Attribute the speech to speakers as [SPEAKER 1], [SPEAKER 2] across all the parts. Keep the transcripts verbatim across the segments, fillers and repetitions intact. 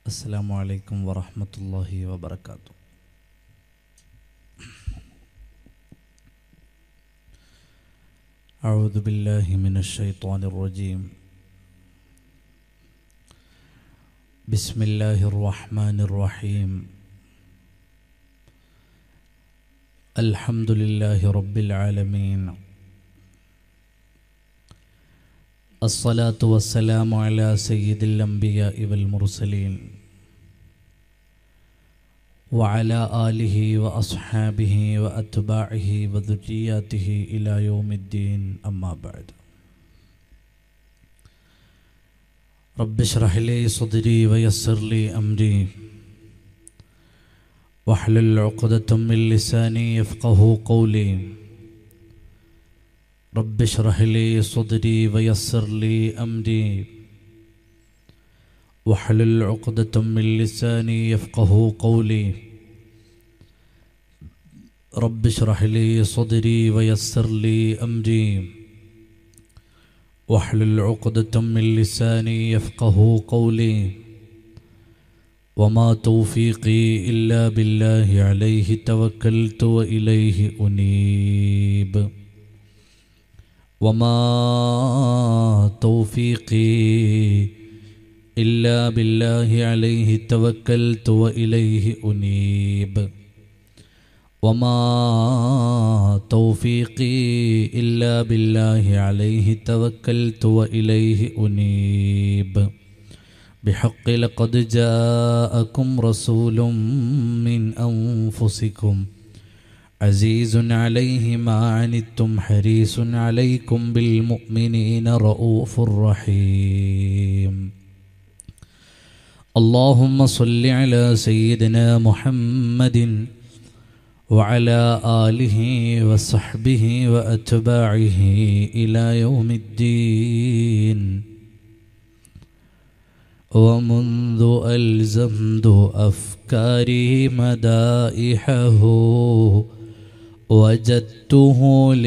[SPEAKER 1] السلام عليكم ورحمة الله وبركاته. أعوذ بالله من الشيطان الرجيم. بسم الله الرحمن الرحيم. الحمد لله رب العالمين. الصلاة والسلام على سيد الأنبياء والمرسلين وعلى آله وأصحابه وأتباعه وذرياته إلى يوم الدين، أما بعد. رب اشرح لي صدري ويسر لي أمري واحلل عقدة من لساني يفقه قولي. رب اشرح لي صدري ويسر لي أمري واحلل عقدة من لساني يفقه قولي. رب اشرح لي صدري ويسر لي أمري واحلل عقدة من لساني يفقه قولي. وما توفيقي إلا بالله عليه توكلت وإليه أنيب. وما توفيقي إلا بالله عليه توكلت وإليه أنيب. وما توفيقي إلا بالله عليه توكلت وإليه أنيب. بحق لقد جاءكم رسول من أنفسكم عزيز عليه ما عنتم حريص عليكم بالمؤمنين رؤوف رحيم. اللهم صل على سيدنا محمد وعلى آله وصحبه وأتباعه إلى يوم الدين. ومنذ ألزمت أفكاري مدائحه وجدته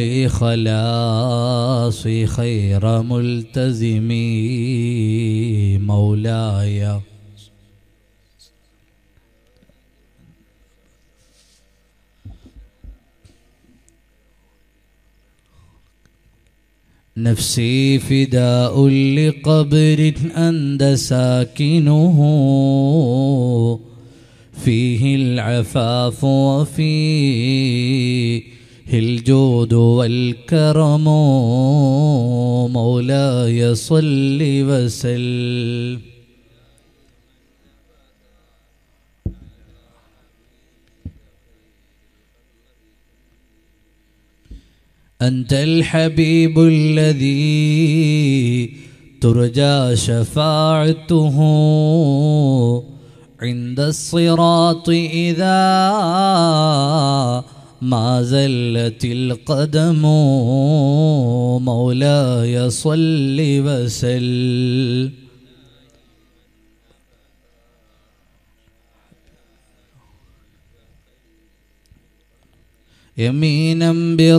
[SPEAKER 1] لخلاصي خير ملتزمي مولاي. نفسي فداء لقبر أنت ساكنه فيه العفاف وفيه الجود والكرم. مولاي صل وسلم أنت الحبيب الذي ترجى شفاعته عند الصراط إذا ما زلت القدم. مولاي صل وسلم يمينا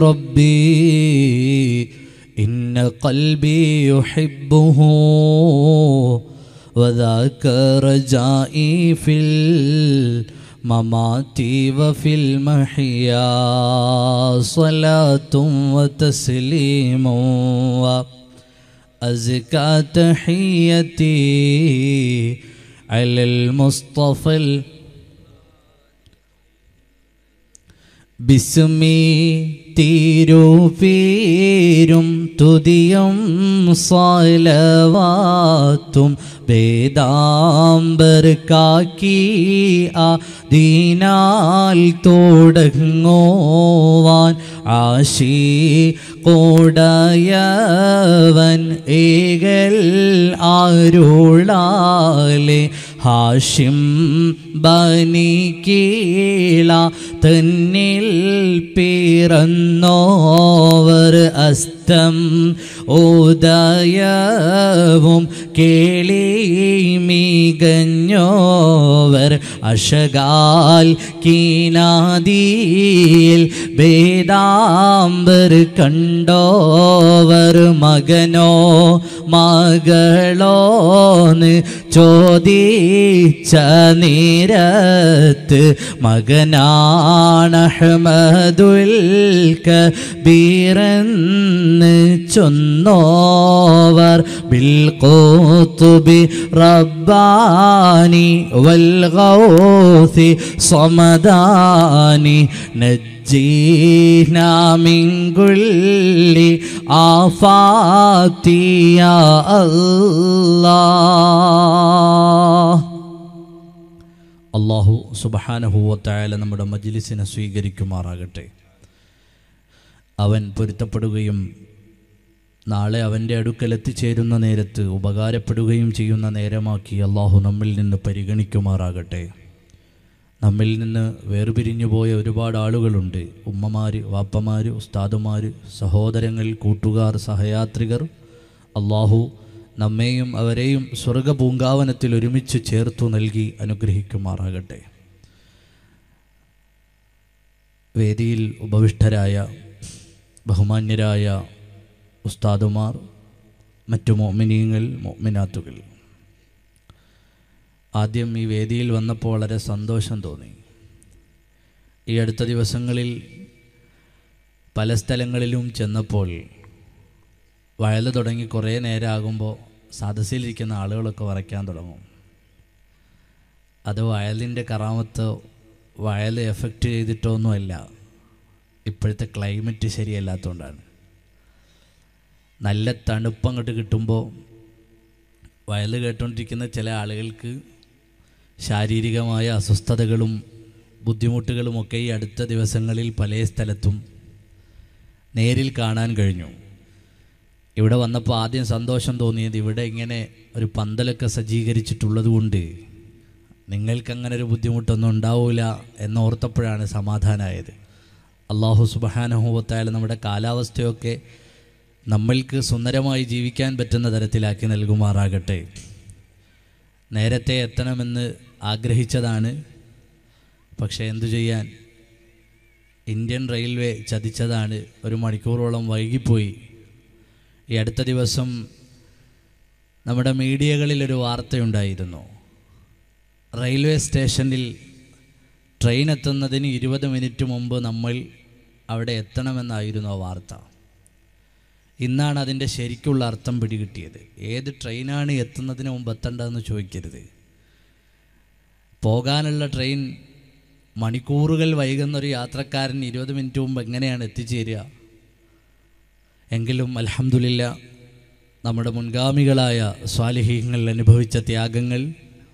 [SPEAKER 1] بربي إن قلبي يحبه وذاك رجائي في الممات وفي المحيا. صلاة وتسليم وأزكى تحيتي على المصطفى ബിസ്മി തിരുപേരും തുതിയും സ്വലവാത്തും വേദാംബർക്കാക്കി ആ ദീനാൽ തുടങ്ങുവാൻ ആശി കോടയവൻ ഏകൽ ആരുളാലെ ഹാഷിം ബനി കീള തന്നിൽ പിറന്നോവർ അസ്ത ശബ്ദം ഉദയവും കേളി മികഞ്ഞോവർ അശകാൽ കീനാദിയിൽ വേദാംബർ കണ്ടോവർ മകനോ മകളോന്ന് ചോദിച്ച നേരത്ത് മകനാണ് അഹ്മദുൽ കബീറെന്ന് ചൊന്നോവർ ബിൽ ഖുത്ബി റബ്ബാനി വൽ ഗൗസി സമദാനി നജ്ജീനാ മിൻ കുല്ലി ആഫാതി യാ അല്ലാഹ്. അല്ലാഹു സുബ്ഹാനഹു വ തആല നമ്മുടെ മജ്ലിസിനെ സ്വീകരിക്കുമാറാകട്ടെ. അവൻ പൊരുത്തപ്പെടുകയും നാളെ അവൻ്റെ അടുക്കൽ എത്തിച്ചേരുന്ന നേരത്ത് ഉപകാരപ്പെടുകയും ചെയ്യുന്ന നേരമാക്കി അള്ളാഹു നമ്മിൽ നിന്ന് പരിഗണിക്കുമാറാകട്ടെ. നമ്മിൽ നിന്ന് വേർപിരിഞ്ഞു പോയ ഒരുപാട് ആളുകളുണ്ട്. ഉമ്മമാർ, വാപ്പമാർ, ഉസ്താദുമാർ, സഹോദരങ്ങൾ, കൂട്ടുകാർ, സഹയാത്രികർ. അള്ളാഹു നമ്മെയും അവരെയും സ്വർഗപൂങ്കാവനത്തിൽ ഒരുമിച്ച് ചേർത്തു നൽകി അനുഗ്രഹിക്കുമാറാകട്ടെ. വേദിയിൽ ഉപവിഷ്ടരായ ബഹുമാന്യരായ ഉസ്താദുമാർ, മറ്റു മുഅ്മിനീങ്ങൾ, മുഅ്മിനാത്തുകൾ, ആദ്യം ഈ വേദിയിൽ വന്നപ്പോൾ വളരെ സന്തോഷം തോന്നി. ഈ അടുത്ത ദിവസങ്ങളിൽ പല സ്ഥലങ്ങളിലും ചെന്നപ്പോൾ വയൽ തുടങ്ങി കുറേ നേരമാകുമ്പോൾ സദസ്സിലിരിക്കുന്ന ആളുകളൊക്കെ വരയ്ക്കാൻ തുടങ്ങും. അത് വയലിൻ്റെ കറാമത്തോ വയൽ എഫക്റ്റ് ചെയ്തിട്ടൊന്നുമല്ല, ഇപ്പോഴത്തെ ക്ലൈമറ്റ് ശരിയല്ലാത്തതുകൊണ്ടാണ്. നല്ല തണുപ്പങ്ങോട്ട് കിട്ടുമ്പോൾ വയൽ കേട്ടുകൊണ്ടിരിക്കുന്ന ചില ആളുകൾക്ക് ശാരീരികമായ അസ്വസ്ഥതകളും ബുദ്ധിമുട്ടുകളുമൊക്കെ ഈ അടുത്ത ദിവസങ്ങളിൽ പല സ്ഥലത്തും നേരിൽ കാണാൻ കഴിഞ്ഞു. ഇവിടെ വന്നപ്പോൾ ആദ്യം സന്തോഷം തോന്നിയത് ഇവിടെ ഇങ്ങനെ ഒരു പന്തലൊക്കെ സജ്ജീകരിച്ചിട്ടുള്ളത് കൊണ്ട് നിങ്ങൾക്കങ്ങനെ ഒരു ബുദ്ധിമുട്ടൊന്നും ഉണ്ടാവില്ല എന്നോർത്തപ്പോഴാണ് സമാധാനമായത്. അല്ലാഹു സുബ്ഹാനഹു വ തആല നമ്മുടെ കാലാവസ്ഥയൊക്കെ നമ്മൾക്ക് സുന്ദരമായി ജീവിക്കാൻ പറ്റുന്ന തരത്തിലാക്കി നൽകുമാറാകട്ടെ. നേരത്തെ എത്തണമെന്ന് ആഗ്രഹിച്ചതാണ്, പക്ഷേ എന്തു ചെയ്യാൻ, ഇന്ത്യൻ റെയിൽവേ ചതിച്ചതാണ്. ഒരു മണിക്കൂറോളം വൈകിപ്പോയി. ഈ അടുത്ത ദിവസം നമ്മുടെ മീഡിയകളിലൊരു വാർത്തയുണ്ടായിരുന്നു. റെയിൽവേ സ്റ്റേഷനിൽ ട്രെയിൻ എത്തുന്നതിന് ഇരുപത് മിനിറ്റ് മുമ്പ് നമ്മൾ അവിടെ എത്തണമെന്നായിരുന്നു ആ വാർത്ത. ഇന്നാണ് അതിൻ്റെ ശരിക്കുള്ള അർത്ഥം പിടികിട്ടിയത്. ഏത് ട്രെയിനാണ് എത്തുന്നതിന് മുമ്പ് എത്തേണ്ടതെന്ന് ചോദിക്കരുത്. പോകാനുള്ള ട്രെയിൻ മണിക്കൂറുകൾ വൈകുന്നൊരു യാത്രക്കാരൻ ഇരുപത് മിനിറ്റ് മുമ്പ് എങ്ങനെയാണ് എത്തിച്ചേരുക? എങ്കിലും അൽഹംദുലില്ലാ നമ്മുടെ മുൻഗാമികളായ സ്വാലിഹീങ്ങൾ അനുഭവിച്ച ത്യാഗങ്ങൾ,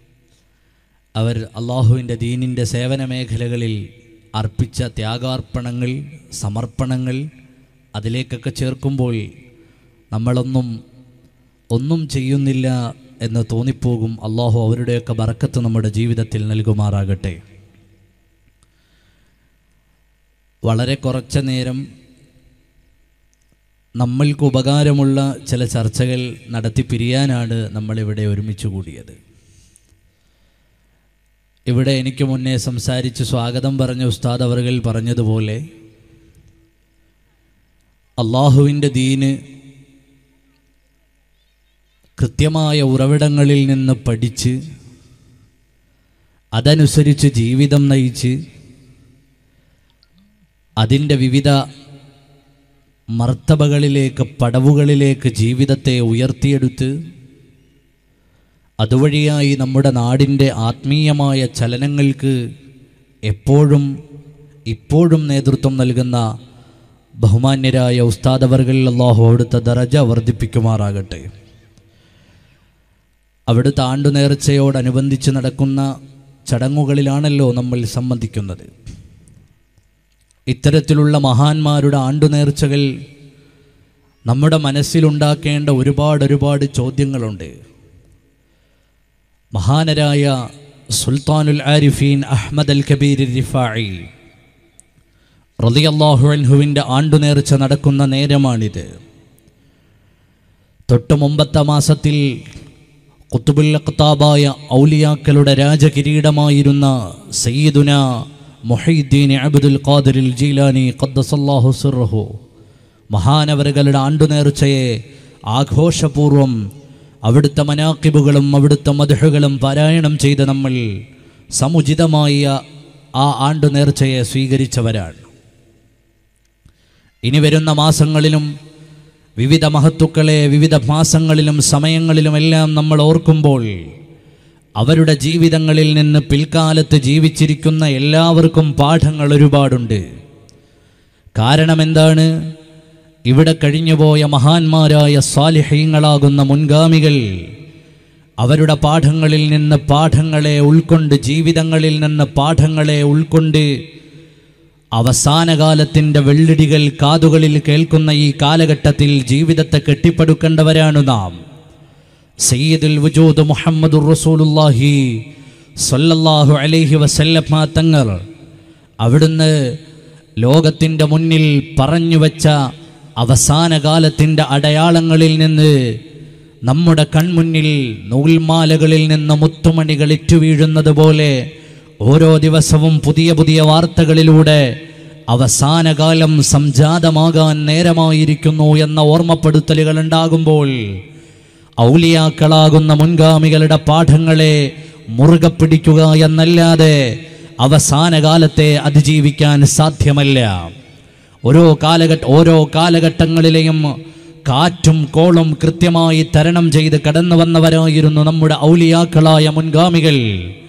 [SPEAKER 1] അവർ അള്ളാഹുവിൻ്റെ ദീനിൻ്റെ സേവന മേഖലകളിൽ അർപ്പിച്ച ത്യാഗാർപ്പണങ്ങൾ, സമർപ്പണങ്ങൾ, അതിലേക്കൊക്കെ ചേർക്കുമ്പോൾ നമ്മളൊന്നും ഒന്നും ചെയ്യുന്നില്ല എന്ന് തോന്നിപ്പോകും. അള്ളാഹു അവരുടെയൊക്കെ ബറക്കത്ത് നമ്മുടെ ജീവിതത്തിൽ നൽകുമാറാകട്ടെ. വളരെ കുറച്ച് നേരം നമ്മൾക്ക് ഉപകാരമുള്ള ചില ചർച്ചകൾ നടത്തി പിരിയാനാണ് നമ്മളിവിടെ ഒരുമിച്ച് കൂടിയത്. ഇവിടെ എനിക്ക് മുന്നേ സംസാരിച്ച് സ്വാഗതം പറഞ്ഞ ഉസ്താദ് അവറുകൾ പറഞ്ഞതുപോലെ അള്ളാഹുവിൻ്റെ ദീന് കൃത്യമായ ഉറവിടങ്ങളിൽ നിന്ന് പഠിച്ച് അതനുസരിച്ച് ജീവിതം നയിച്ച് അതിൻ്റെ വിവിധ മർത്തബകളിലേക്ക്, പടവുകളിലേക്ക് ജീവിതത്തെ ഉയർത്തിയെടുത്ത് അതുവഴിയായി നമ്മുടെ നാടിൻ്റെ ആത്മീയമായ ചലനങ്ങൾക്ക് എപ്പോഴും ഇപ്പോഴും നേതൃത്വം നൽകുന്ന ബഹുമാന്യരായ ഉസ്താദ് അവർകൾ അല്ലാഹു അവിടുത്തെ ദറജ വർദ്ധിപ്പിക്കുമാറാകട്ടെ. അവിടുത്തെ ആണ്ടുനേർച്ചയോടനുബന്ധിച്ച് നടക്കുന്ന ചടങ്ങുകളിലാണല്ലോ നമ്മൾ സംബന്ധിക്കുന്നത്. ഇത്തരത്തിലുള്ള മഹാന്മാരുടെ ആണ്ടുനേർച്ചകൾ നമ്മുടെ മനസ്സിലുണ്ടാക്കേണ്ട ഒരുപാട് ഒരുപാട് ചോദ്യങ്ങളുണ്ട്. മഹാനരായ സുൽത്താനുൽ ആരിഫീൻ അഹ്മദ് അൽ കബീർ റിഫാഇ റളിയല്ലാഹു അൻഹുവിൻ്റെ ആണ്ടുനേർച്ച നടക്കുന്ന നേരമാണിത്. തൊട്ടു മുമ്പത്തെ മാസത്തിൽ ഖുത്ബുൽ അഖ്താബായ ഔലിയാക്കളുടെ രാജകിരീടമായിരുന്ന സയ്യിദുന മുഹയ്യിദ്ദീൻ അബ്ദുൽ ഖാദിർ ജീലാനി ഖദ്ദസല്ലാഹു സിർറഹു മഹാനവറുകളുടെ ആണ്ടുനേർച്ചയെ ആഘോഷപൂർവം അവിടുത്തെ മനാഖിബുകളും അവിടുത്തെ മദ്ഹുകളും പാരായണം ചെയ്ത് നമ്മൾ സമുചിതമായ ആ ആണ്ടുനേർച്ചയെ സ്വീകരിച്ചവരാണ്. ഇനി വരുന്ന മാസങ്ങളിലും വിവിധ മഹത്തുക്കളെ വിവിധ മാസങ്ങളിലും സമയങ്ങളിലുമെല്ലാം നമ്മൾ ഓർക്കുമ്പോൾ അവരുടെ ജീവിതങ്ങളിൽ നിന്ന് പിൽക്കാലത്ത് ജീവിച്ചിരിക്കുന്ന എല്ലാവർക്കും പാഠങ്ങൾ ഒരുപാടുണ്ട്. കാരണം എന്താണ്? ഇവിടെ കഴിഞ്ഞുപോയ മഹാന്മാരായ സാലിഹീങ്ങളാകുന്ന മുൻഗാമികൾ അവരുടെ പാഠങ്ങളിൽ നിന്ന് പാഠങ്ങളെ ഉൾക്കൊണ്ട്, ജീവിതങ്ങളിൽ നിന്ന് പാഠങ്ങളെ ഉൾക്കൊണ്ട് അവസാനകാലത്തിൻ്റെ വെള്ളിടികൾ കാതുകളിൽ കേൾക്കുന്ന ഈ കാലഘട്ടത്തിൽ ജീവിതത്തെ കെട്ടിപ്പടുക്കേണ്ടവരാണ് നാം. സയ്യിദുൽ വജൂദ് മുഹമ്മദുർ റസൂലുള്ളാഹി സ്വല്ലല്ലാഹു അലൈഹി വസല്ലമ തങ്ങൾ അവിടുന്ന് ലോകത്തിൻ്റെ മുന്നിൽ പറഞ്ഞു വച്ച അവസാനകാലത്തിൻ്റെ അടയാളങ്ങളിൽ നിന്ന് നമ്മുടെ കൺമുന്നിൽ നൂൽമാലകളിൽ നിന്ന് മുത്തുമണികൾ ഇറ്റുവീഴുന്നത് പോലെ ഓരോ ദിവസവും പുതിയ പുതിയ വാർത്തകളിലൂടെ അവസാനകാലം സംജാതമാകാൻ നേരമായിരിക്കുന്നു എന്ന ഓർമ്മപ്പെടുത്തലുകൾ ഉണ്ടാകുമ്പോൾ ഔലിയാക്കളാകുന്ന മുൻഗാമികളുടെ പാഠങ്ങളെ മുറുകെ പിടിക്കുക എന്നല്ലാതെ അവസാനകാലത്തെ അതിജീവിക്കാൻ സാധ്യമല്ല. ഓരോ കാലഘട്ട ഓരോ കാലഘട്ടങ്ങളിലെയും കാറ്റും കോളും കൃത്യമായി തരണം ചെയ്ത് കടന്നു വന്നവരായിരുന്നു നമ്മുടെ ഔലിയാക്കളായ മുൻഗാമികൾ.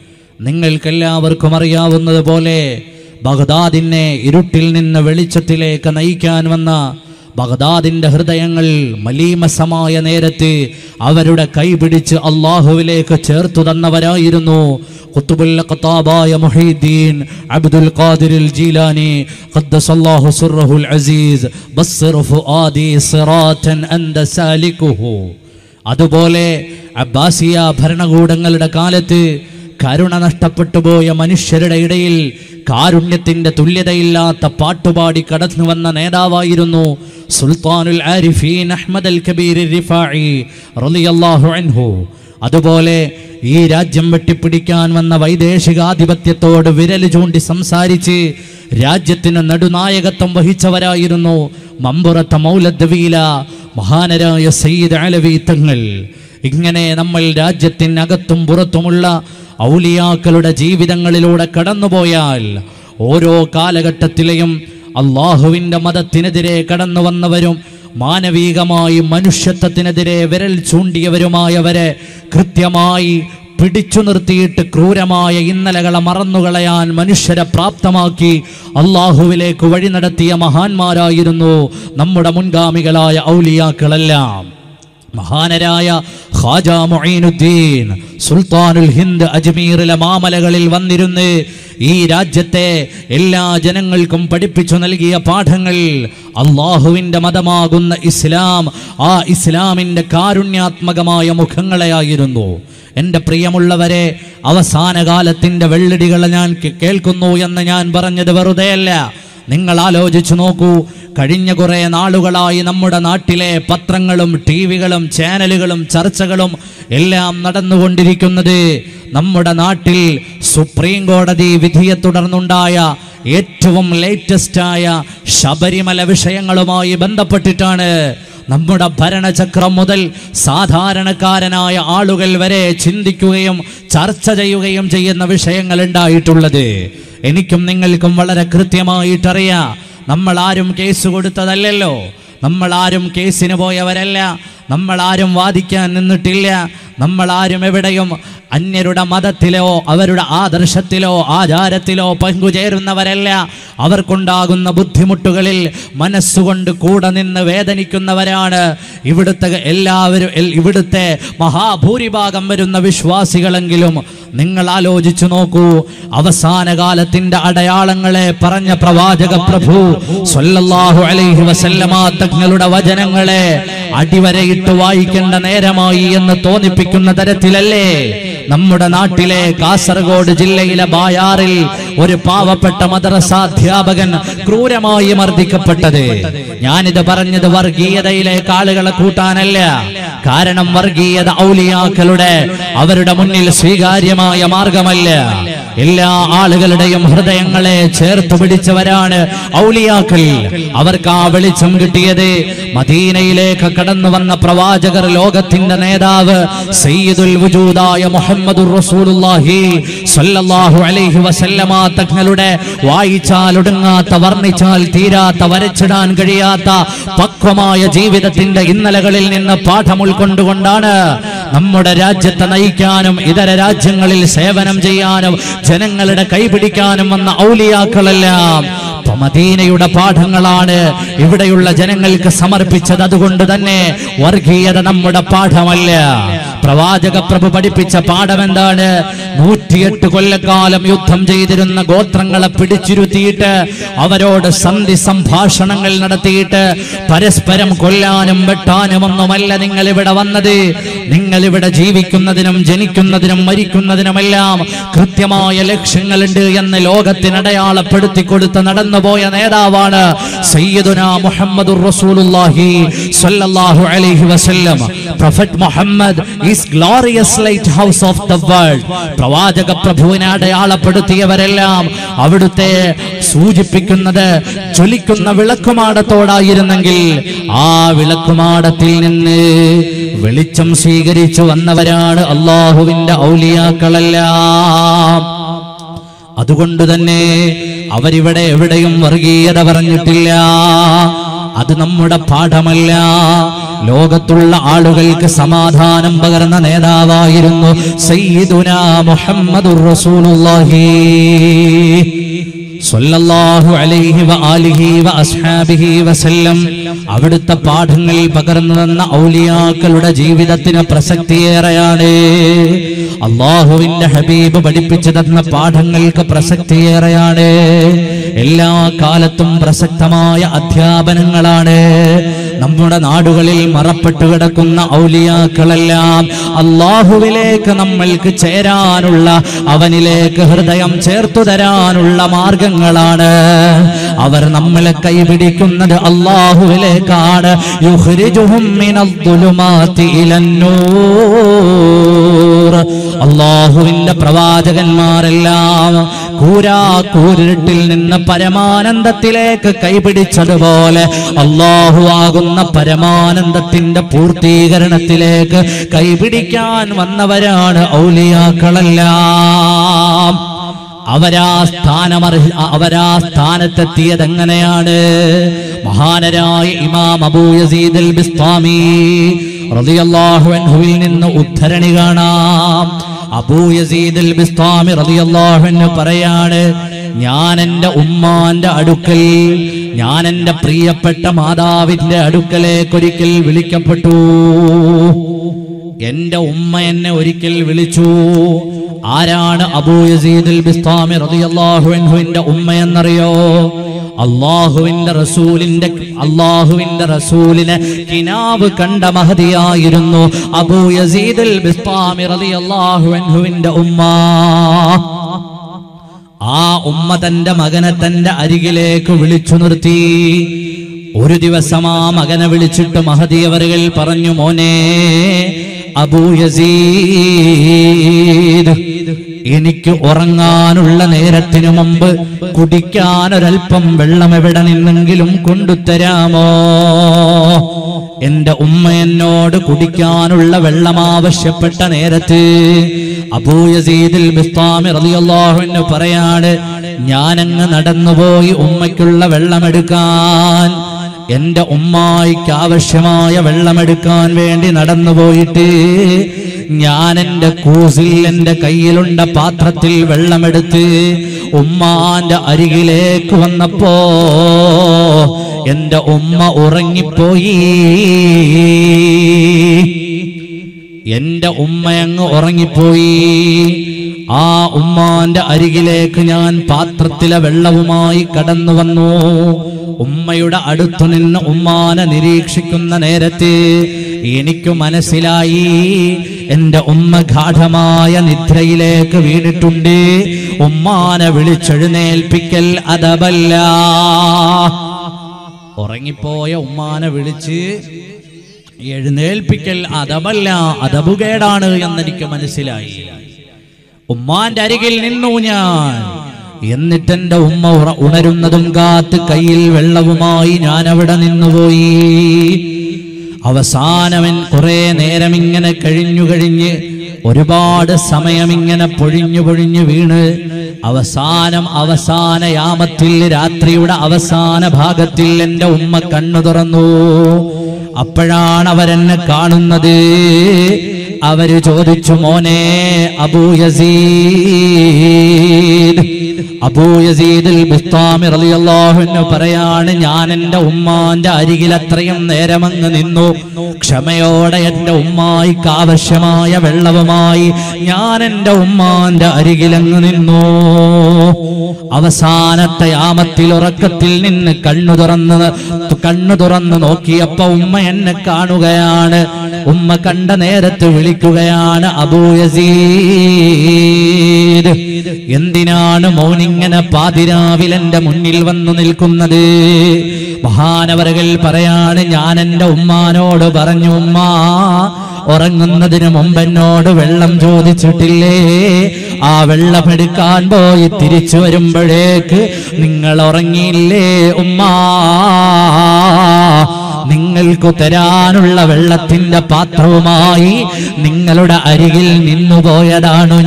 [SPEAKER 1] നിങ്ങൾക്കെല്ലാവർക്കും അറിയാവുന്നത് പോലെ ബഗ്ദാദിനെ ഇരുട്ടിൽ നിന്ന് വെളിച്ചത്തിലേക്ക് നയിക്കാൻ വന്ന ബഗ്ദാദിൻ്റെ ഹൃദയങ്ങൾ മലീമസമായ നേരത്ത് അവരുടെ കൈപിടിച്ച് അള്ളാഹുവിലേക്ക് ചേർത്തു തന്നവരായിരുന്നു ഖുത്ബുൽ അഖ്താബായ മുഹയ്യിദ്ദീൻ അബ്ദുൽ ഖാദിർ ജീലാനി ഖദ്ദസല്ലാഹു സിർറഹുൽ അസീസ് ബസ്സിർ ഫുആദി സിറാതൻ അൻത സാലികുഹു. അതുപോലെ അബ്ബാസിയ ഭരണകൂടങ്ങളുടെ കാലത്ത് കരുണ നഷ്ടപ്പെട്ടു പോയ മനുഷ്യരുടെ ഇടയിൽ കാരുണ്യത്തിന്റെ തുല്യതയില്ലാത്ത പാട്ടുപാടി കടന്നു വന്ന നേതാവായിരുന്നു സുൽത്താനുൽ ആരിഫീൻ അഹ്മദ് അൽ കബീർ റിഫാഇ റളിയല്ലാഹു അൻഹു. അതുപോലെ ഈ രാജ്യം വെട്ടിപ്പിടിക്കാൻ വന്ന വൈദേശികാധിപത്യത്തോട് വിരൽ ചൂണ്ടി സംസാരിച്ച് രാജ്യത്തിന് നടുനായകത്വം വഹിച്ചവരായിരുന്നു മമ്പുറത്തെ മൗലദ്വീല മഹാനരായ സയ്യിദ് അലവി തങ്ങൾ. ഇങ്ങനെ നമ്മൾ രാജ്യത്തിനകത്തും പുറത്തുമുള്ള ഔലിയാക്കളുടെ ജീവിതങ്ങളിലൂടെ കടന്നുപോയാൽ ഓരോ കാലഘട്ടത്തിലെയും അള്ളാഹുവിൻ്റെ മതത്തിനെതിരെ കടന്നു വന്നവരും മാനവികമായി മനുഷ്യത്വത്തിനെതിരെ വിരൽ ചൂണ്ടിയവരുമായവരെ കൃത്യമായി പിടിച്ചു നിർത്തിയിട്ട് ക്രൂരമായ ഇന്നലകളെ മറന്നുകളയാൻ മനുഷ്യരെ പ്രാപ്തമാക്കി അള്ളാഹുവിലേക്ക് വഴി നടത്തിയ മഹാന്മാരായിരുന്നു നമ്മുടെ മുൻഗാമികളായ ഔലിയാക്കളെല്ലാം. മഹാനരായ ഖാജ മുഈനുദ്ദീൻ സുൽത്താനുൽ ഹിന്ദ് അജ്മീറിലെ മാമലകളിൽ വന്നിരുന്ന് ഈ രാജ്യത്തെ എല്ലാ ജനങ്ങൾക്കും പഠിപ്പിച്ചു നൽകിയ പാഠങ്ങൾ അള്ളാഹുവിൻ്റെ മതമാകുന്ന ഇസ്ലാം, ആ ഇസ്ലാമിൻ്റെ കാരുണ്യാത്മകമായ മുഖങ്ങളെയായിരുന്നു. എൻ്റെ പ്രിയമുള്ളവരെ, അവസാനകാലത്തിൻ്റെ വെള്ളിടികളെ ഞാൻ കേൾക്കുന്നു എന്ന് ഞാൻ പറഞ്ഞത് വെറുതെയല്ല. നിങ്ങൾ ആലോചിച്ചു നോക്കൂ. കഴിഞ്ഞ കുറേ നാളുകളായി നമ്മുടെ നാട്ടിലെ പത്രങ്ങളും ടി വികളും ചാനലുകളും ചർച്ചകളും എല്ലാം നടന്നുകൊണ്ടിരിക്കുന്നത് നമ്മുടെ നാട്ടിൽ സുപ്രീം കോടതി വിധിയെ തുടർന്നുണ്ടായ ഏറ്റവും ലേറ്റസ്റ്റായ ശബരിമല വിഷയങ്ങളുമായി ബന്ധപ്പെട്ടിട്ടാണ്. നമ്മുടെ ഭരണചക്രം മുതൽ സാധാരണക്കാരനായ ആളുകൾ വരെ ചിന്തിക്കുകയും ചർച്ച ചെയ്യുകയും ചെയ്യുന്ന വിഷയങ്ങൾ ഉണ്ടായിട്ടുള്ളത് എനിക്കും നിങ്ങൾക്കും വളരെ കൃത്യമായിട്ടറിയാം. നമ്മൾ ആരും കേസ് കൊടുത്തതല്ലല്ലോ, നമ്മൾ ആരും കേസിന് പോയവരല്ല, നമ്മൾ ആരും വാദിക്കാൻ നിന്നിട്ടില്ല, നമ്മൾ ആരും എവിടെയും അന്യരുടെ മതത്തിലോ അവരുടെ ആദർശത്തിലോ ആചാരത്തിലോ പങ്കുചേരുന്നവരല്ല. അവർക്കുണ്ടാകുന്ന ബുദ്ധിമുട്ടുകളിൽ മനസ്സുകൊണ്ട് കൂടെ നിന്ന് വേദനിക്കുന്നവരാണ് ഇവിടുത്തെ എല്ലാവരും. ഇവിടുത്തെ മഹാഭൂരിഭാഗം വരുന്ന വിശ്വാസികളെങ്കിലും നിങ്ങൾ ആലോചിച്ചു നോക്കൂ. അവസാന കാലത്തിന്റെ അടയാളങ്ങളെ പറഞ്ഞ പ്രവാചക പ്രഭു സ്വല്ലല്ലാഹു അലൈഹി വസല്ലമ തങ്ങളുടെ വചനങ്ങളെ അടിവരയിട്ട് വായിക്കേണ്ട നേരമായി എന്ന് തോന്നിപ്പിക്കുന്ന തരത്തിലല്ലേ നമ്മുടെ നാട്ടിലെ കാസർഗോഡ് ജില്ലയിലെ ബായാറിൽ
[SPEAKER 2] ഒരു പാവപ്പെട്ട മദ്രസാധ്യാപകൻ ക്രൂരമായി മർദ്ദിക്കപ്പെട്ടത്. ഞാനിത് പറഞ്ഞത് വർഗീയതയിലേക്ക് ആളുകളെ കൂട്ടാനല്ല. കാരണം വർഗീയത ഔലിയാക്കളുടെ അവരുടെ മുന്നിൽ സ്വീകാര്യമായ മാർഗമല്ല. എല്ലാ ആളുകളുടെയും ഹൃദയങ്ങളെ ചേർത്ത് പിടിച്ചവരാണ് ഔലിയാക്കൾ. അവർക്ക് ആ വെളിച്ചം കിട്ടിയത് മദീനയിലേക്ക് കടന്നു വന്ന പ്രവാചകർ, ലോകത്തിന്റെ നേതാവ് സയ്യിദുൽ വജൂദായ മുഹമ്മദുർ റസൂലുള്ളാഹി സ്വല്ലല്ലാഹു അലൈഹി വസല്ലമ തങ്ങളുടെ വായിച്ചാൽ ഒടുങ്ങാത്ത, വർണ്ണിച്ചാൽ തീരാത്ത, വരച്ചിടാൻ കഴിയാത്ത പക്വമായ ജീവിതത്തിന്റെ ഇന്നലകളിൽ നിന്ന് പാഠം ഉൾക്കൊണ്ടുകൊണ്ടാണ് നമ്മുടെ രാജ്യത്തെ നയിക്കാനും ഇതര രാജ്യങ്ങളിൽ സേവനം ചെയ്യാനും ജനങ്ങളുടെ കൈപിടിക്കാനും വന്ന ഔലിയാക്കളെല്ലാം മദീനയുടെ പാഠങ്ങളാണ് ഇവിടെയുള്ള ജനങ്ങൾക്ക് സമർപ്പിച്ചത്. അതുകൊണ്ട് തന്നെ വർഗീയത നമ്മുടെ പാഠമല്ല. പ്രവാചക പ്രഭു പഠിപ്പിച്ച പാഠം എന്താണ്? നൂറ്റിയെട്ട് കൊല്ലക്കാലം യുദ്ധം ചെയ്തിരുന്ന ഗോത്രങ്ങളെ പിടിച്ചിരുത്തിയിട്ട് അവരോട് സന്ധി സംഭാഷണങ്ങൾ നടത്തിയിട്ട് പരസ്പരം കൊല്ലാനും വെട്ടാനും ഒന്നുമല്ല നിങ്ങൾ ഇവിടെ വന്നത്. നിങ്ങൾ ഇവിടെ ജീവിക്കുന്നതിനും ജനിക്കുന്നതിനും മരിക്കുന്നതിനുമെല്ലാം കൃത്യമായ ലക്ഷ്യങ്ങളുണ്ട് എന്ന് ലോകത്തിന് അടയാളപ്പെടുത്തി കൊടുത്ത് നടന്നുപോയ നേതാവാണ് സയ്യിദുനാ മുഹമ്മദുർ റസൂലുള്ളാഹി സ്വല്ലല്ലാഹു അലൈഹി വസല്ലം. Prophet Muhammad is glorious lighthouse of the world. പ്രവാചക പ്രഭുവിനെ അടയാളപ്പെടുത്തിയവരെല്ലാം അവിടുത്തെ സൂചിപ്പിക്കുന്നത് ജ്വലിക്കുന്ന വിളക്കുമാടത്തോടായിരുന്നെങ്കിൽ ആ വിളക്കുമാടത്തിൽ നിന്ന് വെളിച്ചം സ്വീകരിച്ചു വന്നവരാണ് അല്ലാഹുവിന്റെ ഔലിയാക്കളെല്ലാം. അതുകൊണ്ട് തന്നെ അവരിവിടെ എവിടെയും വർഗീയത പറഞ്ഞിട്ടില്ല. അത് നമ്മുടെ പാഠമല്ല. ലോകത്തുള്ള ആളുകൾക്ക് സമാധാനം പകർന്ന നേതാവായിരുന്നു സയ്യിദുനാ മുഹമ്മദുർ റസൂലുള്ളാഹി സ്വല്ലല്ലാഹു അലൈഹി വആലിഹി വഅസ്ഹാബിഹി വസല്ലം. അവിടുത്തെ പാഠങ്ങൾ പകർന്നു തന്ന ഔലിയാക്കളുടെ ജീവിതത്തിന് പ്രസക്തിയേറെയാണ്. അല്ലാഹുവിന്റെ ഹബീബ് പഠിപ്പിച്ചു തന്ന പാഠങ്ങൾക്ക് പ്രസക്തിയേറെയാണ്. എല്ലാ കാലത്തും പ്രസക്തമായ അധ്യാപനങ്ങളാണ്. നമ്മുടെ നാടുകളിൽ മറപ്പെട്ടു കിടക്കുന്ന ഔലിയാക്കളെല്ലാം അല്ലാഹുവിലേക്ക് നമ്മൾക്ക് ചേരാനുള്ള, അവനിലേക്ക് ഹൃദയം ചേർത്തു തരാനുള്ള മാർഗങ്ങളാണ്. അവർ നമ്മളെ കൈപിടിക്കുന്നത് അല്ലാഹുവിലേക്കാണ്. യുഖ്രിജുഹും മിനദ്ദുലുമാതി ഇലന്നൂർ. അല്ലാഹുവിന്റെ പ്രവാചകന്മാരെല്ലാം കൂരാ കൂരിട്ടിൽ നിന്ന് പരമാനന്ദത്തിലേക്ക് കൈപിടിച്ചതുപോലെ അല്ലാഹു ആകുന്ന പരമാനന്ദത്തിന്റെ പൂർത്തീകരണത്തിലേക്ക് കൈപിടിക്കാൻ വന്നവരാണ് ഔലിയാക്കളെല്ലാം. അവരാ സ്ഥാനമർഹ അവരാ സ്ഥാനത്തെത്തിയത് എങ്ങനെയാണ്? മഹാനരായ ഇമാം അബൂ യസീദ് അൽ ബിസ്താമി റളിയല്ലാഹു അൻഹുവിൽ നിന്ന് ഉദ്ധരണി കാണാം. അബൂ യസീദ് അൽ ബിസ്താമി റളിയല്ലാഹു അൻഹു പറയാണ്, ഞാൻ എൻ്റെ ഉമ്മാന്റെ അടുക്കൽ, ഞാൻ എൻ്റെ പ്രിയപ്പെട്ട മാതാവിന്റെ അടുക്കലേക്ക് ഒരിക്കൽ വിളിക്കപ്പെട്ടു. എൻ്റെ ഉമ്മ എന്നെ ഒരിക്കൽ വിളിച്ചു. ആരാണ് അബൂ യസീദ് അൽ ബിസ്താമി റളിയല്ലാഹു അൻഹുവിന്റെ ഉമ്മ എന്നറിയോ? അല്ലാഹുവിന്റെ റസൂലിന്റെ അല്ലാഹുവിന്റെ റസൂലിനെ കിനാവ് കണ്ട മഹദിയായിരുന്നു അബൂ യസീദ് അൽ ബിസ്താമി റളിയല്ലാഹു അൻഹുവിന്റെ ഉമ്മ. ആ ഉമ്മ തന്റെ മകനെ തന്റെ അരികിലേക്ക് വിളിച്ചു നിർത്തി. ഒരു ദിവസം ആ മകനെ വിളിച്ചിട്ട് മഹദി അവറുകൾ പറഞ്ഞു, മോനെ അബൂ യസീദ്, എനിക്ക് ഉറങ്ങാനുള്ള നേരത്തിനു മുമ്പ് കുടിക്കാൻ ഒരൽപ്പം വെള്ളം എവിടെ നിന്നെങ്കിലും കൊണ്ടുതരാമോ? എന്റെ ഉമ്മ എന്നോട് കുടിക്കാനുള്ള വെള്ളം ആവശ്യപ്പെട്ട നേരത്ത് അബൂ യസീദ് അൽ ബിസ്താമി റളിയല്ലാഹു അൻഹു പറയാണ്, ഞാനങ്ങ് നടന്നുപോയി ഉമ്മയ്ക്കുള്ള വെള്ളമെടുക്കാൻ. എന്റെ ഉമ്മായിക്ക് ആവശ്യമായ വെള്ളമെടുക്കാൻ വേണ്ടി നടന്നുപോയിട്ട് ഞാൻ എൻ്റെ കൂസിൽ എൻ്റെ കയ്യിലുണ്ട പാത്രത്തിൽ വെള്ളമെടുത്ത് ഉമ്മാന്റെ അരികിലേക്ക് വന്നപ്പോ എൻ്റെ ഉമ്മ ഉറങ്ങിപ്പോയി. എൻ്റെ ഉമ്മ അങ്ങ് ഉറങ്ങിപ്പോയി. ആ ഉമ്മാന്റെ അരികിലേക്ക് ഞാൻ പാത്രത്തിലെ വെള്ളവുമായി കടന്നു വന്നു. ഉമ്മയുടെ അടുത്തു നിന്ന് ഉമ്മാനെ നിരീക്ഷിക്കുന്ന നേരത്ത് എനിക്ക് മനസ്സിലായി എന്റെ ഉമ്മ ഗാഠമായ നിദ്രയിലേക്ക് വീണിട്ടുണ്ട്. ഉമ്മാനെ വിളിച്ചെഴുന്നേൽപ്പിക്കൽ അദബല്ല. ഉറങ്ങിപ്പോയ ഉമ്മാനെ വിളിച്ച് എഴുന്നേൽപ്പിക്കൽ അദബല്ല, അദബുകേടാണ് എന്നെനിക്ക് മനസ്സിലായി. ഉമ്മാന്റെ അരികിൽ നിന്നു ഞാൻ. എന്നിട്ടെന്റെ ഉമ്മ ഉണരുന്നതും കാത്ത് കയ്യിൽ വെള്ളവുമായി ഞാൻ അവിടെ നിന്നുപോയി. അവസാനവൻ കുറെ നേരം ഇങ്ങനെ കഴിഞ്ഞു കഴിഞ്ഞ് ഒരുപാട് സമയം ഇങ്ങനെ പൊഴിഞ്ഞു പൊഴിഞ്ഞു വീണ് അവസാനം അവസാന യാമത്തിൽ രാത്രിയുടെ അവസാന ഭാഗത്തിൽ എന്റെ ഉമ്മ കണ്ണു തുറന്നു. അപ്പോഴാണ് അവരെന്നെ കാണുന്നത്. അവര് ചോദിച്ചു, മോനെ അബൂ യസീദ്. അബൂ യസീദ് അൽ ബിസ്താമി റളിയല്ലാഹു അൻഹു പറയാണ്, ഞാൻ എന്റെ ഉമ്മാന്റെ അരികിൽ അത്രയും നേരമങ്ങ് നിന്നു. ക്ഷമയോടെ എന്റെ ഉമ്മായിക്ക് ആവശ്യമായ വെള്ളവുമായി ഞാൻ എന്റെ ഉമ്മാന്റെ അരികിലങ്ങ് നിന്നു. അവസാനത്തെ യാമത്തിൽ ഉറക്കത്തിൽ നിന്ന് കണ്ണു തുറന്ന് കണ്ണു തുറന്ന് നോക്കിയപ്പോ ഉമ്മ എന്നെ കാണുകയാണ്. ഉമ്മ കണ്ട നേരത്ത് വിളിക്കുകയാണ്, അബൂ യസീദ്, എന്തിനാണ് മോനിങ്ങനെ പാതിരാവിൽ എന്റെ മുന്നിൽ വന്നു നിൽക്കുന്നത്? മഹാനവറുകൾ പറയാണ്, ഞാൻ എന്റെ ഉമ്മാനോട് പറഞ്ഞു, ഉമ്മ ഉറങ്ങുന്നതിന് മുമ്പ് എന്നോട് വെള്ളം ചോദിച്ചിട്ടില്ലേ? ആ വെള്ളമെടുക്കാൻ പോയി തിരിച്ചു വരുമ്പോഴേക്ക് നിങ്ങൾ ഉറങ്ങിയില്ലേ ഉമ്മാ? നിങ്ങൾക്ക് തരാനുള്ള വെള്ളത്തിന്റെ പാത്രവുമായി നിങ്ങളുടെ അരികിൽ നിന്നുപോയതാണു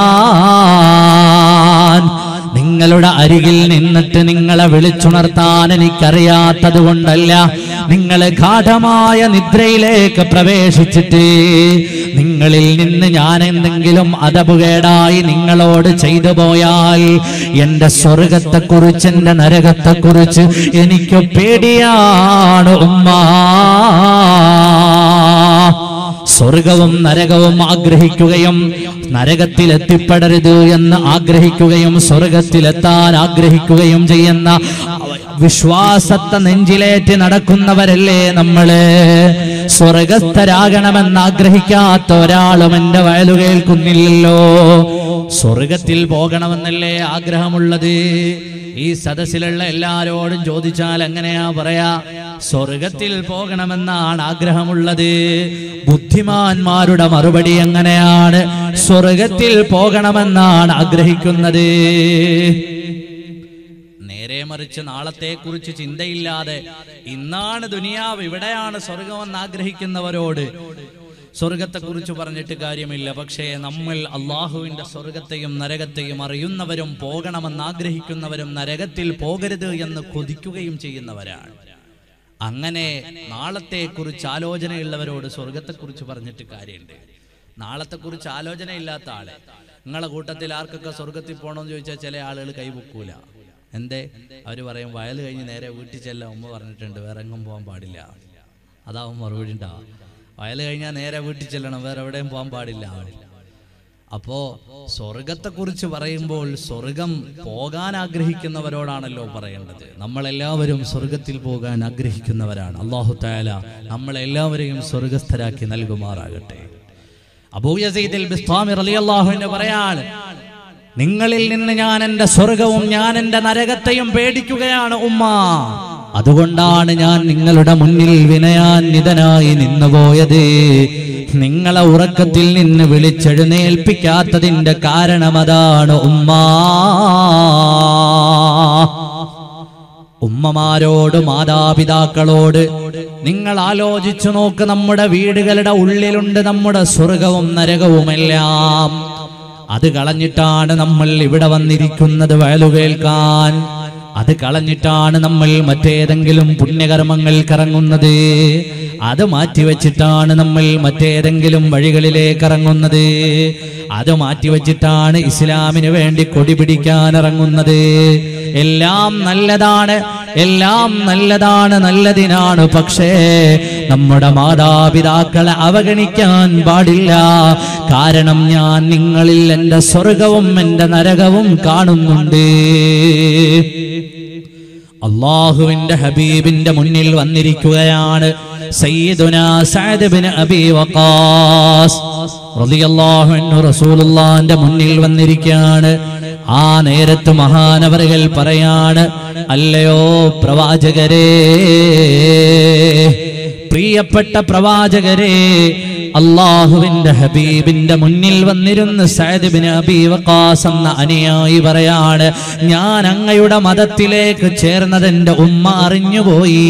[SPEAKER 2] ഞാൻ. നിങ്ങളുടെ അരികിൽ നിന്നിട്ട് നിങ്ങളെ വിളിച്ചുണർത്താൻ എനിക്കറിയാത്തത് കൊണ്ടല്ല. നിങ്ങൾ ഗാഠമായ നിദ്രയിലേക്ക് പ്രവേശിച്ചിട്ട് നിങ്ങളിൽ നിന്ന് ഞാൻ എന്തെങ്കിലും അദബുകേടായി നിങ്ങളോട് ചെയ്തു പോയാൽ എന്റെ സ്വർഗത്തെക്കുറിച്ച് എന്റെ നരകത്തെക്കുറിച്ച് എനിക്ക് പേടിയാണ് ഉമ്മ. സ്വർഗവും നരകവും ആഗ്രഹിക്കുകയും നരകത്തിൽ എത്തിപ്പെടരുത് എന്ന് ആഗ്രഹിക്കുകയും സ്വർഗത്തിലെത്താൻ ആഗ്രഹിക്കുകയും ചെയ്യുന്ന വിശ്വാസത്തെ നെഞ്ചിലേറ്റ് നടക്കുന്നവരല്ലേ നമ്മള്? സ്വർഗസ്ഥരാകണമെന്ന് ആഗ്രഹിക്കാത്ത ഒരാളും എന്റെ വയലു കേൾക്കുന്നില്ലല്ലോ. സ്വർഗത്തിൽ പോകണമെന്നല്ലേ ആഗ്രഹമുള്ളത്? ഈ സദസ്സിലുള്ള എല്ലാരോടും ചോദിച്ചാൽ എങ്ങനെയാ പറയാ? സ്വർഗത്തിൽ പോകണമെന്നാണ് ആഗ്രഹമുള്ളത്. ബുദ്ധിമാന്മാരുടെ മറുപടി എങ്ങനെയാണ്? സ്വർഗത്തിൽ പോകണമെന്നാണ് ആഗ്രഹിക്കുന്നത്. നേരെ മറിച്ച് നാളത്തെ കുറിച്ച് ചിന്തയില്ലാതെ ഇന്നാണ് ദുനിയാവ്, ഇവിടെയാണ് സ്വർഗമെന്ന് ആഗ്രഹിക്കുന്നവരോട് സ്വർഗത്തെക്കുറിച്ച് പറഞ്ഞിട്ട് കാര്യമില്ല. പക്ഷേ നമ്മൾ അള്ളാഹുവിന്റെ സ്വർഗത്തെയും നരകത്തെയും അറിയുന്നവരും പോകണമെന്ന് ആഗ്രഹിക്കുന്നവരും നരകത്തിൽ പോകരുത് എന്ന് കൊതിക്കുകയും ചെയ്യുന്നവരാണ്. അങ്ങനെ നാളത്തെക്കുറിച്ച് ആലോചനയുള്ളവരോട് സ്വർഗത്തെക്കുറിച്ച് പറഞ്ഞിട്ട് കാര്യമുണ്ട്. നാളത്തെക്കുറിച്ച് ആലോചനയില്ലാത്ത ആളെ നിങ്ങളെ കൂട്ടത്തിൽ ആർക്കൊക്കെ സ്വർഗത്തിൽ പോകണമെന്ന് ചോദിച്ചാൽ ചില ആളുകൾ കൈവെക്കൂല. എന്തേ? അവർ പറയും, വയൽ കഴിഞ്ഞ് നേരെ വീട്ടിൽ ചെല്ലാം, ഉമ്മ പറഞ്ഞിട്ടുണ്ട് വേറെ എങ്ങും പോകാൻ പാടില്ല. അതാവും മറുപടി ഉണ്ടാവും. വയൽ കഴിഞ്ഞാൽ നേരെ വീട്ടിൽ ചെല്ലണം, വേറെ എവിടെയും പോകാൻ പാടില്ല. അപ്പോ സ്വർഗത്തെക്കുറിച്ച് പറയുമ്പോൾ സ്വർഗം പോകാൻ ആഗ്രഹിക്കുന്നവരോടാണല്ലോ പറയേണ്ടത്. നമ്മളെല്ലാവരും സ്വർഗത്തിൽ പോകാൻ ആഗ്രഹിക്കുന്നവരാണ്. അല്ലാഹു തആല നമ്മളെല്ലാവരെയും സ്വർഗസ്ഥരാക്കി നൽകുമാറാകട്ടെ. അബൂ യസീദ് അൽ ബിസ്താമി റളിയല്ലാഹു അൻഹു പറയാണ്, നിങ്ങളിൽ നിന്ന് ഞാൻ എന്റെ സ്വർഗവും ഞാൻ എന്റെ നരകത്തെയും പേടിക്കുകയാണ് ഉമ്മ. അതുകൊണ്ടാണ് ഞാൻ നിങ്ങളുടെ മുന്നിൽ വിനയാന്വിതനായി നിന്നുപോയത്. നിങ്ങളെ ഉറക്കത്തിൽ നിന്ന് വിളിച്ചെഴുന്നേൽപ്പിക്കാത്തതിന്റെ കാരണം അതാണ് ഉമ്മ. ഉമ്മമാരോട്, മാതാപിതാക്കളോട് നിങ്ങൾ ആലോചിച്ചു നോക്ക്. നമ്മുടെ വീടുകളുടെ ഉള്ളിലുണ്ട് നമ്മുടെ സ്വർഗവും നരകവുമെല്ലാം. അത് കളഞ്ഞിട്ടാണ് നമ്മൾ ഇവിടെ വന്നിരിക്കുന്നത് വയലു കേൾക്കാൻ. അത് കളഞ്ഞിട്ടാണ് നമ്മൾ മറ്റേതെങ്കിലും പുണ്യകർമ്മങ്ങൾക്ക് ഇറങ്ങുന്നത്. അത് മാറ്റിവെച്ചിട്ടാണ് നമ്മൾ മറ്റേതെങ്കിലും വഴികളിലേക്ക് ഇറങ്ങുന്നത്. അത് മാറ്റിവെച്ചിട്ടാണ് ഇസ്ലാമിന് വേണ്ടി കൊടി പിടിക്കാൻ ഇറങ്ങുന്നത്. എല്ലാം നല്ലതാണ്, എല്ലാം നല്ലതാണ്, നല്ലതിനാണ്. പക്ഷേ നമ്മുടെ മാതാപിതാക്കളെ അവഗണിക്കാൻ പാടില്ല. കാരണം ഞാൻ നിങ്ങളിൽ എൻ്റെ സ്വർഗവും എൻ്റെ നരകവും കാണുന്നുണ്ട്. അല്ലാഹുവിന്റെ ഹബീബിന്റെ മുന്നിൽ വന്നിരിക്കുകയാണ് സയ്യിദുനാ സഅദ് ബിൻ അബീ വഖാസ് റളിയല്ലാഹു അൻഹു റസൂലുള്ളാഹിന്റെ മുന്നിൽ വന്നിരിക്കുകയാണ്. ആ നേരത്ത് മഹാനവറുകൾ പറയാണ്, അല്ലയോ പ്രവാചകരേ, പ്രിയപ്പെട്ട പ്രവാചകരേ, അല്ലാഹുവിന്റെ ഹബീബിന്റെ മുന്നിൽ വന്നിരുന്ന് സഅദ് ബിൻ അബീ വഖാസ് എന്ന അനുയായി പറയാണ്, ഞാൻ അങ്ങയുടെ മതത്തിലേക്ക് ചേർന്നതെന്റെ ഉമ്മ അറിഞ്ഞുപോയി.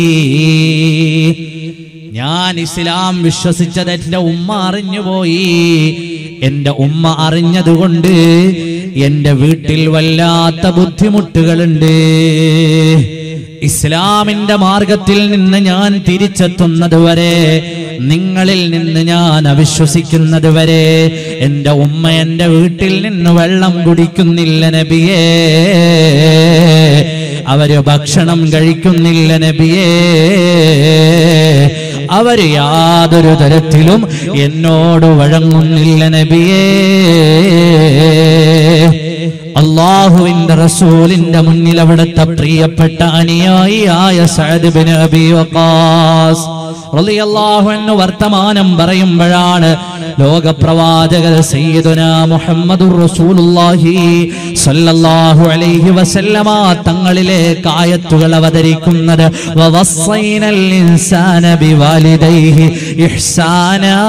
[SPEAKER 2] ഞാൻ ഇസ്ലാം വിശ്വസിച്ചത് എന്റെ ഉമ്മ അറിഞ്ഞുപോയി. എന്റെ ഉമ്മ അറിഞ്ഞതുകൊണ്ട് എന്റെ വീട്ടിൽ വല്ലാത്ത ബുദ്ധിമുട്ടുകളുണ്ട്. ഇസ്ലാമിന്റെ മാർഗത്തിൽ നിന്ന് ഞാൻ തിരിച്ചെത്തുന്നത് വരെ, നിങ്ങളിൽ നിന്ന് ഞാൻ അവിശ്വസിക്കുന്നത് വരെ എന്റെ ഉമ്മ എന്റെ വീട്ടിൽ നിന്ന് വെള്ളം കുടിക്കുന്നില്ല നബിയേ, അവര് ഭക്ഷണം കഴിക്കുന്നില്ല നബിയേ, അവര് യാതൊരു തരത്തിലും എന്നോട് വഴങ്ങുന്നില്ല നബിയേ. അല്ലാഹുവിന്റെ റസൂലിന്റെ മുന്നിൽ അവിടുത്തെ പ്രിയപ്പെട്ട അനുയായിയായ സഅദ് ബിൻ അബീ വഖാസ് റളിയല്ലാഹു അൻഹു വർത്തമാനം പറയുമ്പോഴാണ് ലോകപ്രവാചകർ സയ്യിദുനാ മുഹമ്മദുർ റസൂലുള്ളാഹി സ്വല്ലല്ലാഹു അലൈഹി വസല്ലമ തങ്ങളിലേക്ക് ആയത്തുകൾ അവതരിക്കുന്നത്. വവസ്സൈനൽ ഇൻസാന ബിവാലിദൈഹി ഇഹ്സാനാ,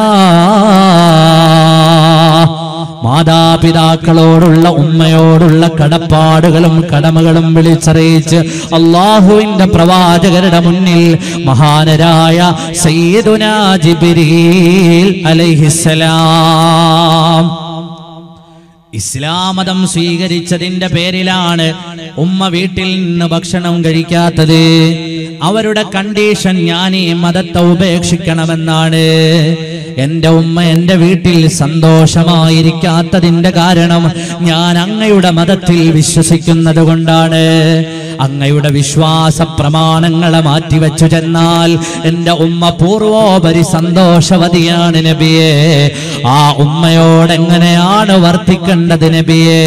[SPEAKER 2] മാതാപിതാക്കളോടുള്ള ഉമ്മയോടുള്ള കടപ്പാടുകളും കടമകളും വിളിച്ചറിയിച്ച് അല്ലാഹുവിന്റെ പ്രവാചകരുടെ മുന്നിൽ മഹാനരായ സയ്യിദുനാ ജിബ്രീൽ അലൈഹിസ്സലാം ഇസ്ലാം മതം സ്വീകരിച്ചതിന്റെ പേരിലാണ് ഉമ്മ വീട്ടിൽ നിന്ന് ഭക്ഷണം കഴിക്കാത്തത്. അവരുടെ കണ്ടീഷൻ ഞാൻ ഈ മതത്തെ ഉപേക്ഷിക്കണമെന്നാണ്. എന്റെ ഉമ്മ എന്റെ വീട്ടിൽ സന്തോഷമായിരിക്കാത്തതിന്റെ കാരണം ഞാൻ അങ്ങയുടെ മതത്തിൽ വിശ്വസിക്കുന്നത് കൊണ്ടാണ്. അങ്ങയുടെ വിശ്വാസ പ്രമാണങ്ങളെ മാറ്റിവെച്ചു ചെന്നാൽ എന്റെ ഉമ്മ പൂർവോപരി സന്തോഷവതിയാണ് നബിയേ. ആ ഉമ്മയോടെങ്ങനെയാണ് വർത്തിക്കേണ്ടത് നബിയേ?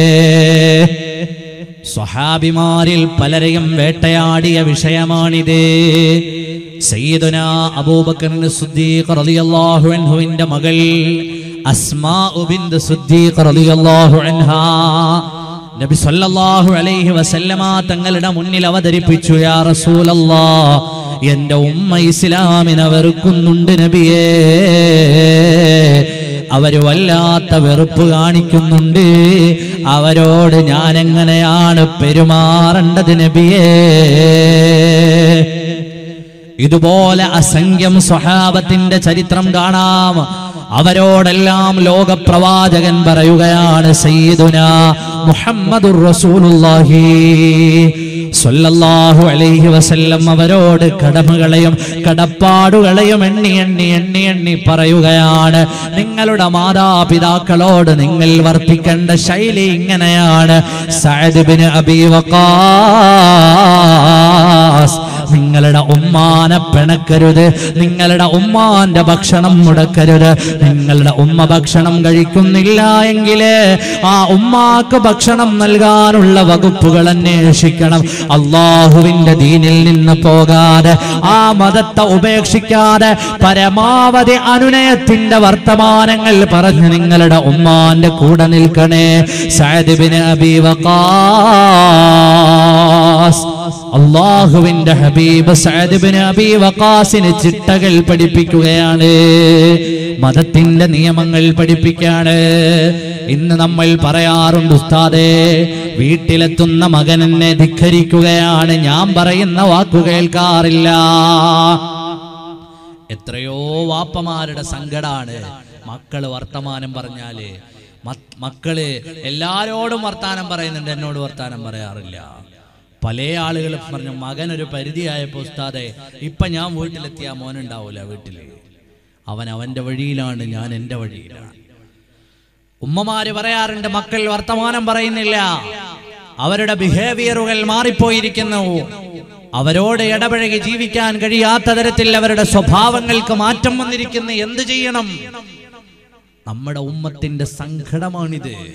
[SPEAKER 2] സ്വഹാബിമാരിൽ പലരെയും വേട്ടയാടിയ വിഷയമാണിത്. സയ്യിദുനാ അബൂബക്കർ സിദ്ദീഖ് റളിയല്ലാഹു അൻഹുവിന്റെ മകൾ അസ്മാ ബിൻത് സിദ്ദീഖ് റളിയല്ലാഹു അൻഹാ നബി സല്ലല്ലാഹു അലൈഹി വസല്ലമ തങ്ങളുടെ മുന്നിൽ അവതരിപ്പിച്ചു, യാ റസൂലല്ലാഹ്, എന്റെ ഉമ്മ ഇസ്ലാമിനെ വെറുക്കുന്നുണ്ട് നബിയേ, അവര് വല്ലാത്ത വെറുപ്പ് കാണിക്കുന്നുണ്ട്, അവരോട് ഞാൻ എങ്ങനെയാണ് പെരുമാറേണ്ടത് നബിയേ? ഇതുപോലെ അസംഖ്യം സ്വഹാബത്തിന്റെ ചരിത്രം കാണാം. അവരോടെല്ലാം ലോകപ്രവാചകൻ പറയുകയാണ്, സയ്യിദുനാ മുഹമ്മദുർ റസൂലുള്ളാഹി സ്വല്ലല്ലാഹു അലൈഹി വസല്ലം അവരോട് കടമകളെയും കടപ്പാടുകളെയും എണ്ണി എണ്ണി എണ്ണി എണ്ണി പറയുകയാണ്, നിങ്ങളുടെ മാതാപിതാക്കളോട് നിങ്ങൾ വർത്തിക്കേണ്ട ശൈലി ഇങ്ങനെയാണ്. സഅദ് ബിൻ അബീ വഖാസ്, നിങ്ങളുടെ ഉമ്മാനെ പിണക്കരുത്, നിങ്ങളുടെ ഉമ്മാന്റെ ഭക്ഷണം മുടക്കരുത്. നിങ്ങളുടെ ഉമ്മ ഭക്ഷണം കഴിക്കുന്നില്ല എങ്കിൽ ആ ഉമ്മാക്ക് ഭക്ഷണം നൽകാനുള്ള വകുപ്പുകൾ അന്വേഷിക്കണം. അള്ളാഹുവിന്റെ ദീനിൽ നിന്ന് പോകാതെ, ആ മതത്തെ ഉപേക്ഷിക്കാതെ പരമാവധി അനുനയത്തിന്റെ വർത്തമാനങ്ങൾ പറഞ്ഞ് നിങ്ങളുടെ ഉമ്മാന്റെ കൂടെ നിൽക്കണേ. സഅദ് ബിൻ അബീ വഖാസ്, അല്ലാഹുവിന്റെ ഹബീബ് സഅദ് ബിൻ അബീ വഖാസിന് ചിട്ടകൾ പഠിപ്പിക്കുകയാണ്, മതത്തിന്റെ നിയമങ്ങൾ പഠിപ്പിക്കുകയാണ്. ഇന്ന് നമ്മൾ പറയാറുണ്ട്, ഉസ്താദേ, വീട്ടിലെത്തുന്ന മകൻ എന്നെ ധിക്കരിക്കുകയാണ്, ഞാൻ പറയുന്ന വാക്കു കേൾക്കാറില്ല. എത്രയോ വാപ്പമാരുടെ സങ്കടാണ് മക്കള് വർത്തമാനം പറഞ്ഞാല്. മക്കള് എല്ലാരോടും വർത്താനം പറയുന്നുണ്ട്, എന്നോട് വർത്താനം പറയാറില്ല. പല ആളുകളും പറഞ്ഞു, മകൻ ഒരു പരിധിയായപ്പോ ഉസ്താദെ, ഇപ്പൊ ഞാൻ വീട്ടിലെത്തിയാ മോനുണ്ടാവൂല വീട്ടില്, അവൻ അവന്റെ വഴിയിലാണ്, ഞാൻ എന്റെ വഴിയിലാണ്. ഉമ്മമാര് പറയാറുണ്ട്, മക്കൾ വർത്തമാനം പറയുന്നില്ല, അവരുടെ ബിഹേവിയറുകൾ മാറിപ്പോയിരിക്കുന്നു, അവരോട് ഇടപഴകി ജീവിക്കാൻ കഴിയാത്ത തരത്തിൽ അവരുടെ സ്വഭാവങ്ങൾക്ക് മാറ്റം വന്നിരിക്കുന്നു, എന്ത് ചെയ്യണം? നമ്മുടെ ഉമ്മത്തിന്റെ സങ്കടമാണിത്.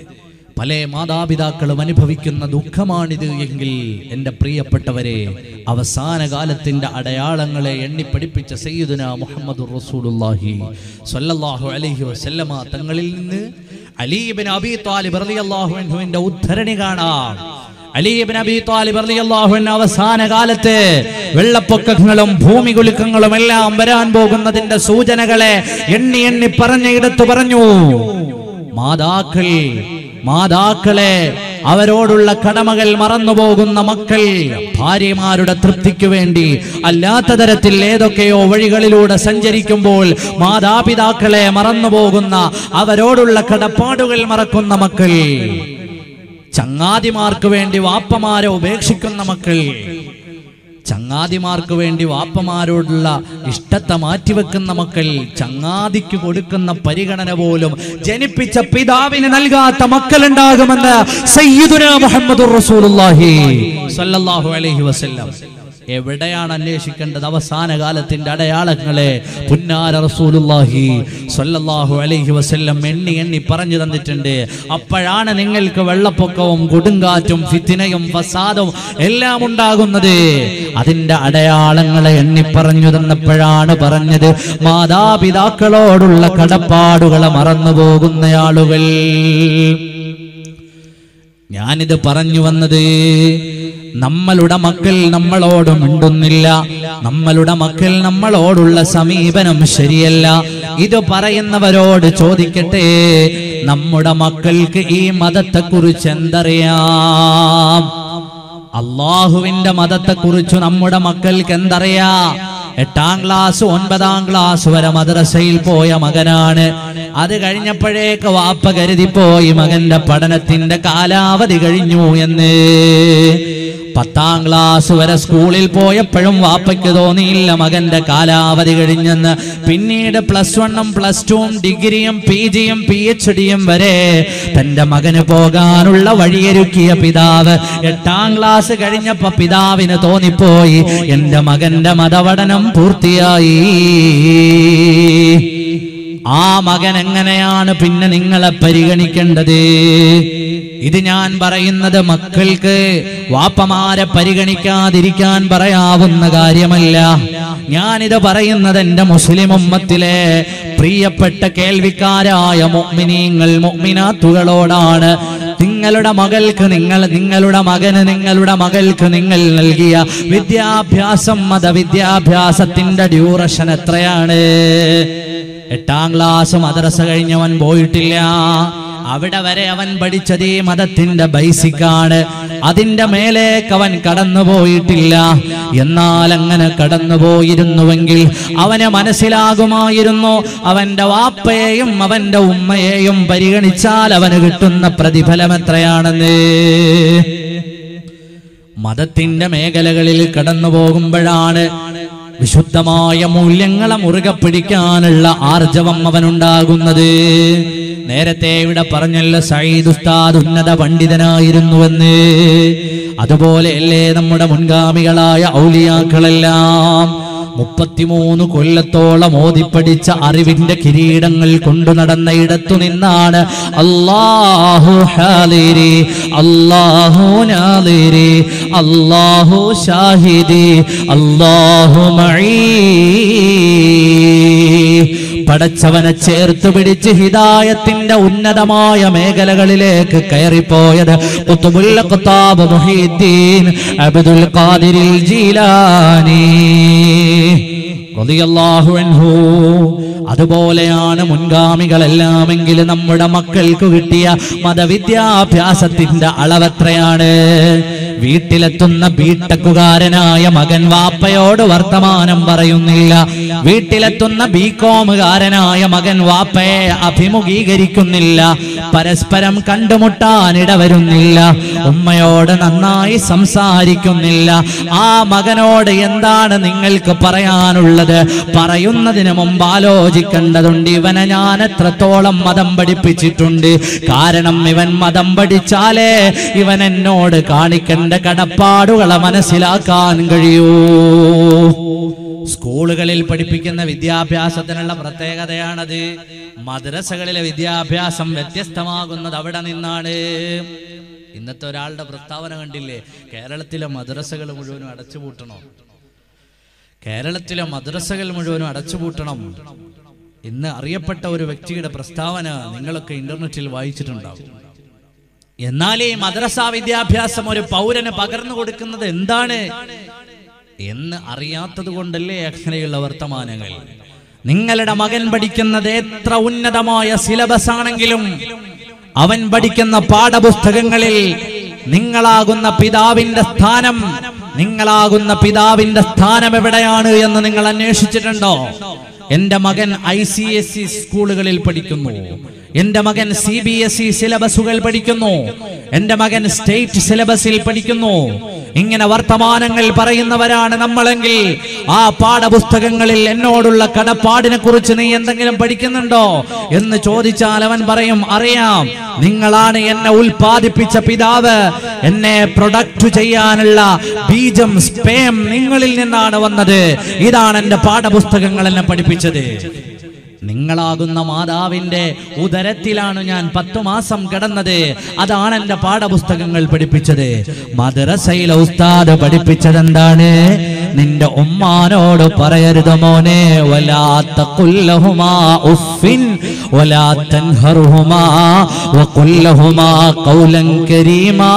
[SPEAKER 1] പല മാതാപിതാക്കളും അനുഭവിക്കുന്ന ദുഃഖമാണിത് എങ്കിൽ എൻ്റെ പ്രിയപ്പെട്ടവരെ, അവസാന കാലത്തിന്റെ അടയാളങ്ങളെ എണ്ണി പഠിപ്പിച്ച സയ്യിദുനാ മുഹമ്മദുർ റസൂലുള്ളാഹി സ്വല്ലല്ലാഹു അലൈഹി വസല്ലമ തങ്ങളിൽ നിന്ന് അലി ഇബ്നു അബീ ത്വാലിബ് റളിയല്ലാഹു അൻഹുവിന്റെ ഉദ്ധരണി കാണാം. അലി ഇബ്നു അബീ ത്വാലിബ് റളിയല്ലാഹു അൻഹു അവസാന കാലത്ത് വെള്ളപ്പൊക്കങ്ങളും ഭൂമി കുലുക്കങ്ങളും എല്ലാം വരാൻ പോകുന്നതിന്റെ സൂചനകളെ എണ്ണി എണ്ണി പറഞ്ഞിടത്ത് പറഞ്ഞു, മാതാക്കൾ മാതാക്കളെ അവരോടുള്ള കടമകൾ മറന്നുപോകുന്ന മക്കൾ, ഭാര്യമാരുടെ തൃപ്തിക്ക് വേണ്ടി അല്ലാത്ത തരത്തിൽ ഏതൊക്കെയോ വഴികളിലൂടെ സഞ്ചരിക്കുമ്പോൾ മാതാപിതാക്കളെ മറന്നുപോകുന്ന, അവരോടുള്ള കടപ്പാടുകൾ മറക്കുന്ന മക്കൾ, ചങ്ങാതിമാർക്ക് വേണ്ടി വാപ്പമാരെ ഉപേക്ഷിക്കുന്ന മക്കൾ, ചങ്ങാതിമാർക്ക് വേണ്ടി വാപ്പമാരോടുള്ള ഇഷ്ടത്തെ മാറ്റിവെക്കുന്ന മക്കൾ, ചങ്ങാതിക്ക് കൊടുക്കുന്ന പരിഗണന പോലും ജനിപ്പിച്ച പിതാവിന് നൽകാത്ത മക്കൾ ഉണ്ടാകുമെന്ന് സയ്യിദുനാ മുഹമ്മദുർ റസൂലുള്ളാഹി സ്വല്ലല്ലാഹു അലൈഹി വസല്ലം. എവിടെയാണ് അന്വേഷിക്കേണ്ടത്? അവസാന കാലത്തിന്റെ അടയാളങ്ങളെ പുന്നാര റസൂലുള്ളാഹി സ്വല്ലല്ലാഹു അലൈഹി വസല്ലം എണ്ണി എണ്ണി പറഞ്ഞു തന്നിട്ടുണ്ട്. അപ്പോഴാണ് നിങ്ങൾക്ക് വെള്ളപ്പൊക്കവും കൊടുങ്കാറ്റും ഫിത്നയും ഫസാദും എല്ലാം ഉണ്ടാകുന്നത്. അതിന്റെ അടയാളങ്ങളെ എണ്ണി പറഞ്ഞു തന്നപ്പോഴാണ് പറഞ്ഞത്, മാതാപിതാക്കളോടുള്ള കടപ്പാടുകളെ മറന്നുപോകുന്ന ആളുകൾ. ഞാനിത് പറഞ്ഞു വന്നത്, നമ്മളുടെ മക്കൾ നമ്മളോട് മിണ്ടുന്നില്ല, നമ്മളുടെ മക്കൾ നമ്മളോടുള്ള സമീപനം ശരിയല്ല. ഇത് പറയുന്നവരോട് ചോദിക്കട്ടെ, നമ്മുടെ മക്കൾക്ക് ഈ മതത്തെക്കുറിച്ച് എന്തറിയാം? അള്ളാഹുവിന്റെ മതത്തെക്കുറിച്ച് നമ്മുടെ മക്കൾക്ക് എന്തറിയാം? എട്ടാം ക്ലാസ് ഒൻപതാം ക്ലാസ് വരെ മദ്രസയിൽ പോയ മകനാണ്. അത് കഴിഞ്ഞപ്പോഴേക്ക് വാപ്പ കരുതിപ്പോയി മകന്റെ പഠനത്തിന്റെ കാലാവധി കഴിഞ്ഞു എന്ന്. പത്താം ക്ലാസ് വരെ സ്കൂളിൽ പോയപ്പോഴും വാപ്പയ്ക്ക് തോന്നിയില്ല മകന്റെ കാലാവധി കഴിഞ്ഞെന്ന്. പിന്നീട് പ്ലസ് വണ്ണും പ്ലസ് ടുവും ഡിഗ്രിയും പി ജിയും പി എച്ച് ഡിയും വരെ തന്റെ മകന് പോകാനുള്ള വഴിയൊരുക്കിയ പിതാവ്, എട്ടാം ക്ലാസ് കഴിഞ്ഞപ്പോ പിതാവിന് തോന്നിപ്പോയി എന്റെ മകന്റെ മതപഠനം പൂർത്തിയായി. ആ മകൻ എങ്ങനെയാണ് പിന്നെ നിങ്ങളെ പരിഗണിക്കേണ്ടത്? ഇത് ഞാൻ പറയുന്നത് മക്കൾക്ക് വാപ്പമാരെ പരിഗണിക്കാതിരിക്കാൻ പറയാവുന്ന കാര്യമല്ല. ഞാനിത് പറയുന്നത് എൻ്റെ മുസ്ലിം ഉമ്മത്തിലെ പ്രിയപ്പെട്ട കേൾവിക്കാരായ മുഅ്മിനീങ്ങൾ മുഅ്മിനാത്തുകളോടാണ്. നിങ്ങളുടെ മകൾക്ക് നിങ്ങൾ നിങ്ങളുടെ മകന് നിങ്ങളുടെ മകൾക്ക് നിങ്ങൾ നൽകിയ വിദ്യാഭ്യാസം, മതവിദ്യാഭ്യാസത്തിന്റെ ഡ്യൂറേഷൻ എത്രയാണ്? എട്ടാം ക്ലാസ് മദ്രസ കഴിഞ്ഞവൻ പോയിട്ടില്ല. അവിടെ വരെ അവൻ പഠിച്ചത് ഈ മതത്തിന്റെ ബേസിക്കാണ്. അതിന്റെ മേലേക്ക് അവൻ കടന്നുപോയിട്ടില്ല. എന്നാൽ അങ്ങനെ കടന്നുപോയിരുന്നുവെങ്കിൽ അവന് മനസ്സിലാകുമായിരുന്നു അവന്റെ വാപ്പയെയും അവന്റെ ഉമ്മയെയും പരിഗണിച്ചാൽ അവന് കിട്ടുന്ന പ്രതിഫലം എത്രയാണെന്ന്. മതത്തിന്റെ മേഖലകളിൽ കടന്നു പോകുമ്പോഴാണ് വിശുദ്ധമായ മൂല്യങ്ങളെ മുറുകെ പിടിക്കാനുള്ള ആർജവം അവനുണ്ടാകുന്നത്. നേരത്തെ ഇവിടെ പറഞ്ഞല്ലോ സയ്യിദ് ഉസ്താദ് ഉന്നത പണ്ഡിതനായിരുന്നുവെന്ന്. അതുപോലെയല്ലേ നമ്മുടെ മുൻഗാമികളായ ഔലിയാക്കളെല്ലാം മുപ്പത്തിമൂന്ന് കൊല്ലത്തോളം ഓതിപ്പടിച്ച അറിവിന്റെ കിരീടങ്ങൾ കൊണ്ടു നടന്ന ഇടത്തു നിന്നാണ് അല്ലാഹു ഹാദിരി, അല്ലാഹു നാദിരി, അല്ലാഹു ഷാഹിദി, അല്ലാഹു മഈ, പടച്ചവനെ ചേർത്ത് പിടിച്ച് ഹിദായത്തിന്റെ ഉന്നതമായ മേഖലകളിലേക്ക് കയറിപ്പോയത് ഖുത്ബുൽ ഖത്താബ് മുഹീദ്ദീൻ അബ്ദുൽ ഖാദിറിൽ ജീലാനി റളിയല്ലാഹു അൻഹു. അതുപോലെയാണ് മുൻഗാമികളെല്ലാമെങ്കിൽ നമ്മുടെ മക്കൾക്ക് കിട്ടിയ മതവിദ്യാഭ്യാസത്തിന്റെ അളവെത്രയാണ്? വീട്ടിലെത്തുന്ന ബിടെക്കുകാരനായ മകൻ വാപ്പയോട് വർത്തമാനം പറയുന്നില്ല. വീട്ടിലെത്തുന്ന ബികോമുകാരനായ മകൻ വാപ്പയെ അഭിമുഖീകരിക്കുന്നില്ല. പരസ്പരം കണ്ടുമുട്ടാൻ ഇടവരുന്നില്ല. ഉമ്മയോട് നന്നായി സംസാരിക്കുന്നില്ല. ആ മകനോട് എന്താണ് നിങ്ങൾക്ക് പറയാനുള്ളത്? പറയുന്നതിന് മുമ്പ് ആലോചിക്കേണ്ടതുണ്ട്. ഇവനെ ഞാൻ എത്രത്തോളം മതം പഠിപ്പിച്ചിട്ടുണ്ട്? കാരണം ഇവൻ മതം പഠിച്ചാലേ ഇവൻ എന്നോട് കാണിക്കേണ്ട കടപ്പാടുകളെ മനസ്സിലാക്കാൻ കഴിയൂ.
[SPEAKER 2] സ്കൂളുകളിൽ പഠിപ്പിക്കുന്ന വിദ്യാഭ്യാസത്തിനുള്ള പ്രത്യേകതയാണത്. മദ്രസകളിലെ വിദ്യാഭ്യാസം വ്യത്യസ്തമാകുന്നത് അവിടെ നിന്നാണ്. ഇന്നത്തെ ഒരാളുടെ പ്രസ്താവന കണ്ടില്ലേ, കേരളത്തിലെ മദ്രസകൾ മുഴുവനും അടച്ചുപൂട്ടണോ, കേരളത്തിലെ മദ്രസകൾ മുഴുവനും അടച്ചുപൂട്ടണം ഇന്ന് അറിയപ്പെട്ട ഒരു വ്യക്തിയുടെ പ്രസ്താവന നിങ്ങളൊക്കെ ഇന്റർനെറ്റിൽ വായിച്ചിട്ടുണ്ടാവും. എന്നാൽ ഈ മദ്രസ വിദ്യാഭ്യാസം ഒരു പൗരന് പകർന്നു കൊടുക്കുന്നത് എന്താണ് എന്ന് അറിയാത്തത് കൊണ്ടല്ലേ അങ്ങനെയുള്ള വർത്തമാനങ്ങൾ. നിങ്ങളുടെ മകൻ പഠിക്കുന്നത് എത്ര ഉന്നതമായ സിലബസ് ആണെങ്കിലും അവൻ പഠിക്കുന്ന പാഠപുസ്തകങ്ങളിൽ നിങ്ങളാകുന്ന പിതാവിന്റെ സ്ഥാനം നിങ്ങളാകുന്ന പിതാവിന്റെ സ്ഥാനം എവിടെയാണ് എന്ന് നിങ്ങൾ അന്വേഷിച്ചിട്ടുണ്ടോ? എന്റെ മകൻ ഐ സി എസ് ഇ സ്കൂളുകളിൽ പഠിക്കുന്നു, എന്റെ മകൻ സി ബി എസ് ഇ സിലബസുകൾ പഠിക്കുന്നു, എന്റെ മകൻ സ്റ്റേറ്റ് സിലബസിൽ പഠിക്കുന്നു. ഇങ്ങനെ വർത്തമാനങ്ങൾ പറയുന്നവരാണ് നമ്മളെങ്കിൽ ആ പാഠപുസ്തകങ്ങളിൽ എന്നോടുള്ള കടപ്പാടിനെ കുറിച്ച് നീ എന്തെങ്കിലും പഠിക്കുന്നുണ്ടോ എന്ന് ചോദിച്ചാൽ അവൻ പറയും, അറിയാം, നിങ്ങളാണ് എന്നെ ഉൽപ്പാദിപ്പിച്ച പിതാവ്, എന്നെ പ്രൊഡക്റ്റ് ചെയ്യാനുള്ള ബീജം സ്പേം നിങ്ങളിൽ നിന്നാണ് വന്നത്, ഇതാണ് എന്റെ പാഠപുസ്തകങ്ങൾ എന്നെ പഠിപ്പിച്ചത്. നിങ്ങളാകുന്ന മാതാവിന്റെ ഉദരത്തിലാണ് ഞാൻ പത്തു മാസം കിടന്നത്, അതാണ് എന്റെ പാഠപുസ്തകങ്ങൾ പഠിപ്പിച്ചത്. മദ്രസയിലെ ഉസ്താദ് പഠിപ്പിച്ചത് എന്താണ്? നിന്റെ ഉമ്മാനോട് പറയരുത് മോനെ, വലാ തഖുൽ ലഹുമാ ഉഫ്ഫിൻ വലാ തൻഹർഹുമാ വഖുൽ ലഹുമാ ഖൗലൻ കരീമാ.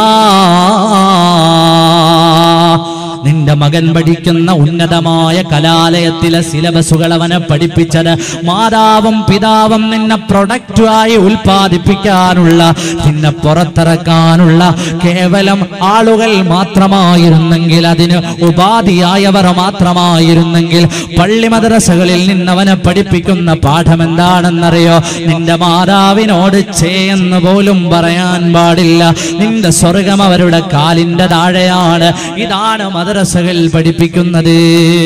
[SPEAKER 2] നിന്റെ മകൻ പഠിക്കുന്ന ഉന്നതമായ കലാലയത്തിലെ സിലബസുകൾ അവനെ പഠിപ്പിച്ചത് മാതാവും പിതാവും നിന്നെ പ്രൊഡക്റ്റായി ഉൽപ്പാദിപ്പിക്കാനുള്ള, നിന്നെ പുറത്തിറക്കാനുള്ള കേവലം ആളുകൾ മാത്രമായിരുന്നെങ്കിൽ, അതിന് ഉപാധിയായവർ മാത്രമായിരുന്നെങ്കിൽ, പള്ളി മദ്രസകളിൽ നിന്നവനെ പഠിപ്പിക്കുന്ന പാഠം എന്താണെന്നറിയോ? നിന്റെ മാതാവിനോട് ചേയെന്ന് പോലും പറയാൻ പാടില്ല, നിന്റെ സ്വർഗം അവരുടെ കാലിന്റെ താഴെയാണ്. ഇതാണ് മദ്രസകൾ പഠിപ്പിക്കുന്നത്.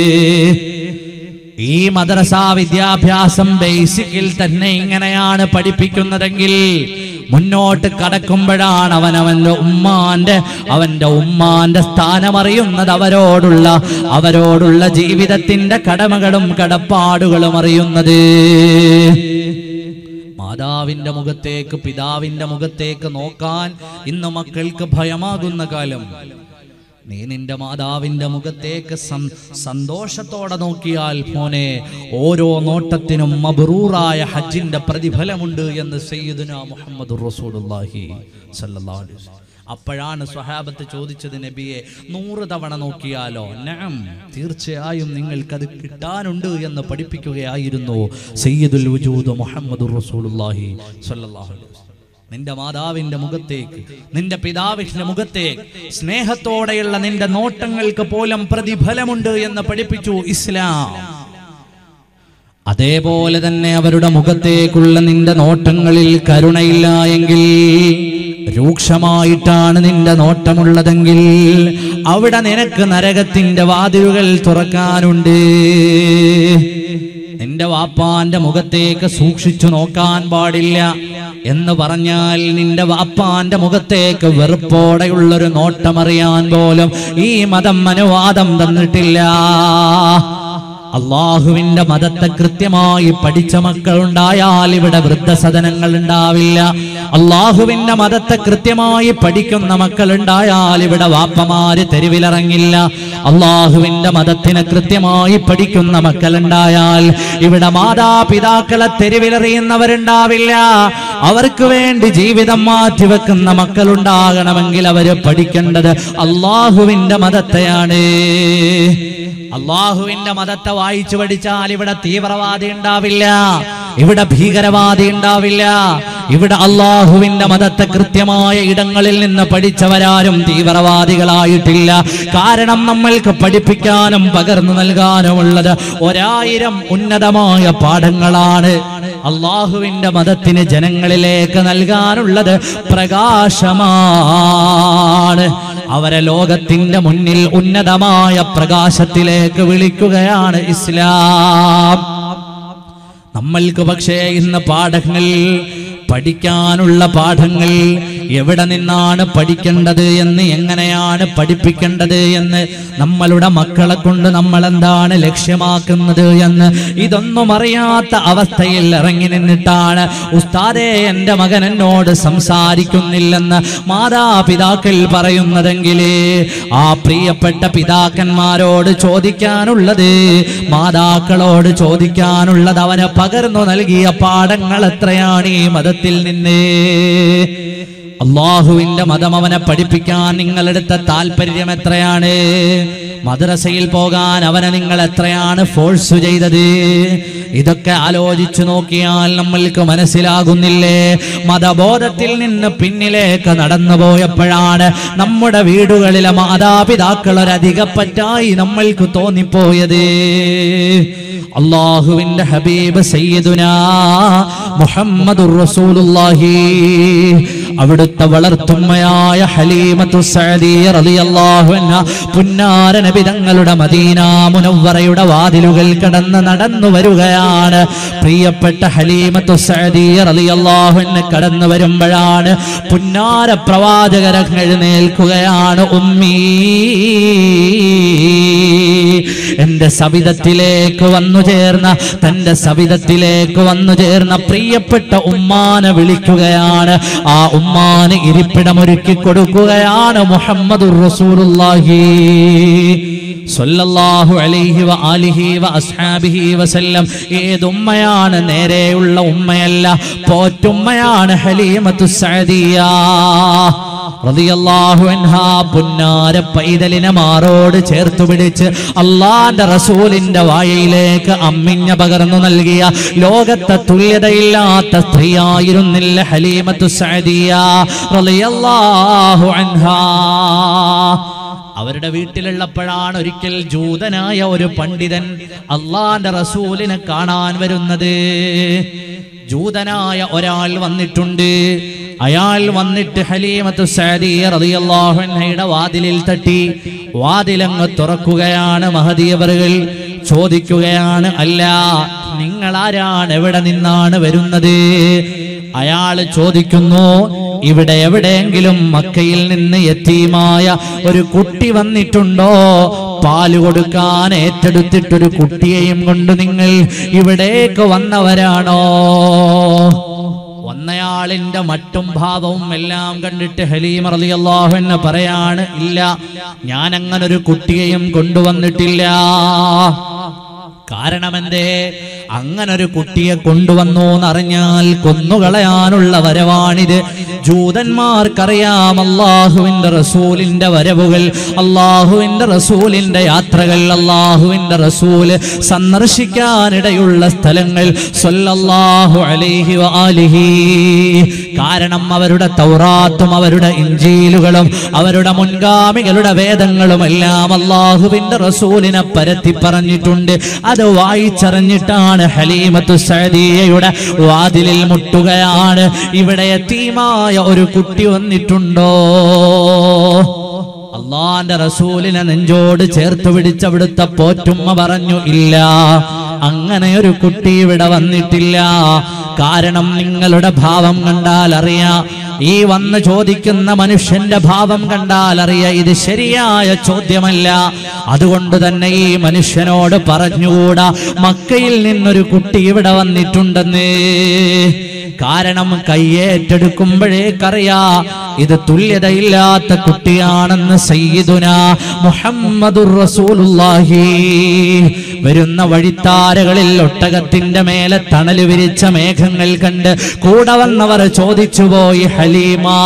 [SPEAKER 2] ഈ മദ്രസ വിദ്യാഭ്യാസം ബേസിക്കിൽ തന്നെ ഇങ്ങനെയാണ് പഠിപ്പിക്കുന്നതെങ്കിൽ മുന്നോട്ട് കടക്കുമ്പോഴാണ് അവൻ അവന്റെ ഉമ്മാന്റെ അവന്റെ ഉമ്മാന്റെ സ്ഥാനം അറിയുന്നത്, അവരോടുള്ള അവരോടുള്ള ജീവിതത്തിന്റെ കടമകളും കടപ്പാടുകളും അറിയുന്നത്. മാതാവിന്റെ മുഖത്തേക്ക് പിതാവിന്റെ മുഖത്തേക്ക് നോക്കാൻ ഇന്ന് മക്കൾക്ക് ഭയമാകുന്ന കാലം. നീ നിന്റെ മാതാവിന്റെ മുഖത്തേക്ക് സന്തോഷത്തോടെ നോക്കിയാൽ മോനെ, ഓരോ നോട്ടത്തിനും മബ്റൂറായ ഹജ്ജിന്റെ പ്രതിഫലമുണ്ട് എന്ന് സയ്യിദുനാ മുഹമ്മദുർ റസൂലുള്ളാഹി സ്വല്ലല്ലാഹു അലൈഹി വസല്ലം. അപ്പോഴാണ് സ്വഹാബത്ത് ചോദിച്ചത്, നബിയെ, നൂറ് തവണ നോക്കിയാലോ? നഅം, തീർച്ചയായും നിങ്ങൾക്കത് കിട്ടാനുണ്ട് എന്ന് പഠിപ്പിക്കുകയായിരുന്നു സയ്യിദുൽ വജൂദ് മുഹമ്മദുർ റസൂലുള്ളാഹി സ്വല്ലല്ലാഹു അലൈഹി വസല്ലം. നിന്റെ മാതാവിന്റെ മുഖത്തേക്ക്, നിന്റെ പിതാവിന്റെ മുഖത്തേക്ക് സ്നേഹത്തോടെയുള്ള നിന്റെ നോട്ടങ്ങൾക്ക് പോലും പ്രതിഫലമുണ്ട് എന്ന് പഠിപ്പിച്ചു ഇസ്ലാം. അതേപോലെ തന്നെ അവരുടെ മുഖത്തേക്കുള്ള നിന്റെ നോട്ടങ്ങളിൽ കരുണയില്ല എങ്കിൽ, രൂക്ഷമായിട്ടാണ് നിന്റെ നോട്ടമുള്ളതെങ്കിൽ, അവിടെ നിനക്ക് നരകത്തിന്റെ വാതിലുകൾ തുറക്കാനുണ്ട്. നിന്റെ വാപ്പാന്റെ മുഖത്തേക്ക് സൂക്ഷിച്ചു നോക്കാൻ പാടില്ല എന്ന് പറഞ്ഞാൽ നിന്റെ വാപ്പാന്റെ മുഖത്തേക്ക് വെറുപ്പോടെയുള്ളൊരു നോട്ടമറിയാൻ പോലും ഈ മതം അനുവാദം തന്നിട്ടില്ല. അള്ളാഹുവിന്റെ മതത്തെ കൃത്യമായി പഠിച്ച മക്കളുണ്ടായാൽ ഇവിടെ വൃദ്ധസദനങ്ങൾ ഉണ്ടാവില്ല. അള്ളാഹുവിന്റെ മതത്തെ കൃത്യമായി പഠിക്കുന്ന മക്കളുണ്ടായാൽ ഇവിടെ വാപ്പമാര് തെരുവിലിറങ്ങില്ല. അള്ളാഹുവിന്റെ മതത്തിനെ കൃത്യമായി പഠിക്കുന്ന മക്കളുണ്ടായാൽ ഇവിടെ മാതാപിതാക്കളെ തെരുവിലെറിയുന്നവരുണ്ടാവില്ല. അവർക്ക് വേണ്ടി ജീവിതം മാറ്റിവെക്കുന്ന മക്കളുണ്ടാകണമെങ്കിൽ അവര് പഠിക്കേണ്ടത് അള്ളാഹുവിന്റെ മതത്തെയാണ്. അള്ളാഹുവിന്റെ മതത്തെ വായിച്ചു പഠിച്ചാൽ ഇവിടെ തീവ്രവാദി ഉണ്ടാവില്ല, ഇവിടെ ഭീകരവാദി ഉണ്ടാവില്ല. ഇവിടെ അള്ളാഹുവിന്റെ മതത്തെ കൃത്യമായ ഇടങ്ങളിൽ നിന്ന് പഠിച്ചവരാരും തീവ്രവാദികളായിട്ടില്ല. കാരണം നമ്മൾക്ക് പഠിപ്പിക്കാനും പകർന്നു നൽകാനുമുള്ളത് ഒരായിരം ഉന്നതമായ പാഠങ്ങളാണ്. അള്ളാഹുവിന്റെ മതത്തിന് ജനങ്ങളിലേക്ക് നൽകാനുള്ളത് പ്രകാശമാണ്. അവരെ ലോകത്തിന്റെ മുന്നിൽ ഉന്നതമായ പ്രകാശത്തിലേക്ക് വിളിക്കുകയാണ് ഇസ്ലാം. നമ്മൾക്ക് പക്ഷേ ഇന്ന് പാഠങ്ങൾ പഠിക്കാനുള്ള പാഠങ്ങൾ എവിടെ നിന്നാണ് പഠിക്കേണ്ടത് എന്ന്, എങ്ങനെയാണ് പഠിപ്പിക്കേണ്ടത് എന്ന്, നമ്മളുടെ മക്കളെ കൊണ്ട് നമ്മൾ എന്താണ് ലക്ഷ്യമാക്കുന്നത് എന്ന് ഇതൊന്നും അറിയാത്ത അവസ്ഥയിൽ ഇറങ്ങി നിന്നിട്ടാണ് ഉസ്താദേ എൻ്റെ മകൻ എന്നോട് സംസാരിക്കുന്നില്ലെന്ന് മാതാപിതാക്കൾ പറയുന്നതെങ്കിൽ ആ പ്രിയപ്പെട്ട പിതാക്കന്മാരോട് ചോദിക്കാനുള്ളത്, മാതാക്കളോട് ചോദിക്കാനുള്ളത്, അവന് പകർന്നു നൽകിയ പാഠങ്ങൾ എത്രയാണ് ഈ മതത്തിൽ നിന്ന്? അള്ളാഹുവിന്റെ മതം അവനെ പഠിപ്പിക്കാൻ നിങ്ങളെടുത്ത താല്പര്യം എത്രയാണ്? മദ്രസയിൽ പോകാൻ അവനെ നിങ്ങൾ എത്രയാണ് ഫോഴ്സ് ചെയ്തത്? ഇതൊക്കെ ആലോചിച്ചു നോക്കിയാൽ നമ്മൾക്ക് മനസ്സിലാകുന്നില്ലേ? മതബോധത്തിൽ നിന്ന് പിന്നിലേക്ക് നടന്നു പോയപ്പോഴാണ് നമ്മുടെ വീടുകളിലെ മാതാപിതാക്കൾ ഒരധികപ്പറ്റായി നമ്മൾക്ക് തോന്നിപ്പോയത്. അല്ലാഹുവിന്റെ ഹബീബ് സയ്യിദുനാ മുഹമ്മദുർ റസൂലുള്ളാഹി അവിടുത്തെ വളർത്തുമ്മയായ ഹലീമത്തു സഅദിയ റളിയല്ലാഹു അൻഹ പുന്നാര നബി തങ്ങളുടെ മദീന മുനവ്വറയുടെ വാതിലുകൾ കടന്ന് നടന്നു വരികയാണ്. പ്രിയപ്പെട്ട ഹലീമത്തു സഅദിയ റളിയല്ലാഹു അൻഹ കടന്നു വരുമ്പോഴാണ് പുന്നാര പ്രവാചകൻ എഴുന്നേൽക്കുകയാണ്. ഉമ്മീ, എന്റെ സവിധത്തിലേക്ക് വന്നു ചേർന്ന തന്റെ സവിധത്തിലേക്ക് വന്നു ചേർന്ന പ്രിയപ്പെട്ട ഉമ്മാനെ വിളിക്കുകയാണ്. ആ ഉമ്മാന് ഇരിപ്പിടമൊരുക്കി കൊടുക്കുകയാണ് മുഹമ്മദുർ റസൂലുള്ളാഹി സ്വല്ലല്ലാഹു അലൈഹി വ ആലിഹി വ അസ്ഹാബിഹി വസല്ലം. ഏതുമ്മയാണ്? നേരെയുള്ള ഉമ്മയല്ല, പോറ്റുമ്മയാണ് ഹലീമത്തു സഅദിയ റളിയല്ലാഹു അൻഹാ. പുന്നാര പൈതലിനെ മാറോട് ചേർത്തു പിടിച്ച് അള്ളാന്റെ റസൂലിന്റെ വായയിലേക്ക് അമ്മിഞ്ഞ പകർന്നു നൽകിയ ലോകത്തെ തുല്യതയില്ലാത്ത സ്ത്രീയായിരുന്നില്ല ഹലീമത്തു സഅദിയ റളിയല്ലാഹു അൻഹാ. അവരുടെ വീട്ടിലുള്ളപ്പോഴാണ് ഒരിക്കൽ ജൂതനായ ഒരു പണ്ഡിതൻ അള്ളാന്റെ റസൂലിനെ കാണാൻ വരുന്നത്. ജൂതനായ ഒരാൾ വന്നിട്ടുണ്ട്. അയാൾ വന്നിട്ട് ഹലീമത്തു സഅദിയ റളിയല്ലാഹു അൻഹയുടെ വാതിലിൽ തട്ടി. വാതിലങ്ങ് തുറക്കുകയാണ്. മഹദിയവറുകൾ ചോദിക്കുകയാണ്, അല്ല നിങ്ങൾ ആരാണ്? എവിടെ നിന്നാണ് വരുന്നത്? അയാൾ ചോദിക്കുന്നു, ഇവിടെ എവിടെയെങ്കിലും മക്കയിൽ നിന്ന് യതീമായ ഒരു കുട്ടി വന്നിട്ടുണ്ടോ? പാല് കൊടുക്കാൻ ഏറ്റെടുത്തിട്ടൊരു കുട്ടിയെയും കൊണ്ട് നിങ്ങൾ ഇവിടേക്ക് വന്നവരാണോ? വന്നയാളിന്റെ മട്ടും ഭാവവും എല്ലാം കണ്ടിട്ട് ഹലീമ റളിയല്ലാഹു അൻഹ പറയാണ്, ഇല്ല, ഞാൻ അങ്ങനെ ഒരു കുട്ടിയെയും കൊണ്ടുവന്നിട്ടില്ല. കാരണം എന്തേ? അങ്ങനൊരു കുട്ടിയെ കൊണ്ടുവന്നു എന്നറിഞ്ഞാൽ കൊന്നുകളയാനുള്ള വരവാണിത്. ജൂതന്മാർക്കറിയാം അല്ലാഹുവിന്റെ റസൂലിന്റെ വരവുകൾ, അല്ലാഹുവിന്റെ റസൂലിന്റെ യാത്രകൾ, അല്ലാഹുവിന്റെ റസൂല് സന്ദർശിക്കാനിടയുള്ള സ്ഥലങ്ങൾ സ്വല്ലല്ലാഹു അലൈഹി വ ആലിഹി. കാരണം അവരുടെ തൗറാത്തും അവരുടെ ഇഞ്ചീലുകളും അവരുടെ മുൻഗാമികളുടെ വേദങ്ങളും എല്ലാം അല്ലാഹുവിന്റെ റസൂലിനെ പരത്തി പറഞ്ഞിട്ടുണ്ട്. അത് വായിച്ചറിഞ്ഞിട്ടാണ് ഹലീമത്തു സഅദിയയുടെ വാതിലിൽ മുട്ടുകയാണ്. ഇവിടെ യതീമായ ഒരു കുട്ടി വന്നിട്ടുണ്ടോ? അള്ളാന്റെ റസൂലിനെ നെഞ്ചോട് ചേർത്ത് പിടിച്ച് അവിടുത്തെ പോറ്റുമ്മ പറഞ്ഞു, ഇല്ല, അങ്ങനെ ഒരു കുട്ടി ഇവിടെ വന്നിട്ടില്ല. കാരണം നിങ്ങളുടെ ഭാവം കണ്ടാൽ അറിയാം, ഈ വന്ന് ചോദിക്കുന്ന മനുഷ്യന്റെ ഭാവം കണ്ടാൽ അറിയാം ഇത് ശരിയായ ചോദ്യമല്ല. അതുകൊണ്ട് തന്നെ ഈ മനുഷ്യനോട് പറഞ്ഞുകൂടാ മക്കയിൽ നിന്നൊരു കുട്ടി ഇവിടെ വന്നിട്ടുണ്ടെന്ന്. കാരണം കയ്യേറ്റെടുക്കുമ്പോഴേക്കറിയാ ഇത് തുല്യതയില്ലാത്ത കുട്ടിയാണെന്ന് സയ്യിദുനാ മുഹമ്മദുർ റസൂലുള്ളാഹി. വരുന്ന വഴിത്താരകളിൽ ഒട്ടകത്തിന്റെ മേലെ തണല് വിരിച്ച മേഘങ്ങൾ കണ്ട് കൂടെ വന്നവർ ചോദിച്ചുപോയി, ഹലീമാ,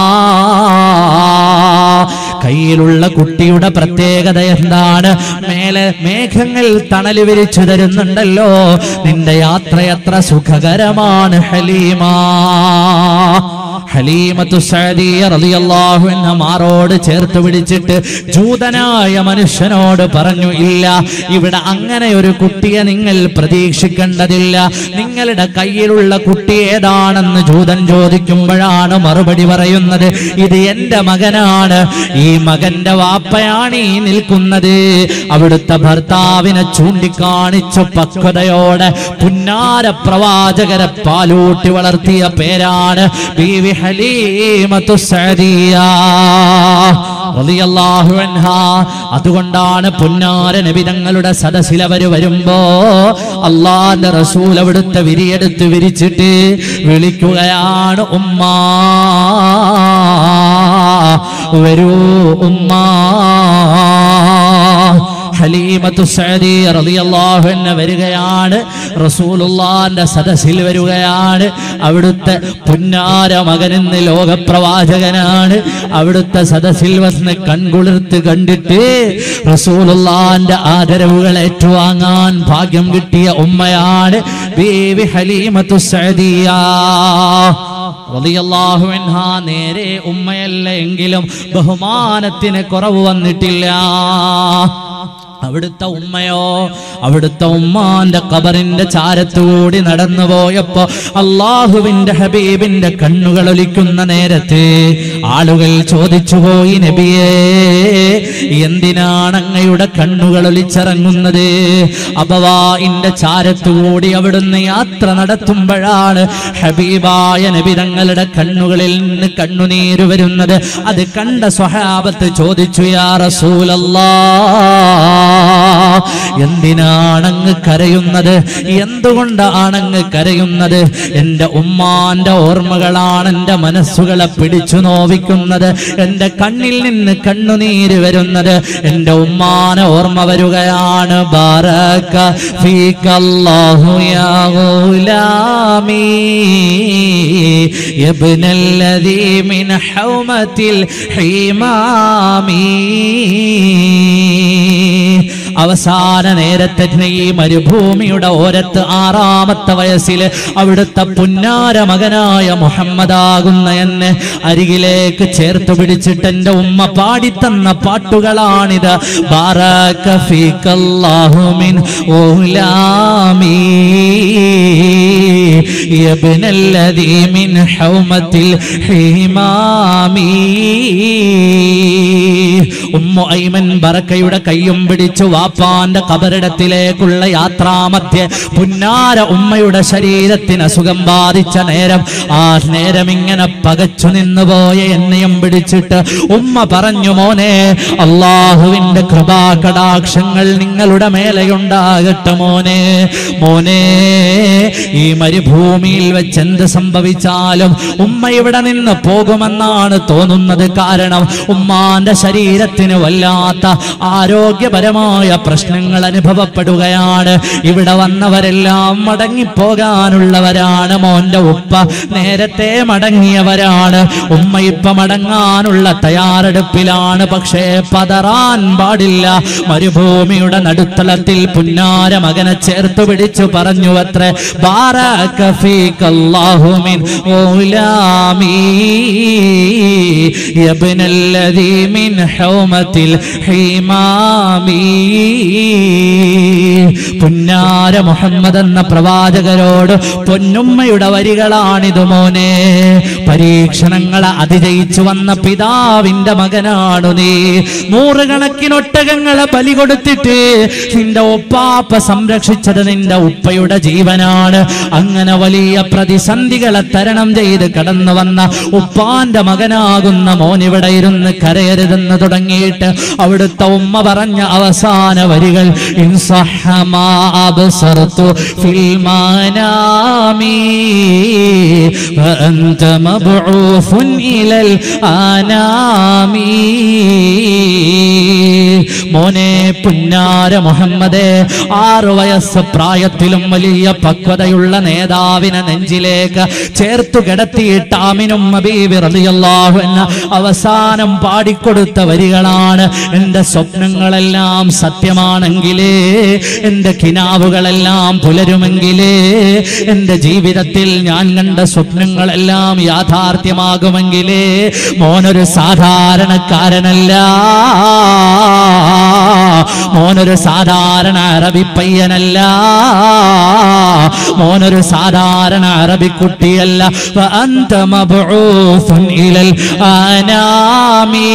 [SPEAKER 2] കയ്യിലുള്ള കുട്ടിയുടെ പ്രത്യേകത എന്താണ്? മേലെ മേഘങ്ങൾ തണല് വിരിച്ചു തരുന്നുണ്ടല്ലോ, നിന്റെ യാത്ര എത്ര സുഖകരമാണ് ഹലീമാ. ഹലീമത്തു സഅദിയ റളിയല്ലാഹു അൻഹ മാറോട് ചേർത്ത് പിടിച്ചിട്ട് ജൂതനായ മനുഷ്യനോട് പറഞ്ഞു, ഇല്ല, ഇവിടെ അങ്ങനെ ഒരു കുട്ടിയെ നിങ്ങൾ പ്രതീക്ഷിക്കേണ്ടതില്ല. നിങ്ങളുടെ കയ്യിലുള്ള കുട്ടി ഏതാണെന്ന് ജൂതൻ ചോദിക്കുമ്പോഴാണ് മറുപടി പറയുന്നത്, ഇത് എന്റെ മകനാണ്, ഈ മകന്റെ വാപ്പയാണ് ഈ നിൽക്കുന്നത്. അവിടുത്തെ ഭർത്താവിനെ ചൂണ്ടിക്കാണിച്ചു പക്വതയോടെ പുന്നാര പ്രവാചകരെ പാലൂട്ടി വളർത്തിയ പേരാണ് ബീവി ഹലീമത്തു സഅദിയ റളിയല്ലാഹു അൻഹാ. അതുകൊണ്ടാണ് പുന്നാര നബി തങ്ങളുടെ സദസ്സിൽ അവർ വരുമ്പോ അല്ലാഹുവിന്റെ റസൂൽ അവിടുത്തെ വിരിയെടുത്ത് വിരിച്ചിട്ട് വിളിക്കുകയാണ്, ഉമ്മാ വരൂ ഉമ്മാ. ഹലീമത്തു സഅദിയ റളിയല്ലാഹു അൻഹ വരികയാണ്, റസൂലുള്ളാഹിന്റെ സദസ്സിൽ വരികയാണ്. അവിടുത്തെ പുന്നാര മകനെന്ന് ലോകപ്രവാചകനാണ്. അവിടുത്തെ സദസ്സിൽ വന്ന് കൺകുളിർത്ത് കണ്ടിട്ട് റസൂലുള്ളാഹിന്റെ ആദരവുകൾ ഏറ്റുവാങ്ങാൻ ഭാഗ്യം കിട്ടിയ ഉമ്മയാണ് ബീവി ഹലീമത്തു സഅദിയ റളിയല്ലാഹു അൻഹ. നേരെ ഉമ്മയല്ല എങ്കിലും ബഹുമാനത്തിന് കുറവ് വന്നിട്ടില്ല. അവിടുത്തെ ഉമ്മയോ, അവിടുത്തെ ഉമ്മാന്റെ ഖബറിന്റെ ചാരത്തുകൂടി നടന്നു പോയപ്പോ അള്ളാഹുവിന്റെ ഹബീബിന്റെ കണ്ണുകൾ ഒലിക്കുന്ന നേരത്തെ ആളുകൾ ചോദിച്ചു പോയി, നബിയേ, എന്തിനാണ് അങ്ങയുടെ കണ്ണുകൾ ഒലിച്ചിറങ്ങുന്നത്? അബവാഇന്റെ ചാരത്തുകൂടി അവിടുന്ന് യാത്ര നടത്തുമ്പോഴാണ് ഹബീബായ നബി തങ്ങളുടെ കണ്ണുകളിൽ നിന്ന് കണ്ണുനീര് വരുന്നത്. അത് കണ്ട സ്വഹാബത്ത് ചോദിച്ചു, യാ റസൂലല്ലാഹ്, എന്തിനാണങ്ങ് കരയുന്നത്? എന്തുകൊണ്ടാണങ്ങ് കരയുന്നത്? എന്റെ ഉമ്മാന്റെ ഓർമ്മകളാണ് എന്റെ മനസ്സുകളെ പിടിച്ചു നോവിക്കുന്നത്. എന്റെ കണ്ണിൽ നിന്ന് കണ്ണുനീര് വരുന്നത് എന്റെ ഉമ്മാനെ ഓർമ്മ വരികയാണ്. ബാറക ഫീകല്ലാഹു യാ ഗുലാമി യബ്നല്ലദീ മിൻ ഹൗമത്തിൽ ഹിമാമി. അവസാന നേരത്തെ ഈ മരുഭൂമിയുടെ ഓരത്ത് ആറാമത്തെ വയസ്സിൽ അവിടുത്തെ പുന്നാര മകനായ മുഹമ്മദാകുന്ന എന്നെ അരികിലേക്ക് ചേർത്ത് പിടിച്ചിട്ട് എന്റെ ഉമ്മ പാടിത്തന്ന പാട്ടുകളാണിത്. ബാറക ഫീകല്ലാഹു മിൻ ഗുലാമി യബ്നല്ലദീ മിൻ ഹൗമത്തിൽ ഹിമാമി. ഉമ്മു ഐമൻ ബറക്കയുടെ കയ്യും പിടിച്ചു വാപ്പാന്റെ ഖബറിടത്തിലേക്കുള്ള യാത്രാമധ്യേ പുന്നാര ഉമ്മയുടെ ശരീരത്തിന് അസുഖം ബാധിച്ച നേരം, ആ നേരം ഇങ്ങനെ പകച്ചു നിന്നുപോയ എന്നെയും പിടിച്ചിട്ട് ഉമ്മ പറഞ്ഞു, മോനെ, അള്ളാഹുവിന്റെ കൃപാകടാക്ഷങ്ങൾ നിങ്ങളുടെ മേലെയുണ്ടാകട്ടെ മോനെ. മോനെ, ഈ മരുഭൂമിയിൽ വെച്ച് എന്ത് സംഭവിച്ചാലും ഉമ്മ ഇവിടെ നിന്ന് പോകുമെന്നാണ് തോന്നുന്നത്. കാരണം ഉമ്മാന്റെ ശരീരത്തിന് വല്ലാത്ത ആരോഗ്യപരമായ പ്രശ്നങ്ങൾ അനുഭവപ്പെടുകയാണ്. ഇവിടെ വന്നവരെല്ലാം മടങ്ങിപ്പോകാനുള്ളവരാണ്. മോന്റെ ഉപ്പ നേരത്തെ മടങ്ങിയവരാണ്. ഉമ്മ ഇപ്പ മടങ്ങാനുള്ള തയ്യാറെടുപ്പിലാണ്. പക്ഷേ പതറാൻ പാടില്ല. മരുഭൂമിയുടെ നടുത്തളത്തിൽ പുന്നാര മകനെ ചേർത്ത് പിടിച്ചു പറഞ്ഞു അത്രേ, ബാറക ഫീകല്ലാഹു മിൻ ഗുലാമി യബ്നല്ലദീ മിൻ ഹൗമത്തിൽ ഹിമാമി. പുന്നാര മുഹമ്മദ് എന്ന പ്രവാചകരോട് പൊന്നുമ്മയുടെ വരികളാണിത്. മോനെ, പരീക്ഷണങ്ങളെ അതിജയിച്ചു വന്ന പിതാവിന്റെ മകനാണു നീ. നൂറുകണക്കിനൊട്ടകങ്ങളെ ബലി കൊടുത്തിട്ട് നിന്റെ ഉപ്പാപ്പ സംരക്ഷിച്ചത് നിന്റെ ഉപ്പയുടെ ജീവനാണ്. അങ്ങനെ വലിയ പ്രതിസന്ധികളെ തരണം ചെയ്ത് കടന്നു വന്ന ഉപ്പാന്റെ മകനാകുന്ന മോനിവിടെ ഇരുന്ന് കരയരുതെന്ന് തുടങ്ങിയിട്ട് അവിടുത്തെ ഉമ്മ പറഞ്ഞ അവസാന വരികൾ, ഇൻസഹമാ അബ്സർതു ഫിൽ മാനാമി വഅൻത മബ്ഊഫുൻ ഇലൽ ആനാമി. മോനെ പുന്നാര മുഹമ്മദേ, ആറു വയസ്സ് പ്രായത്തിലും വലിയ പക്വതയുള്ള നേതാവിനെ നെഞ്ചിലേക്ക് ചേർത്തു കിടത്തിയിട്ട് ആമിനും ബീവി റളിയല്ലാഹു അൻഹ അവസാനം പാടിക്കൊടുത്ത വരികളാണ്. എന്റെ സ്വപ്നങ്ങളെല്ലാം സത്യമാണെങ്കിലേ, എന്റെ കിനാവുകളെല്ലാം പുലരുമെങ്കിലേ, എന്റെ ജീവിതത്തിൽ ഞാൻ കണ്ട സ്വപ്നങ്ങളെല്ലാം യാഥാർത്ഥ്യം യാഥാർത്ഥ്യമാകുമെങ്കിലേ മോനൊരു സാധാരണക്കാരനല്ല, മോനൊരു സാധാരണ അറബി പയ്യനല്ല, മോനൊരു സാധാരണ അറബി കുട്ടിയല്ല. വഅൻത മബ്ഊസുൻ ഇലൽ അനാമി,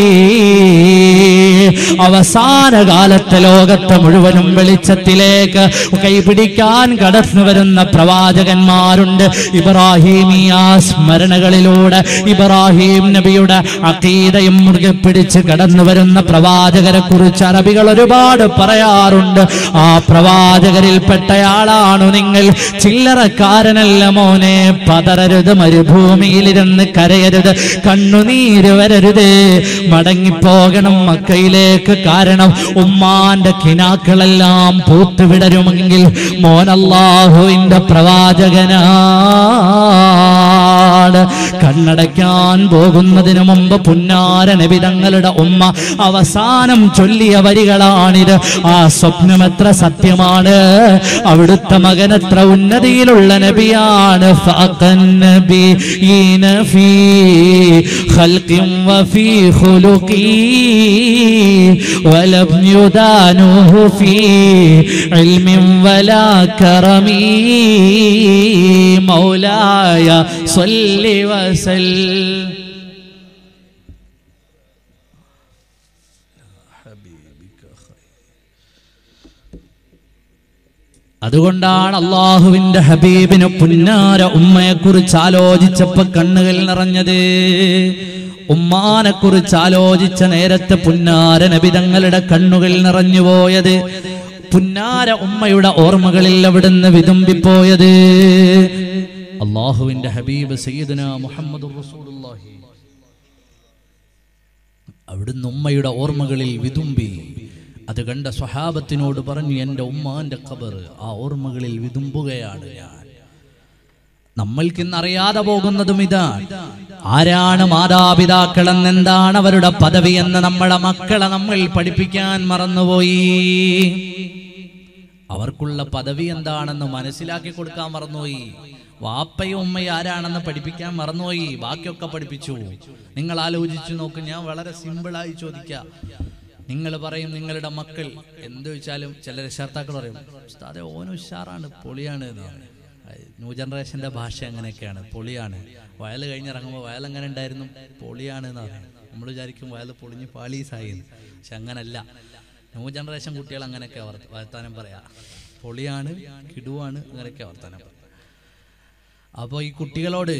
[SPEAKER 2] അവസാന കാലത്തെ ലോകത്തെ മുഴുവനും വെളിച്ചത്തിലേക്ക് കൈപിടിക്കാൻ കടന്നു വരുന്ന പ്രവാചകന്മാരുണ്ട്. ഇബ്രാഹിമിയ സ്മരണകളിലൂടെ ഇബ്രാഹിം നബിയുടെ അഖീദയും മുറുകെ പിടിച്ച് കടന്നു വരുന്ന പ്രവാചകരെ കുറിച്ച് അറബികൾ ഒരുപാട് പറയാറുണ്ട്. ആ പ്രവാചകരിൽപ്പെട്ടയാളാണു നിങ്ങൾ. ചില്ലറക്കാരനല്ല മോനെ. പതറരുത്, മരുഭൂമിയിലിരുന്ന് കരയരുത്, കണ്ണുനീര് വരരുത്, മടങ്ങിപ്പോകണം മക്കയിലേക്ക്. കാരണം ഉമ്മാന്റെ കിനാക്കളെല്ലാം പൂത്തുവിടരുമെങ്കിൽ മോൻ അല്ലാഹുവിന്റെ പ്രവാചകനാണ്. കണ്ണടയ്ക്കാൻ പോകുന്നതിന് മുമ്പ് പുന്നാര നബി തങ്ങളുടെ ഉമ്മ അവസാനം ചൊല്ലിയ വരികളാണിത്. ആ സ്വപ്നം എത്ര സത്യമാണ്! അവിടുത്തെ മകൻ എത്ര ഉന്നതിയിലുള്ള നബിയാണ്. ഫഅഖൻ നബിയ്യിന ഫീ ഖൽഖിൻ വഫീ ഖുലുഖി വലം യുദാനുഹു ഫീ ഇൽമിൻ വലാ കറമി മൗലായ സ്വല്ലി വസല്ലം. അതുകൊണ്ടാണ് അള്ളാഹുവിന്റെ ഹബീബിന് പുന്നാര ഉമ്മയെ കുറിച്ച് ആലോചിച്ചപ്പോ കണ്ണുകൾ നിറഞ്ഞത്. ഉമ്മാനെ കുറിച്ച് ആലോചിച്ച നേരത്തെ പുന്നാര നബി തങ്ങളുടെ കണ്ണുകൾ നിറഞ്ഞുപോയത്. പുന്നാര ഉമ്മയുടെ ഓർമ്മകളിൽ അവിടുന്ന് വിതുമ്പിപ്പോയത്. അള്ളാഹുവിന്റെ ഹബീബ് സയ്യിദുനാ മുഹമ്മദുർ റസൂലുള്ളാഹി അവിടുന്ന് ഉമ്മയുടെ ഓർമ്മകളിൽ വിതുമ്പി. അത് കണ്ട സ്വഹാബത്തിനോട് പറഞ്ഞു, എൻ്റെ ഉമ്മാന്റെ ഖബർ ആ ഓർമ്മകളിൽ വിതുമ്പുകയാണ് ഞാൻ. നമ്മൾക്കിന്നറിയാതെ പോകുന്നതും ഇതാണ്. ആരാണ് മാതാപിതാക്കളെന്ന്, എന്താണ് അവരുടെ പദവി എന്ന് നമ്മളെ മക്കളെ നമ്മൾ പഠിപ്പിക്കാൻ മറന്നുപോയി. അവർക്കുള്ള പദവി എന്താണെന്ന് മനസ്സിലാക്കി കൊടുക്കാൻ മറന്നുപോയി. വാപ്പയും ഉമ്മയും ആരാണെന്ന് പഠിപ്പിക്കാൻ മറന്നുപോയി. ബാക്കിയൊക്കെ പഠിപ്പിച്ചു. നിങ്ങൾ ആലോചിച്ചു നോക്ക്. ഞാൻ വളരെ സിമ്പിളായി ചോദിക്കാം. നിങ്ങൾ പറയും നിങ്ങളുടെ മക്കൾ എന്ത് വെച്ചാലും ചില രക്ഷകർത്താക്കൾ പറയും, ഉസ്താദേ ഓന് ഉഷാറാണ്, പൊളിയാണ് എന്ന് പറയും. ന്യൂ ജനറേഷൻ്റെ ഭാഷ അങ്ങനെയൊക്കെയാണ്, പൊളിയാണ്. വയൽ കഴിഞ്ഞിറങ്ങുമ്പോൾ വയൽ എങ്ങനെ ഉണ്ടായിരുന്നു, പൊളിയാണ് എന്ന് പറയും. നമ്മൾ വിചാരിക്കും വയൽ പൊളിഞ്ഞ് പാളീസായി. പക്ഷെ അങ്ങനല്ല. ന്യൂ ജനറേഷൻ കുട്ടികൾ അങ്ങനെയൊക്കെ വർത്താനം പറയാ, പൊളിയാണ്, കിടുവാണ്, അങ്ങനെയൊക്കെ വർത്താനം പറയാം. അപ്പോൾ ഈ കുട്ടികളോട്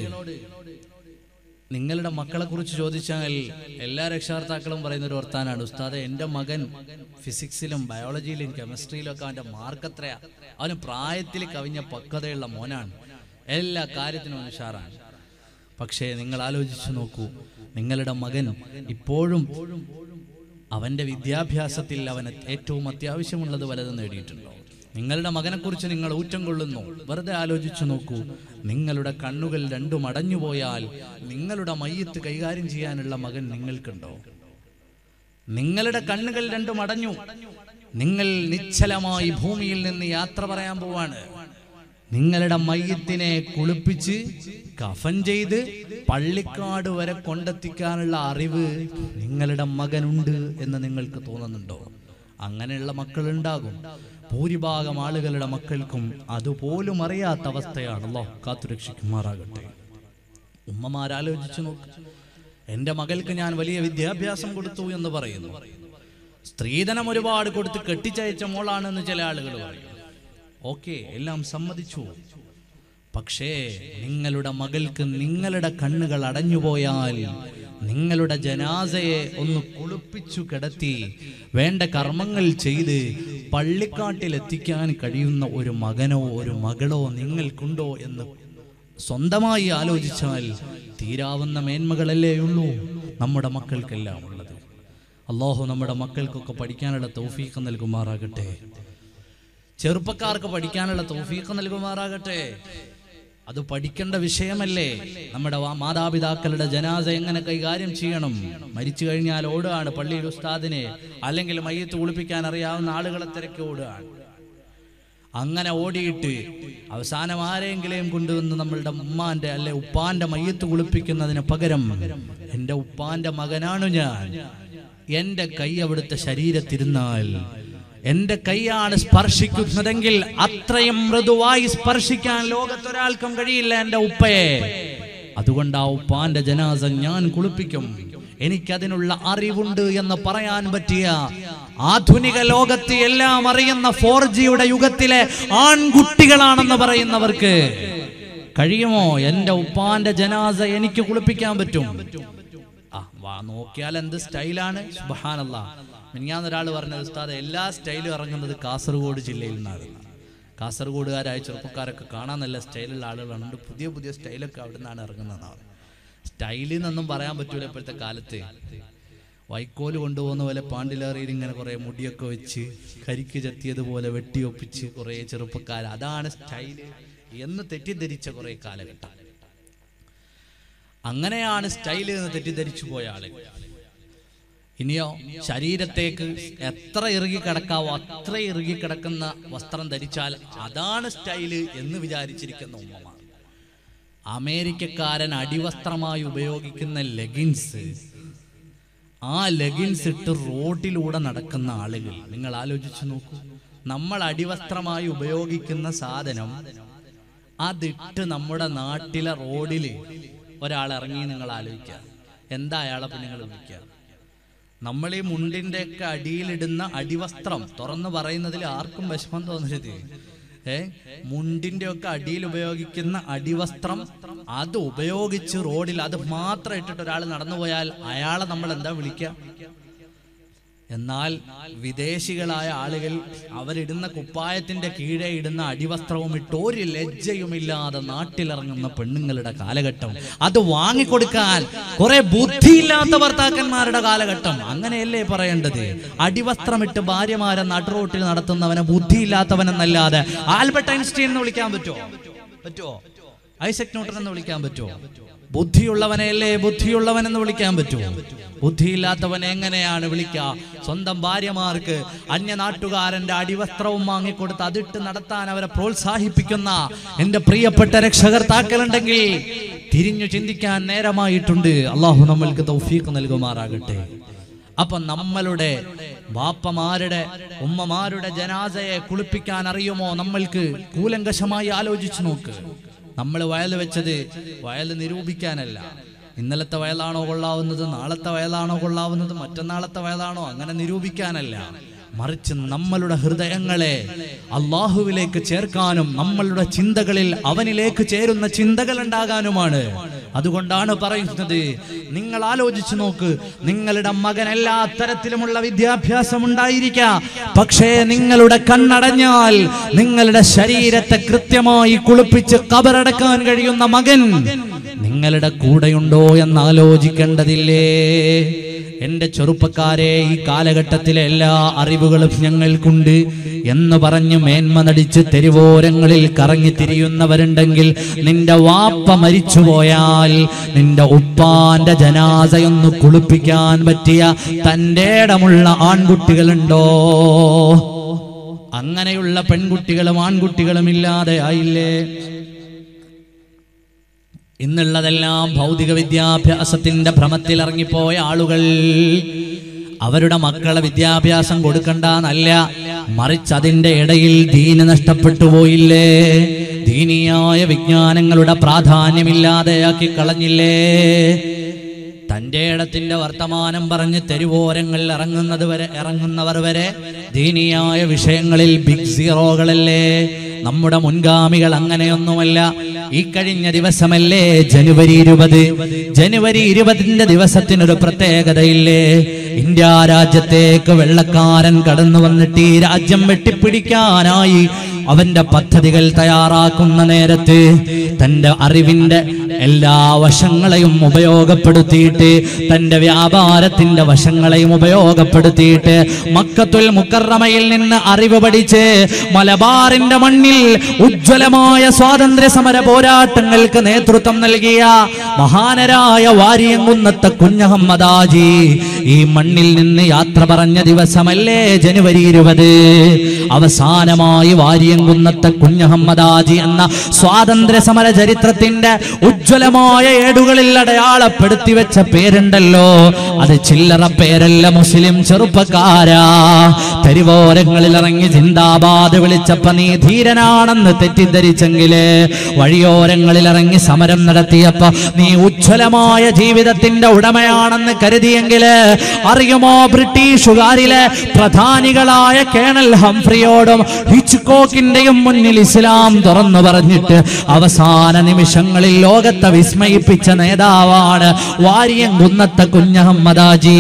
[SPEAKER 2] നിങ്ങളുടെ മക്കളെ കുറിച്ച് ചോദിച്ചാൽ എല്ലാ രക്ഷകർത്താക്കളും പറയുന്ന ഒരു വർത്താനാണ്, ഉസ്താദെ എൻ്റെ മകൻ ഫിസിക്സിലും ബയോളജിയിലും കെമിസ്ട്രിയിലും ഒക്കെ അവൻ്റെ മാർക്ക് എത്രയാ, അവന് പ്രായത്തിൽ കവിഞ്ഞ പക്വതയുള്ള മോനാണ്, എല്ലാ കാര്യത്തിനും ഉഷാറാണ്. പക്ഷേ നിങ്ങൾ ആലോചിച്ചു നോക്കൂ, നിങ്ങളുടെ മകൻ ഇപ്പോഴും അവൻ്റെ വിദ്യാഭ്യാസത്തിൽ അവന് ഏറ്റവും അത്യാവശ്യമുള്ളത് വലത് നേടിയിട്ടുണ്ടോ? നിങ്ങളുടെ മകനെക്കുറിച്ച് നിങ്ങൾ ഊറ്റം കൊള്ളുന്നു. വെറുതെ ആലോചിച്ചു നോക്കൂ. നിങ്ങളുടെ കണ്ണുകൾ രണ്ടും അടഞ്ഞുപോയാൽ നിങ്ങളുടെ മയ്യത്ത് കൈകാര്യം ചെയ്യാനുള്ള മകൻ നിങ്ങൾക്കുണ്ടോ? നിങ്ങളുടെ കണ്ണുകൾ രണ്ടും അടഞ്ഞു, നിങ്ങൾ നിശ്ചലമായി ഭൂമിയിൽ നിന്ന് യാത്ര പറയാൻ പോവാണ്. നിങ്ങളുടെ മയ്യത്തിനെ കുളിപ്പിച്ച് കഫൻ ചെയ്ത് പള്ളിക്കാട് വരെ കൊണ്ടെത്തിക്കാനുള്ള അറിവ് നിങ്ങളുടെ മകനുണ്ട് എന്ന് നിങ്ങൾക്ക് തോന്നുന്നുണ്ടോ? അങ്ങനെയുള്ള മക്കളുണ്ടാകും. ഭൂരിഭാഗം ആളുകളുടെ മക്കൾക്കും അതുപോലും അറിയാത്ത അവസ്ഥയാണ്. അല്ലാഹു കാത്തുരക്ഷിക്കുമാറാകട്ടെ. ഉമ്മമാരാലോചിച്ചു നോക്ക്. എൻ്റെ മകൾക്ക് ഞാൻ വലിയ വിദ്യാഭ്യാസം കൊടുത്തു എന്ന് പറയുന്നു. സ്ത്രീധനം ഒരുപാട് കൊടുത്ത് കെട്ടിച്ചയച്ച മോളാണെന്ന് ചില ആളുകൾ പറയും. ഓക്കെ, എല്ലാം സമ്മതിച്ചു. പക്ഷേ നിങ്ങളുടെ മകൾക്ക് നിങ്ങളുടെ കണ്ണുകൾ അടഞ്ഞുപോയാൽ നിങ്ങളുടെ ജനാസയെ ഒന്ന് കുളിപ്പിച്ചു കിടത്തി വേണ്ട കർമ്മങ്ങൾ ചെയ്ത് പള്ളിക്കാട്ടിൽ എത്തിക്കാൻ കഴിയുന്ന ഒരു മകനോ ഒരു മകളോ നിങ്ങൾക്കുണ്ടോ എന്ന് സ്വന്തമായി ആലോചിച്ചാൽ തീരാവുന്ന മേന്മകളല്ലേ ഉള്ളൂ നമ്മുടെ മക്കൾക്കെല്ലാം ഉള്ളത്. അല്ലാഹു നമ്മുടെ മക്കൾക്കൊക്കെ പഠിക്കാനുള്ള തൗഫീഖ് നൽകുമാറാകട്ടെ. ചെറുപ്പക്കാർക്ക് പഠിക്കാനുള്ള തൗഫീഖ് നൽകുമാറാകട്ടെ. അത് പഠിക്കേണ്ട വിഷയമല്ലേ. നമ്മുടെ മാതാപിതാക്കളുടെ ജനാസ എങ്ങനെ കൈകാര്യം ചെയ്യണം. മരിച്ചു കഴിഞ്ഞാൽ ഓടുകയാണ് പള്ളിയിൽ ഉസ്താദിനെ, അല്ലെങ്കിൽ മയ്യത്ത് കുളിപ്പിക്കാൻ അറിയാവുന്ന ആളുകളെ തിരക്കി ഓടുകയാണ്.
[SPEAKER 1] അങ്ങനെ ഓടിയിട്ട് അവസാനം ആരെങ്കിലും കൊണ്ടുവന്ന് നമ്മളുടെ ഉമ്മാന്റെ അല്ലെ ഉപ്പാന്റെ മയ്യത്ത് കുളിപ്പിക്കുന്നതിന് പകരം എൻ്റെ ഉപ്പാന്റെ മകനാണു ഞാൻ, എൻ്റെ കൈ അവിടുത്തെ ശരീരത്തിരുന്നാൽ എൻ്റെ കൈയാണ് സ്പർശിക്കുന്നതെങ്കിൽ അത്രയും മൃദുവായി സ്പർശിക്കാൻ ലോകത്തൊരാൾക്കും കഴിയില്ല എൻ്റെ ഉപ്പയെ. അതുകൊണ്ട് ആ ഉപ്പാന്റെ ജനാസ ഞാൻ കുളിപ്പിക്കും. എനിക്കതിനുള്ള അറിവുണ്ട് എന്ന് പറയാൻ പറ്റിയ ആധുനിക ലോകത്ത് എല്ലാം അറിയുന്ന ഫോർ ജിയുടെ യുഗത്തിലെ ആൺകുട്ടികളാണെന്ന് പറയുന്നവർക്ക് കഴിയുമോ എൻ്റെ ഉപ്പാന്റെ ജനാസ എനിക്ക് കുളിപ്പിക്കാൻ പറ്റും? ആ വാ നോക്കിയാൽ എന്ത് സ്റ്റൈലാണ്, സുബ്ഹാനല്ലാഹ്. മിനിഞ്ഞാന്നൊരാൾ പറഞ്ഞത്, ഉസ്താദ് എല്ലാ സ്റ്റൈലും ഇറങ്ങുന്നത് കാസർഗോഡ് ജില്ലയിൽ നിന്നാണ്. കാസർഗോഡുകാരായ ചെറുപ്പക്കാരൊക്കെ കാണാൻ നല്ല സ്റ്റൈലുള്ള ആളുകളുണ്ട്, പുതിയ പുതിയ സ്റ്റൈലൊക്കെ അവിടെ നിന്നാണ് ഇറങ്ങുന്നതാണ്. സ്റ്റൈലിൽ നിന്നൊന്നും പറയാൻ പറ്റൂല ഇപ്പോഴത്തെ കാലത്ത്. വൈക്കോല് കൊണ്ടുപോകുന്ന പോലെ പാണ്ടിലേറിയിൽ ഇങ്ങനെ കുറേ മുടിയൊക്കെ വെച്ച് കരിക്ക് ചെത്തിയതുപോലെ വെട്ടിയൊപ്പിച്ച് കുറേ ചെറുപ്പക്കാർ, അതാണ് സ്റ്റൈല് എന്ന് തെറ്റിദ്ധരിച്ച കുറേ കാലഘട്ടം. അങ്ങനെയാണ് സ്റ്റൈല് എന്ന് തെറ്റിദ്ധരിച്ചു പോയ ആളുകൾ. ഇനിയോ ശരീരത്തേക്ക് എത്ര ഇറുകി കിടക്കാവോ അത്ര ഇറുകി കിടക്കുന്ന വസ്ത്രം ധരിച്ചാൽ അതാണ് സ്റ്റൈല് എന്ന് വിചാരിച്ചിരിക്കുന്ന ഉമ്മമാർ. അമേരിക്കക്കാരൻ അടിവസ്ത്രമായി ഉപയോഗിക്കുന്ന ലെഗിൻസ്, ആ ലെഗിൻസ് ഇട്ട് റോഡിലൂടെ നടക്കുന്ന ആളുകൾ നിങ്ങൾ ആലോചിച്ചു നോക്കൂ. നമ്മൾ അടിവസ്ത്രമായി ഉപയോഗിക്കുന്ന സാധനം അതിട്ട് നമ്മുടെ നാട്ടിലെ റോഡിൽ ഒരാൾ ഇറങ്ങി, നിങ്ങൾ ആലോചിക്കുക എന്താ അയാളെ നിങ്ങൾ വിളിക്കുക. നമ്മൾ ഈ മുണ്ടിന്റെ ഒക്കെ അടിയിലിടുന്ന അടിവസ്ത്രം തുറന്നു പറയുന്നതിൽ ആർക്കും വിഷമം തോന്നരുത്. ഏ മുണ്ടിന്റെ ഒക്കെ അടിയിൽ ഉപയോഗിക്കുന്ന അടിവസ്ത്രം അത് ഉപയോഗിച്ച് റോഡിൽ അത് മാത്രം ഇട്ടിട്ട് ഒരാൾ നടന്നു പോയാൽ അയാളെ നമ്മൾ എന്താ വിളിക്കുക? എന്നാൽ വിദേശികളായ ആളുകൾ അവരിടുന്ന കുപ്പായത്തിന്റെ കീഴെ ഇടുന്ന അടിവസ്ത്രവും ഇട്ട് ഒരു ലജ്ജയുമില്ലാതെ നാട്ടിലിറങ്ങുന്ന പെണ്ണുങ്ങളുടെ കാലഘട്ടം, അത് വാങ്ങിക്കൊടുക്കാൻ കുറെ ബുദ്ധിയില്ലാത്ത ഭർത്താക്കന്മാരുടെ കാലഘട്ടം. അങ്ങനെയല്ലേ പറയേണ്ടത്? അടിവസ്ത്രമിട്ട് ഭാര്യമാരെ നടുറോട്ടിൽ നടത്തുന്നവനെ ബുദ്ധിയില്ലാത്തവനെന്നല്ലാതെ ആൽബർട്ട് ഐൻസ്റ്റീൻ എന്ന് വിളിക്കാൻ പറ്റുമോ? പറ്റുമോ? ഐസക് ന്യൂട്ടൻ എന്ന് വിളിക്കാൻ പറ്റുമോ? ബുദ്ധിയുള്ളവനെയല്ലേ ബുദ്ധിയുള്ളവൻ എന്ന് വിളിക്കാൻ പറ്റുമോ? ബുദ്ധിയില്ലാത്തവനെ എങ്ങനെയാണ് വിളിക്കുക? സ്വന്തം ഭാര്യമാർക്ക് അന്യനാട്ടുകാരന്റെ അടിവസ്ത്രവും വാങ്ങിക്കൊടുത്ത് അതിട്ട് നടത്താൻ അവരെ പ്രോത്സാഹിപ്പിക്കുന്ന എന്റെ പ്രിയപ്പെട്ട രക്ഷകർത്താക്കളുണ്ടെങ്കിൽ തിരിഞ്ഞു ചിന്തിക്കാൻ നേരമായിട്ടുണ്ട്. അള്ളാഹു നമ്മൾക്ക് തൗഫീഖ് നൽകുമാറാകട്ടെ. അപ്പൊ നമ്മളുടെ ബാപ്പമാരുടെ ഉമ്മമാരുടെ ജനാസയെ കുളിപ്പിക്കാൻ അറിയുമോ നമ്മൾക്ക്? കൂലങ്കഷമായി ആലോചിച്ചു നോക്ക്. നമ്മൾ വയൽ വെച്ചത് വയൽ നിരൂപിക്കാനല്ല. ഇന്നലത്തെ വയലാണോ കൊള്ളാവുന്നത്, നാളത്തെ വയലാണോ കൊള്ളാവുന്നത്, മറ്റന്നാളത്തെ വയലാണോ, അങ്ങനെ നിരൂപിക്കാനല്ല. മറിച്ച് നമ്മളുടെ ഹൃദയങ്ങളെ അള്ളാഹുവിലേക്ക് ചേർക്കാനും നമ്മളുടെ ചിന്തകളിൽ അവനിലേക്ക് ചേരുന്ന ചിന്തകൾ ഉണ്ടാകാനുമാണ്. അതുകൊണ്ടാണ് പറയുന്നത്, നിങ്ങൾ ആലോചിച്ചു നോക്ക്, നിങ്ങളുടെ മകൻ എല്ലാ തരത്തിലുമുള്ള വിദ്യാഭ്യാസം ഉണ്ടായിരിക്കാം, പക്ഷേ നിങ്ങളുടെ കണ്ണടഞ്ഞാൽ നിങ്ങളുടെ ശരീരത്തെ കൃത്യമായി കുളിപ്പിച്ച് കബറടക്കാൻ കഴിയുന്ന മകൻ നിങ്ങളുടെ കൂടെയുണ്ടോ എന്ന് ആലോചിക്കേണ്ടതില്ലേ? എന്റെ ചെറുപ്പക്കാരെ, ഈ കാലഘട്ടത്തിലെ എല്ലാ അറിവുകളും ഞങ്ങൾക്കുണ്ട് എന്ന് പറഞ്ഞ് മേന്മ നടിച്ച് തെരുവോരങ്ങളിൽ കറങ്ങി തിരിയുന്നവരുണ്ടെങ്കിൽ, നിന്റെ വാപ്പ മരിച്ചുപോയാൽ നിന്റെ ഉപ്പാന്റെ ജനാസയൊന്ന് കുളിപ്പിക്കാൻ പറ്റിയ തന്റെ ഇടമുള്ള ആൺകുട്ടികളുണ്ടോ? അങ്ങനെയുള്ള പെൺകുട്ടികളും ആൺകുട്ടികളും ഇല്ലാതെ ആയില്ലേ? ഇന്നുള്ളതെല്ലാം ഭൗതിക വിദ്യാഭ്യാസത്തിന്റെ ഭ്രമത്തിൽ ഇറങ്ങിപ്പോയ ആളുകൾ അവരുടെ മക്കളെ വിദ്യാഭ്യാസം കൊടുക്കണ്ടെന്നല്ല, മറിച്ച് അതിന്റെ ഇടയിൽ ദീന് നഷ്ടപ്പെട്ടു പോയില്ലേ? ദീനിയായ വിജ്ഞാനങ്ങളുടെ പ്രാധാന്യമില്ലാതെയാക്കി കളഞ്ഞില്ലേ? തന്റെ ഇടത്തിന്റെ വർത്തമാനം പറഞ്ഞ് തെരുവോരങ്ങളിൽ ഇറങ്ങുന്നത് വരെ ഇറങ്ങുന്നവർ വരെ ദീനിയായ വിഷയങ്ങളിൽ ബിഗ് സീറോകളല്ലേ? നമ്മുടെ മുൻഗാമികൾ അങ്ങനെയൊന്നുമല്ല. ഈ കഴിഞ്ഞ ദിവസമല്ലേ ജനുവരി ഇരുപത്? ജനുവരി ഇരുപതിന്റെ ദിവസത്തിനൊരു പ്രത്യേകതയില്ലേ? ഇന്ത്യ രാജ്യത്തേക്ക് വെള്ളക്കാരൻ കടന്നു വന്നിട്ട് ഈ രാജ്യം വെട്ടിപ്പിടിക്കാനായി അവന്റെ പദ്ധതികൾ തയ്യാറാക്കുന്ന നേരത്ത് തന്റെ അറിവിന്റെ എല്ലാ വശങ്ങളെയും ഉപയോഗപ്പെടുത്തിയിട്ട്, തന്റെ വ്യാപാരത്തിന്റെ വശങ്ങളെയും ഉപയോഗപ്പെടുത്തിയിട്ട് മക്കത്തുൽ മുക്കറമയിൽ നിന്ന് അറിവ് പഠിച്ച് മലബാറിന്റെ മണ്ണിൽ ഉജ്ജ്വലമായ സ്വാതന്ത്ര്യ സമര പോരാട്ടങ്ങൾക്ക് നേതൃത്വം നൽകിയ മഹാനരായ വാരിയങ്കുന്നത്തെ കുഞ്ഞഹമ്മദാജി ഈ മണ്ണിൽ നിന്ന് യാത്ര പറഞ്ഞ ദിവസമല്ലേ ജനുവരി ഇരുപത്? അവസാനമായി വാരിയ
[SPEAKER 2] വാരിയംകുന്നത്തെ കുഞ്ഞഹമ്മദാജി എന്ന സ്വാതന്ത്ര്യ സമര ചരിത്രത്തിന്റെ ഉജ്ജ്വലമായ ഏടുകളിൽ അടയാളപ്പെടുത്തി വെച്ച പേരുണ്ടല്ലോ, അത് ചില്ലറ പേരല്ല മുസ്ലിം ചെറുപ്പക്കാരാ. തെരുവോരങ്ങളിൽ ഇറങ്ങി ജിന്ദാബാദ് വിളിച്ചപ്പോ നീ ധീരനാണെന്ന് തെറ്റിദ്ധരിച്ചെങ്കില്, വഴിയോരങ്ങളിൽ ഇറങ്ങി സമരം നടത്തിയപ്പോ നീ ഉജ്ജ്വലമായ ജീവിതത്തിന്റെ ഉടമയാണെന്ന് കരുതിയെങ്കില്, അറിയുമോ ബ്രിട്ടീഷുകാരിലെ പ്രധാനികളായ കേണൽ ഹംഫ്രിയോടും ഹിച്ച്കോക്കിന്റെയും മുന്നിൽ ഇസ്ലാം തുറന്നു പറഞ്ഞിട്ട് അവസാന നിമിഷങ്ങളിൽ ലോകത്തെ വിസ്മയിപ്പിച്ച നേതാവാണ് വാരിയംകുന്നത്തെ കുഞ്ഞഹമ്മദാജി.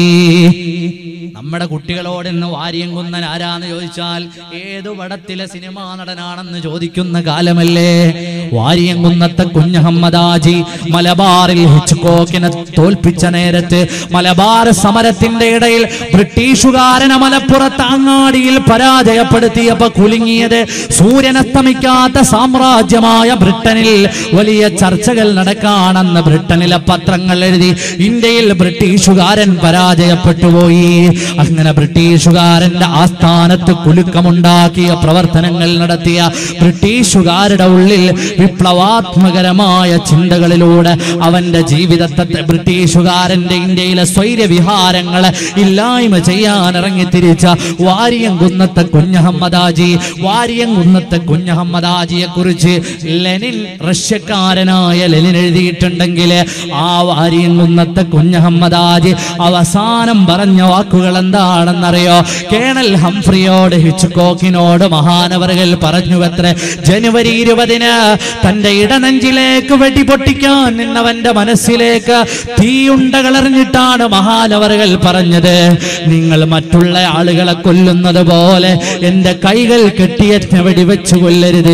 [SPEAKER 2] നമ്മുടെ കുട്ടികളോട് ഇന്ന് വാരിയംകുന്നൻ ആരാന്ന് ചോദിച്ചാൽ ഏതു പടത്തിലെ സിനിമാ നടനാണെന്ന് ചോദിക്കുന്ന കാലമല്ലേ. വാരിയംകുന്നത്തെ കുഞ്ഞഹമ്മദാജി മലബാറിൽ ഹിച്ച്കോക്കിനെ തോൽപ്പിച്ച നേരത്ത്, മലബാർ സമരത്തിന്റെ ഇടയിൽ ബ്രിട്ടീഷുകാരനെ മലപ്പുറത്ത് അങ്ങാടിയിൽ പരാജയപ്പെടുത്തിയപ്പോ കുലുങ്ങിയത് സൂര്യനസ്തമിക്കാത്ത സാമ്രാജ്യമായ ബ്രിട്ടനിൽ വലിയ ചർച്ചകൾ നടക്കാണെന്ന് ബ്രിട്ടനിലെ പത്രങ്ങൾ എഴുതി. ഇന്ത്യയിൽ ബ്രിട്ടീഷുകാരൻ പരാജയപ്പെട്ടുപോയി. അങ്ങനെ ബ്രിട്ടീഷുകാരന്റെ ആസ്ഥാനത്ത് കുലുക്കമുണ്ടാക്കിയ പ്രവർത്തനങ്ങൾ നടത്തിയ ബ്രിട്ടീഷുകാരുടെ ഉള്ളിൽ വിപ്ലവാത്മകരമായ ചിന്തകളിലൂടെ അവന്റെ ജീവിതത്തെ ബ്രിട്ടീഷുകാരന്റെ ഇന്ത്യയിലെ സ്വൈര്യവിഹാരങ്ങളെ ഇല്ലായ്മ ചെയ്യാൻ ഇറങ്ങി തിരിച്ച വാരിയംകുന്നത്തെ കുഞ്ഞഹമ്മദാജി. വാരിയംകുന്നത്തെ കുഞ്ഞഹമ്മദാജിയെ കുറിച്ച് ലെനിൻ, റഷ്യക്കാരനായ ലെനിൻ എഴുതിയിട്ടുണ്ടെങ്കിൽ ആ വാരിയംകുന്നത്തെ കുഞ്ഞഹമ്മദാജി അവസാനം പറഞ്ഞ വാക്കുകൾ എന്താണെന്നറിയോ? കേണൽ ഹംഫ്രിയോട് ഹിച്ച്കോക്കിനോട് മഹാനവറുകൾ പറഞ്ഞുവത്രേ, ജനുവരി ഇരുപതിന് തന്റെ ഇടനെഞ്ചിലേക്ക് വെടിപൊട്ടിക്കാൻ നിന്നവന്റെ മനസ്സിലേക്ക് തീയുണ്ടകളെറിഞ്ഞിട്ടാണ് മഹാനവറുകൾ പറഞ്ഞത്, നിങ്ങൾ മറ്റുള്ള ആളുകളെ കൊല്ലുന്നത് പോലെ എന്റെ കൈകൾ കെട്ടിയെന്നെ വെടിവെച്ചു കൊല്ലരുത്,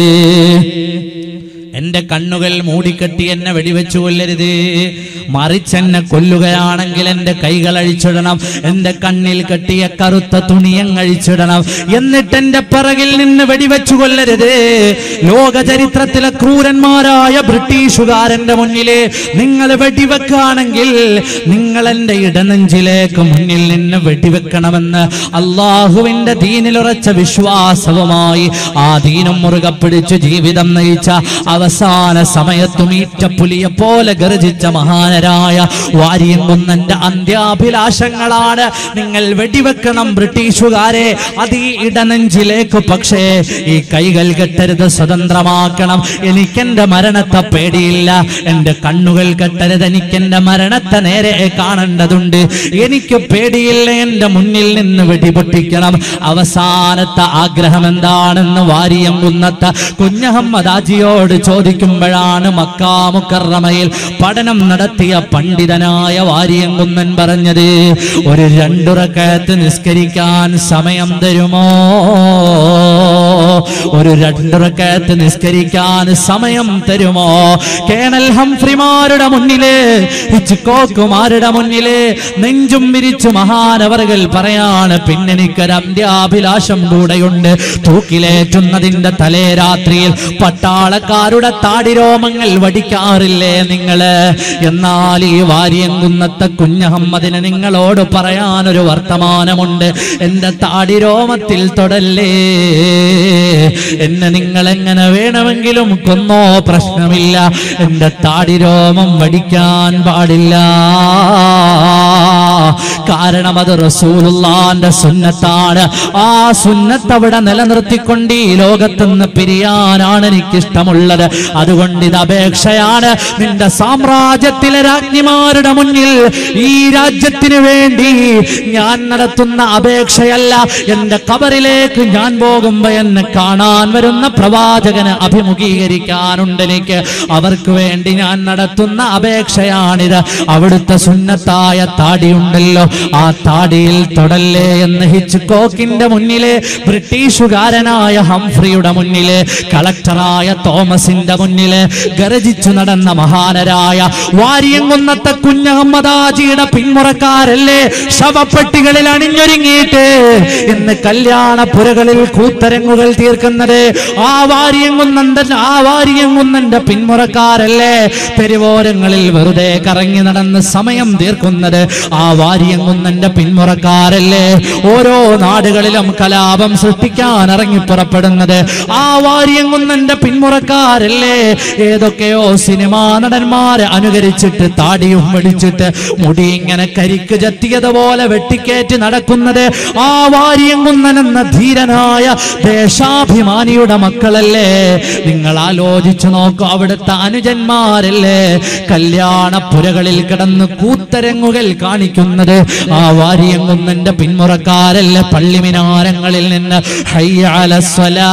[SPEAKER 2] എന്റെ കണ്ണുകൾ മൂടിക്കെട്ടി എന്നെ വെടിവെച്ചു കൊല്ലരുത്, മറിച്ചെന്നെ കൊല്ലുകയാണെങ്കിൽ എന്റെ കൈകൾ അഴിച്ചിടണം, എന്റെ കണ്ണിൽ കെട്ടിയ കറുത്ത തുണിയങ്ങഴിച്ചിടണം, എന്നിട്ട് എന്റെ പിറകിൽ നിന്ന് വെടിവെച്ചു കൊല്ലരുത്. ലോക ചരിത്രത്തിലെ ക്രൂരന്മാരായ ബ്രിട്ടീഷുകാരന്റെ മുന്നിലെ നിങ്ങൾ വെടിവെക്കുകയാണെങ്കിൽ നിങ്ങൾ എന്റെ ഇടനെഞ്ചിലേക്ക് മുന്നിൽ നിന്ന് വെടിവെക്കണമെന്ന് അള്ളാഹുവിന്റെ ദീനിലുറച്ച വിശ്വാസവുമായി ആ ദീനം മുറുകെ പിടിച്ചു ജീവിതം നയിച്ച അവസാന സമയത്തും ഈറ്റപ്പുലിയെ പോലെ ഗർജിച്ച മഹാനരായ വാരിയംകുന്നന്റെ അന്ത്യാഭിലാഷങ്ങളാണ് നിങ്ങൾ വെടിവെക്കണം ബ്രിട്ടീഷുകാരെ, അത് ഈ ഇടനെഞ്ചിലേക്ക്. പക്ഷേ ഈ കൈകൾ കെട്ടരുത്, സ്വതന്ത്രമാക്കണം, എനിക്കെന്റെ മരണത്തെ പേടിയില്ല, എന്റെ കണ്ണുകൾ കെട്ടരുത്, എനിക്കെന്റെ മരണത്തെ നേരെ കാണേണ്ടതുണ്ട്, എനിക്ക് പേടിയില്ല, എന്റെ മുന്നിൽ നിന്ന് വെടിപൊട്ടിക്കണം. അവസാനത്തെ ആഗ്രഹം എന്താണെന്ന് വാരിയംകുന്നത്തെ കുഞ്ഞഹമ്മദാജിയോട് ചോദിക്കുമ്പോഴാണ് മക്കാ മുക്കറമയിൽ പഠനം നടത്തിയ പണ്ഡിതനായ വാരിയംകുന്നൻ പറഞ്ഞത്, ഒരു രണ്ടു റക്അത്ത് നിസ്കരിക്കാൻ സമയം തരുമോ? ഒരു രണ്ടു റക്അത്ത് നിസ്കരിക്കാൻ സമയം തരുമോ? കേണൽ ഹംഫ്രിമാരുടെ മുന്നില്, ഹിച്ച്കോക്കുമാരുടെ മുന്നില് നെഞ്ചും വിരിച്ചു മഹാനവറുകൾ പറയാണ്, പിന്നെ എനിക്കൊരു അന്ത്യാഭിലാഷം കൂടെയുണ്ട്, തൂക്കിലേറ്റുന്നതിന്റെ തലേ രാത്രിയിൽ പട്ടാളക്കാരുടെ താടിരോമങ്ങൾ വടിക്കാറില്ലേ നിങ്ങള്? എന്നാൽ ഈ വാരിയംകുന്നത്തെ കുഞ്ഞഹമ്മദിന് നിങ്ങളോട് പറയാനൊരു വർത്തമാനമുണ്ട്, എന്റെ താടിരോമത്തിൽ തൊടല്ലേ, എന്നെ നിങ്ങൾ എങ്ങനെ വേണമെങ്കിലും കൊന്നോ പ്രശ്നമില്ല, എന്റെ താടിരോമം വടിക്കാൻ പാടില്ല, കാരണം അത് റസൂലുള്ളാന്റെ സുന്നത്താണ്, ആ സുന്നത്ത് അവിടെ നിലനിർത്തിക്കൊണ്ട് ഈ ലോകത്തുനിന്ന് പിരിയാനാണ് എനിക്കിഷ്ടമുള്ളത്. അതുകൊണ്ട് ഇത് അപേക്ഷയാണ്, നിന്റെ സാമ്രാജ്യത്തിലെ രാജ്ഞിമാരുടെ മുന്നിൽ ഈ രാജ്യത്തിന് വേണ്ടി ഞാൻ നടത്തുന്ന അപേക്ഷയല്ല, എന്റെ ഖബറിലേക്ക് ഞാൻ പോകുമ്പോ എന്നെ കാണാൻ വരുന്ന പ്രവാചകന് അഭിമുഖീകരിക്കാനുണ്ട് എനിക്ക്, അവർക്ക് വേണ്ടി ഞാൻ നടത്തുന്ന അപേക്ഷയാണിത്. അവിടുത്തെ സുന്നത്തായ താടിയുണ്ടല്ലോ, ആ താടിയിൽ തൊടല്ലേ എന്ന് ഹിച്ച്കോക്കിന്റെ മുന്നിലെ, ബ്രിട്ടീഷുകാരനായ ഹംഫ്രിയുടെ മുന്നിലെ, കളക്ടറായ തോമസിന്റെ മുന്നിലെ ഗർജിച്ചു നടന്ന മഹാനരായ വാരിയംകുന്നത്തെ കുഞ്ഞഹമ്മദാജിയുടെ പിന്മുറക്കാരല്ലേ ശവപ്പെട്ടികളിൽ അണിഞ്ഞൊരുങ്ങിയിട്ട് ഇന്ന് കല്യാണ പുരകളിൽ കൂത്തരങ്ങുകൾ തീർക്കുന്നത്? ആ വാരിയംകുന്നന്റെ ആ വാരിയംകുന്നന്റെ പിന്മുറക്കാരല്ലേ തെരുവോരങ്ങളിൽ വെറുതെ കറങ്ങി നടന്ന് സമയം തീർക്കുന്നത്? ആ വാരിയംകുന്ന വാരിയങ്കുന്നന്റെ പിന്മുറക്കാരല്ലേ ഓരോ നാടുകളിലും കലാപം സൃഷ്ടിക്കാൻ ഇറങ്ങി പുറപ്പെടുന്നത്? ആ വാരിയങ്കുന്നന്റെ പിന്മുറക്കാരല്ലേ ഏതൊക്കെയോ സിനിമാ നടന്മാരെ അനുകരിച്ചിട്ട് താടിയും വെടിച്ചിട്ട് മുടി ഇങ്ങനെ കരിക്ക് ചത്തിയതുപോലെ വെട്ടിക്കേറ്റ് നടക്കുന്നത്? ആ വാരിയങ്കുന്നൻ എന്ന ധീരനായ ദേശാഭിമാനിയുടെ മക്കളല്ലേ? നിങ്ങൾ ആലോചിച്ചു നോക്കൂ, അവിടുത്തെ അനുജന്മാരല്ലേ കല്യാണപ്പുരകളിൽ കിടന്ന് കൂത്തരങ്ങുകൾ കാണിക്കുന്നത്? ആ വാരിയങ്കുന്നന്റെ പിന്മുറക്കാരല്ലേ പള്ളിമിനാരങ്ങളിൽ നിന്ന് ഹയ്യ അലസ്സലാ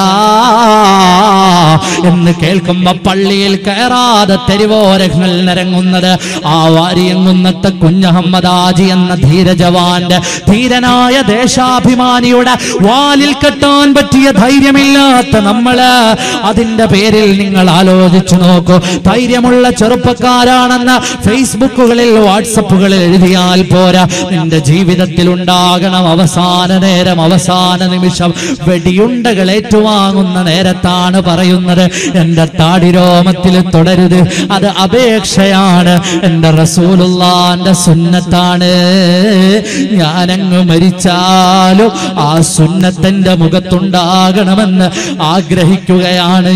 [SPEAKER 2] എന്ന് കേൾക്കുമ്പോ പള്ളിയിൽ കയറാതെ തെരുവോരങ്ങൾ നിരങ്ങുന്നത്? ആ വാരിയങ്കുന്നത്തെ കുഞ്ഞഹമ്മദാജി എന്ന ധീരജവാന്റെ ധീരനായ ദേശാഭിമാനിയുടെ വാലിൽ കെട്ടാൻ പറ്റിയ ധൈര്യമില്ലാത്ത നമ്മള് അതിന്റെ പേരിൽ നിങ്ങൾ ആലോചിച്ചു നോക്കൂ. ധൈര്യമുള്ള ചെറുപ്പക്കാരാണെന്ന് ഫേസ്ബുക്കുകളിൽ വാട്സപ്പുകളിൽ എഴുതിയാൽ പോരാ, നിന്റെ ജീവിതത്തിൽ ഉണ്ടാകണം അവസാന നേരം, അവസാന നിമിഷം വെടിയുണ്ടകൾ ഏറ്റുവാങ്ങുന്ന നേരത്താണ് പറയുന്നത് എന്റെ താടിരോമത്തിൽ തുടരുത്, അത് അപേക്ഷയാണ്, എന്റെ റസൂലുള്ളാന്റെ സുന്നത്താണ്. ഞാനങ്ങ് മരിച്ചാലും ആ സുന്നത്തിന്റെ മുഖത്തുണ്ടാകണമെന്ന് ആഗ്രഹിക്കുകയാണ്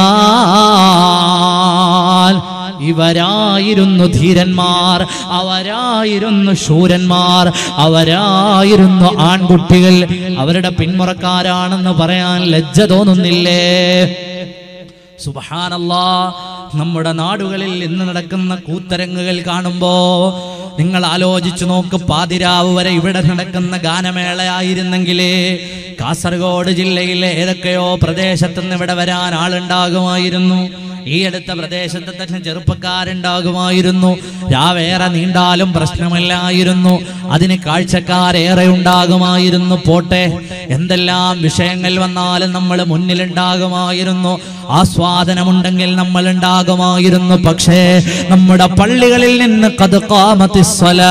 [SPEAKER 2] ഞാൻ. ഇവരായിരുന്നു ധീരന്മാർ, അവരായിരുന്നു ശൂരന്മാർ, അവരായിരുന്നു ആൺകുട്ടികൾ. അവരുടെ പിന്മുറക്കാരാണെന്ന് പറയാൻ ലജ്ജ തോന്നുന്നില്ലേ? സുബ്ഹാനല്ലാഹ്, നമ്മുടെ നാടുകളിൽ ഇന്ന് നടക്കുന്ന കൂത്തരങ്ങുകൾ കാണുമ്പോ നിങ്ങൾ ആലോചിച്ചു നോക്ക്. പാതിരാവ് വരെ ഇവിടെ നടക്കുന്ന ഗാനമേളയായിരുന്നെങ്കിലേ കാസർഗോഡ് ജില്ലയിലെ ഏതൊക്കെയോ പ്രദേശത്തു നിന്ന് ഇവിടെ വരാൻ ആളുണ്ടാകുമായിരുന്നു. ഈ അടുത്ത പ്രദേശത്ത് തന്നെ ചെറുപ്പക്കാരുണ്ടാകുമായിരുന്നു. രാവേറെ നീണ്ടാലും പ്രശ്നമില്ലായിരുന്നു, അതിന് കാഴ്ചക്കാരേറെ ഉണ്ടാകുമായിരുന്നു. പോട്ടെ, എന്തെല്ലാം വിഷയങ്ങൾ വന്നാലും നമ്മൾ മുന്നിലുണ്ടാകുമായിരുന്നു, ആസ്വാദനമുണ്ടെങ്കിൽ നമ്മൾ ഉണ്ടാകുമായിരുന്നു. പക്ഷേ നമ്മുടെ പള്ളികളിൽ നിന്ന് ഖദ് ഖാമത്തിസ് സ്വലാ,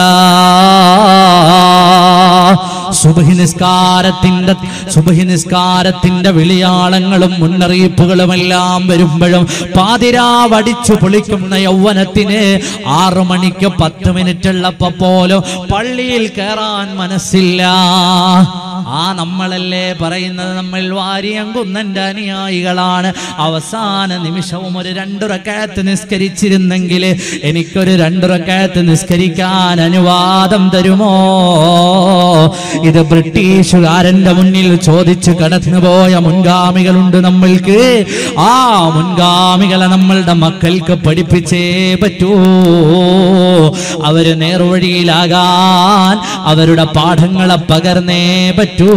[SPEAKER 2] സുബ്ഹി നിസ്കാരത്തിന്റെ സുബ്ഹി നിസ്കാരത്തിന്റെ വിളിയാളങ്ങളും മുന്നറിയിപ്പുകളും എല്ലാം വരുമ്പോഴും പാതിരാവടിച്ചു പൊളിക്കുന്ന യൗവനത്തിന് ആറു മണിക്ക് പത്ത് മിനിറ്റ് ഉള്ളപ്പോ പോലും പള്ളിയിൽ കയറാൻ മനസ്സില്ല. ആ നമ്മളല്ലേ പറയുന്നത് നമ്മൾ വാരിയങ്കുന്നന്റെ അനുയായികളാണ്. അവസാന നിമിഷവും ഒരു രണ്ടു റക്അത്ത് നിസ്കരിച്ചിരുന്നെങ്കിൽ എനിക്കൊരു രണ്ടു റക്അത്ത് നിസ്കരിക്കാൻ അനുവാദം തരുമോ? ഇത് ബ്രിട്ടീഷുകാരന്റെ മുന്നിൽ ചോദിച്ചു കടന്നുപോയ മുൻഗാമികളുണ്ട് നമ്മൾക്ക്. ആ മുൻഗാമികളെ നമ്മളുടെ മക്കൾക്ക് പഠിപ്പിച്ചേ പറ്റൂ. അവര് നേർവഴിയിലാകാൻ അവരുടെ പാഠങ്ങളെ പകർന്നേ പറ്റൂ.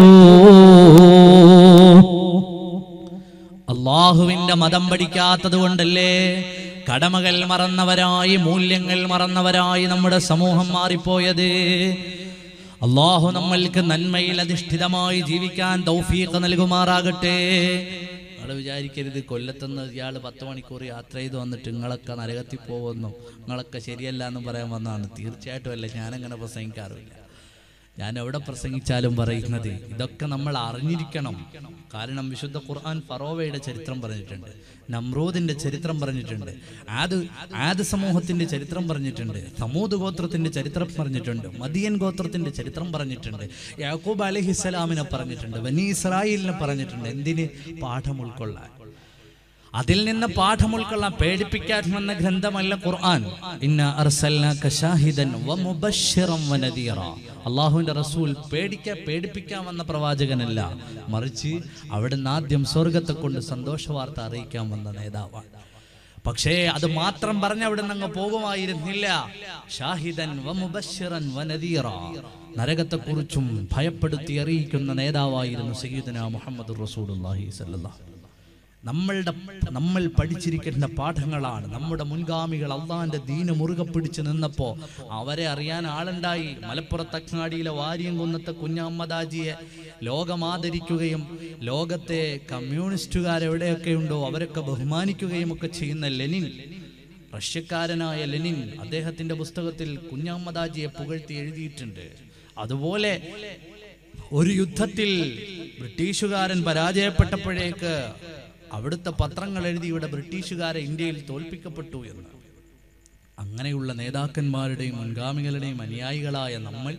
[SPEAKER 2] അള്ളാഹുവിന്റെ മതം പഠിക്കാത്തത് കൊണ്ടല്ലേ കടമകൾ മറന്നവരായി, മൂല്യങ്ങൾ മറന്നവരായി നമ്മുടെ സമൂഹം മാറിപ്പോയത്. അള്ളാഹു നമ്മൾക്ക് നന്മയിൽ അധിഷ്ഠിതമായി ജീവിക്കാൻ തൗഫീഖ് നൽകുമാറാകട്ടെ. നിങ്ങൾ വിചാരിക്കരുത് കൊല്ലത്തുനിന്ന് ഇയാൾ പത്ത് മണിക്കൂർ യാത്ര ചെയ്ത് വന്നിട്ട് നിങ്ങളൊക്കെ നരകത്തിൽ പോകുന്നു, നിങ്ങളൊക്കെ ശരിയല്ല എന്ന് പറയാൻ വന്നതാണ്. തീർച്ചയായിട്ടും അല്ല, ഞാനങ്ങനെ പ്രസംഗിക്കാറില്ല. ഞാൻ എവിടെ പ്രസംഗിച്ചാലും പറയുന്നത് ഇതൊക്കെ നമ്മൾ അറിഞ്ഞിരിക്കണം. കാരണം വിശുദ്ധ ഖുർആൻ ഫറോവയുടെ ചരിത്രം പറഞ്ഞിട്ടുണ്ട്, നമ്രൂദിന്റെ ചരിത്രം പറഞ്ഞിട്ടുണ്ട്, ആദ് ആദ് സമൂഹത്തിന്റെ ചരിത്രം പറഞ്ഞിട്ടുണ്ട്, സമൂദ് ഗോത്രത്തിന്റെ ചരിത്രം പറഞ്ഞിട്ടുണ്ട്, മദിയൻ ഗോത്രത്തിന്റെ ചരിത്രം പറഞ്ഞിട്ടുണ്ട്, യാക്കൂബ് അലൈഹിസ്സലാമിനെ പറഞ്ഞിട്ടുണ്ട്, ബനി ഇസ്രായേലിനെ പറഞ്ഞിട്ടുണ്ട്. എന്തിന്? പാഠം ഉൾക്കൊള്ളാൻ. അതിൽ നിന്ന് പാഠം ഉൾക്കൊള്ളാൻ. പേടിപ്പിക്കാൻ വന്ന ഗ്രന്ഥമല്ല ഖുർആൻ. ഇന്ന അർസൽനാക ഷാഹിദൻ വമുബശ്ശിറൻ വനദീറ. അല്ലാഹുവിന്റെ റസൂൽ പേടിക്കാൻ പേടിപ്പിക്കാൻ വന്ന പ്രവാചകനല്ല, മറിച്ച് അവിടുന്ന് ആദ്യം സ്വർഗത്തെ കൊണ്ട് സന്തോഷ വാർത്ത അറിയിക്കാൻ വന്ന നേതാവാണ്. പക്ഷേ അത് മാത്രം പറഞ്ഞ് അവിടുന്ന് അങ്ങ് പോകുമായിരുന്നില്ല. ഷാഹിദൻ വമുബശ്ശിറൻ വനദീറ, നരകത്തെക്കുറിച്ചും ഭയപ്പെടുത്തി അറിയിക്കുന്ന നേതാവായിരുന്നു സയ്യിദുനാ മുഹമ്മദുർ റസൂലുള്ളാഹി സ്വല്ലല്ലാഹു. നമ്മളുടെ നമ്മൾ പഠിച്ചിരിക്കേണ്ട പാഠങ്ങളാണ്. നമ്മുടെ മുൻഗാമികൾ അള്ളാഹിന്റെ ദീന് മുറുകെ പിടിച്ച് നിന്നപ്പോൾ അവരെ അറിയാൻ ആളുണ്ടായി. മലപ്പുറത്തങ്ങാടിയിലെ വാരിയംകുന്നത്തെ കുഞ്ഞഹമ്മദാജിയെ ലോകമാദരിക്കുകയും ലോകത്തെ കമ്മ്യൂണിസ്റ്റുകാരെവിടെയൊക്കെ ഉണ്ടോ അവരൊക്കെ ബഹുമാനിക്കുകയും ഒക്കെ ചെയ്യുന്ന ലെനിൻ, റഷ്യക്കാരനായ ലെനിൻ, അദ്ദേഹത്തിന്റെ പുസ്തകത്തിൽ കുഞ്ഞഹമ്മദാജിയെ പുകഴ്ത്തി എഴുതിയിട്ടുണ്ട്. അതുപോലെ ഒരു യുദ്ധത്തിൽ ബ്രിട്ടീഷുകാരൻ പരാജയപ്പെട്ടപ്പോഴേക്ക് അവിടുത്തെ പത്രങ്ങൾ എഴുതി ഇവിടെ ബ്രിട്ടീഷുകാരെ ഇന്ത്യയിൽ തോൽപ്പിക്കപ്പെട്ടു എന്ന്. അങ്ങനെയുള്ള നേതാക്കന്മാരുടെയും മുൻഗാമികളുടെയും അനുയായികളായ നമ്മൾ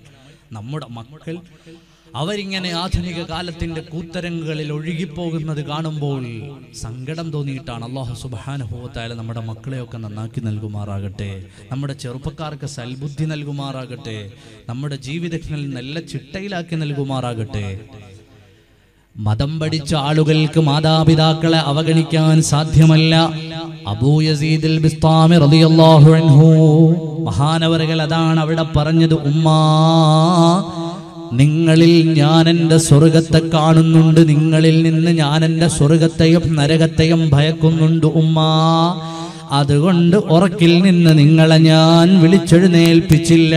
[SPEAKER 1] നമ്മുടെ മക്കൾ അവരിങ്ങനെ ആധുനിക കാലത്തിന്റെ കൂത്തരങ്ങളിൽ ഒഴുകിപ്പോകുന്നത് കാണുമ്പോൾ സങ്കടം തോന്നിയിട്ടാണ്. അല്ലാഹു സുബ്ഹാനഹു വ തആല നമ്മുടെ മക്കളെയൊക്കെ നന്നാക്കി നൽകുമാറാകട്ടെ, നമ്മുടെ ചെറുപ്പക്കാർക്ക് സൽബുദ്ധി നൽകുമാറാകട്ടെ, നമ്മുടെ ജീവിതങ്ങളിൽ നല്ല ചിട്ടയിലാക്കി നൽകുമാറാകട്ടെ. മതം പഠിച്ച ആളുകൾക്ക് മാതാപിതാക്കളെ അവഗണിക്കാൻ സാധ്യമല്ല. അബൂ യസീദുൽ ബിസ്താമി റളിയല്ലാഹു അൻഹു മഹാനവറുകൾ അതാണ് അവിടെ പറഞ്ഞത്, ഉമ്മാ നിങ്ങളിൽ ഞാൻ എൻ്റെ സ്വർഗത്തെ കാണുന്നുണ്ട്, നിങ്ങളിൽ നിന്ന് ഞാൻ എൻ്റെ സ്വർഗത്തെയും നരകത്തെയും ഭയക്കുന്നുണ്ട് ഉമ്മാ. അതുകൊണ്ട് ഉറക്കിൽ നിന്ന് നിങ്ങളെ ഞാൻ വിളിച്ചെഴുന്നേൽപ്പിച്ചില്ല.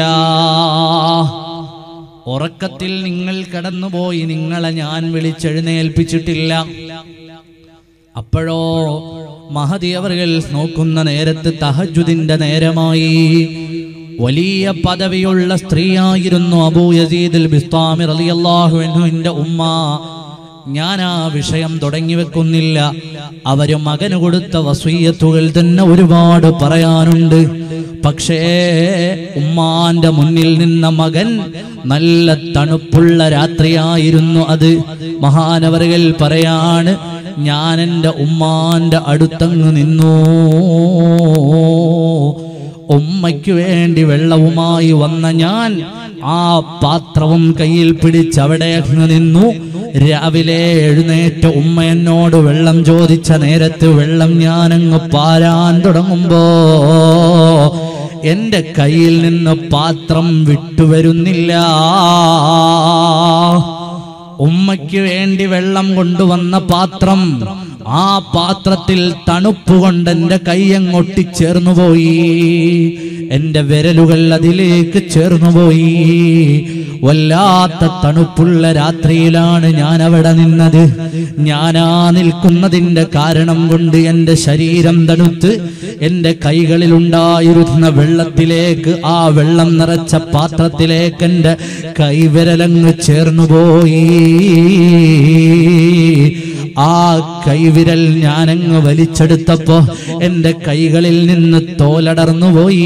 [SPEAKER 1] ഉറക്കത്തിൽ നിങ്ങൾ കടന്നുപോയി, നിങ്ങളെ ഞാൻ വിളിച്ചെഴുന്നേൽപ്പിച്ചിട്ടില്ല. അപ്പോഴോ മഹദി അവர்கள் നോക്കുന്ന നേരത്ത് തഹജ്ജുദിന്റെ നേരമായി. വലിയ പദവിയുള്ള സ്ത്രീയായിരുന്നു അബൂ യസീദുൽ ബിസ്താമി റളിയല്ലാഹു അൻഹുവിന്റെ ഉമ്മ. ഞാൻ ആ വിഷയം തുടങ്ങി വെക്കുന്നില്ല. അവര് മകന് കൊടുത്ത വസിയ്യത്തുകൾ തന്നെ ഒരുപാട് പറയാനുണ്ട്. പക്ഷേ ഉമ്മാന്റെ മുന്നിൽ നിന്ന മകൻ നല്ല തണുപ്പുള്ള രാത്രിയായിരുന്നു അത്. മഹാനവറുകൾ പറയാണ്, ഞാൻ എൻ്റെ ഉമ്മാന്റെ അടുത്തങ്ങ് നിന്നു. ഉമ്മയ്ക്ക് വേണ്ടി വെള്ളവുമായി വന്ന ഞാൻ ആ പാത്രവും കയ്യിൽ പിടിച്ചവിടെ അങ്ങ് നിന്നു. രാവിലെ എഴുന്നേറ്റ ഉമ്മ എന്നോട് വെള്ളം ചോദിച്ച നേരത്ത് വെള്ളം ഞാനങ്ങ് പാരാൻ തുടങ്ങുമ്പോ എന്റെ കയ്യിൽ നിന്ന് പാത്രം വിട്ടുവരുന്നില്ല. ഉമ്മയ്ക്ക് വേണ്ടി വെള്ളം കൊണ്ടുവന്ന പാത്രം, ആ പാത്രത്തിൽ തണുപ്പ് കൊണ്ട് എന്റെ കൈയങ്ങൊട്ടിച്ചേർന്നു പോയി. എന്റെ വിരലുകൾ അതിലേക്ക് ചേർന്നുപോയി. വല്ലാത്ത തണുപ്പുള്ള രാത്രിയിലാണ് ഞാൻ അവിടെ നിന്നത്. ഞാനാ നിൽക്കുന്നതിന്റെ കാരണം കൊണ്ട് എന്റെ ശരീരം തണുത്ത് എന്റെ കൈകളിൽ ഉണ്ടായിരുന്ന വെള്ളത്തിലേക്ക്, ആ വെള്ളം നിറച്ച പാത്രത്തിലേക്ക് എന്റെ കൈവിരലങ്ങ് ചേർന്നുപോയി. ആ കൈവിരൽ ഞാനങ്ങ് വലിച്ചെടുത്തപ്പോ എന്റെ കൈകളിൽ നിന്ന് തോലടർന്നുപോയി.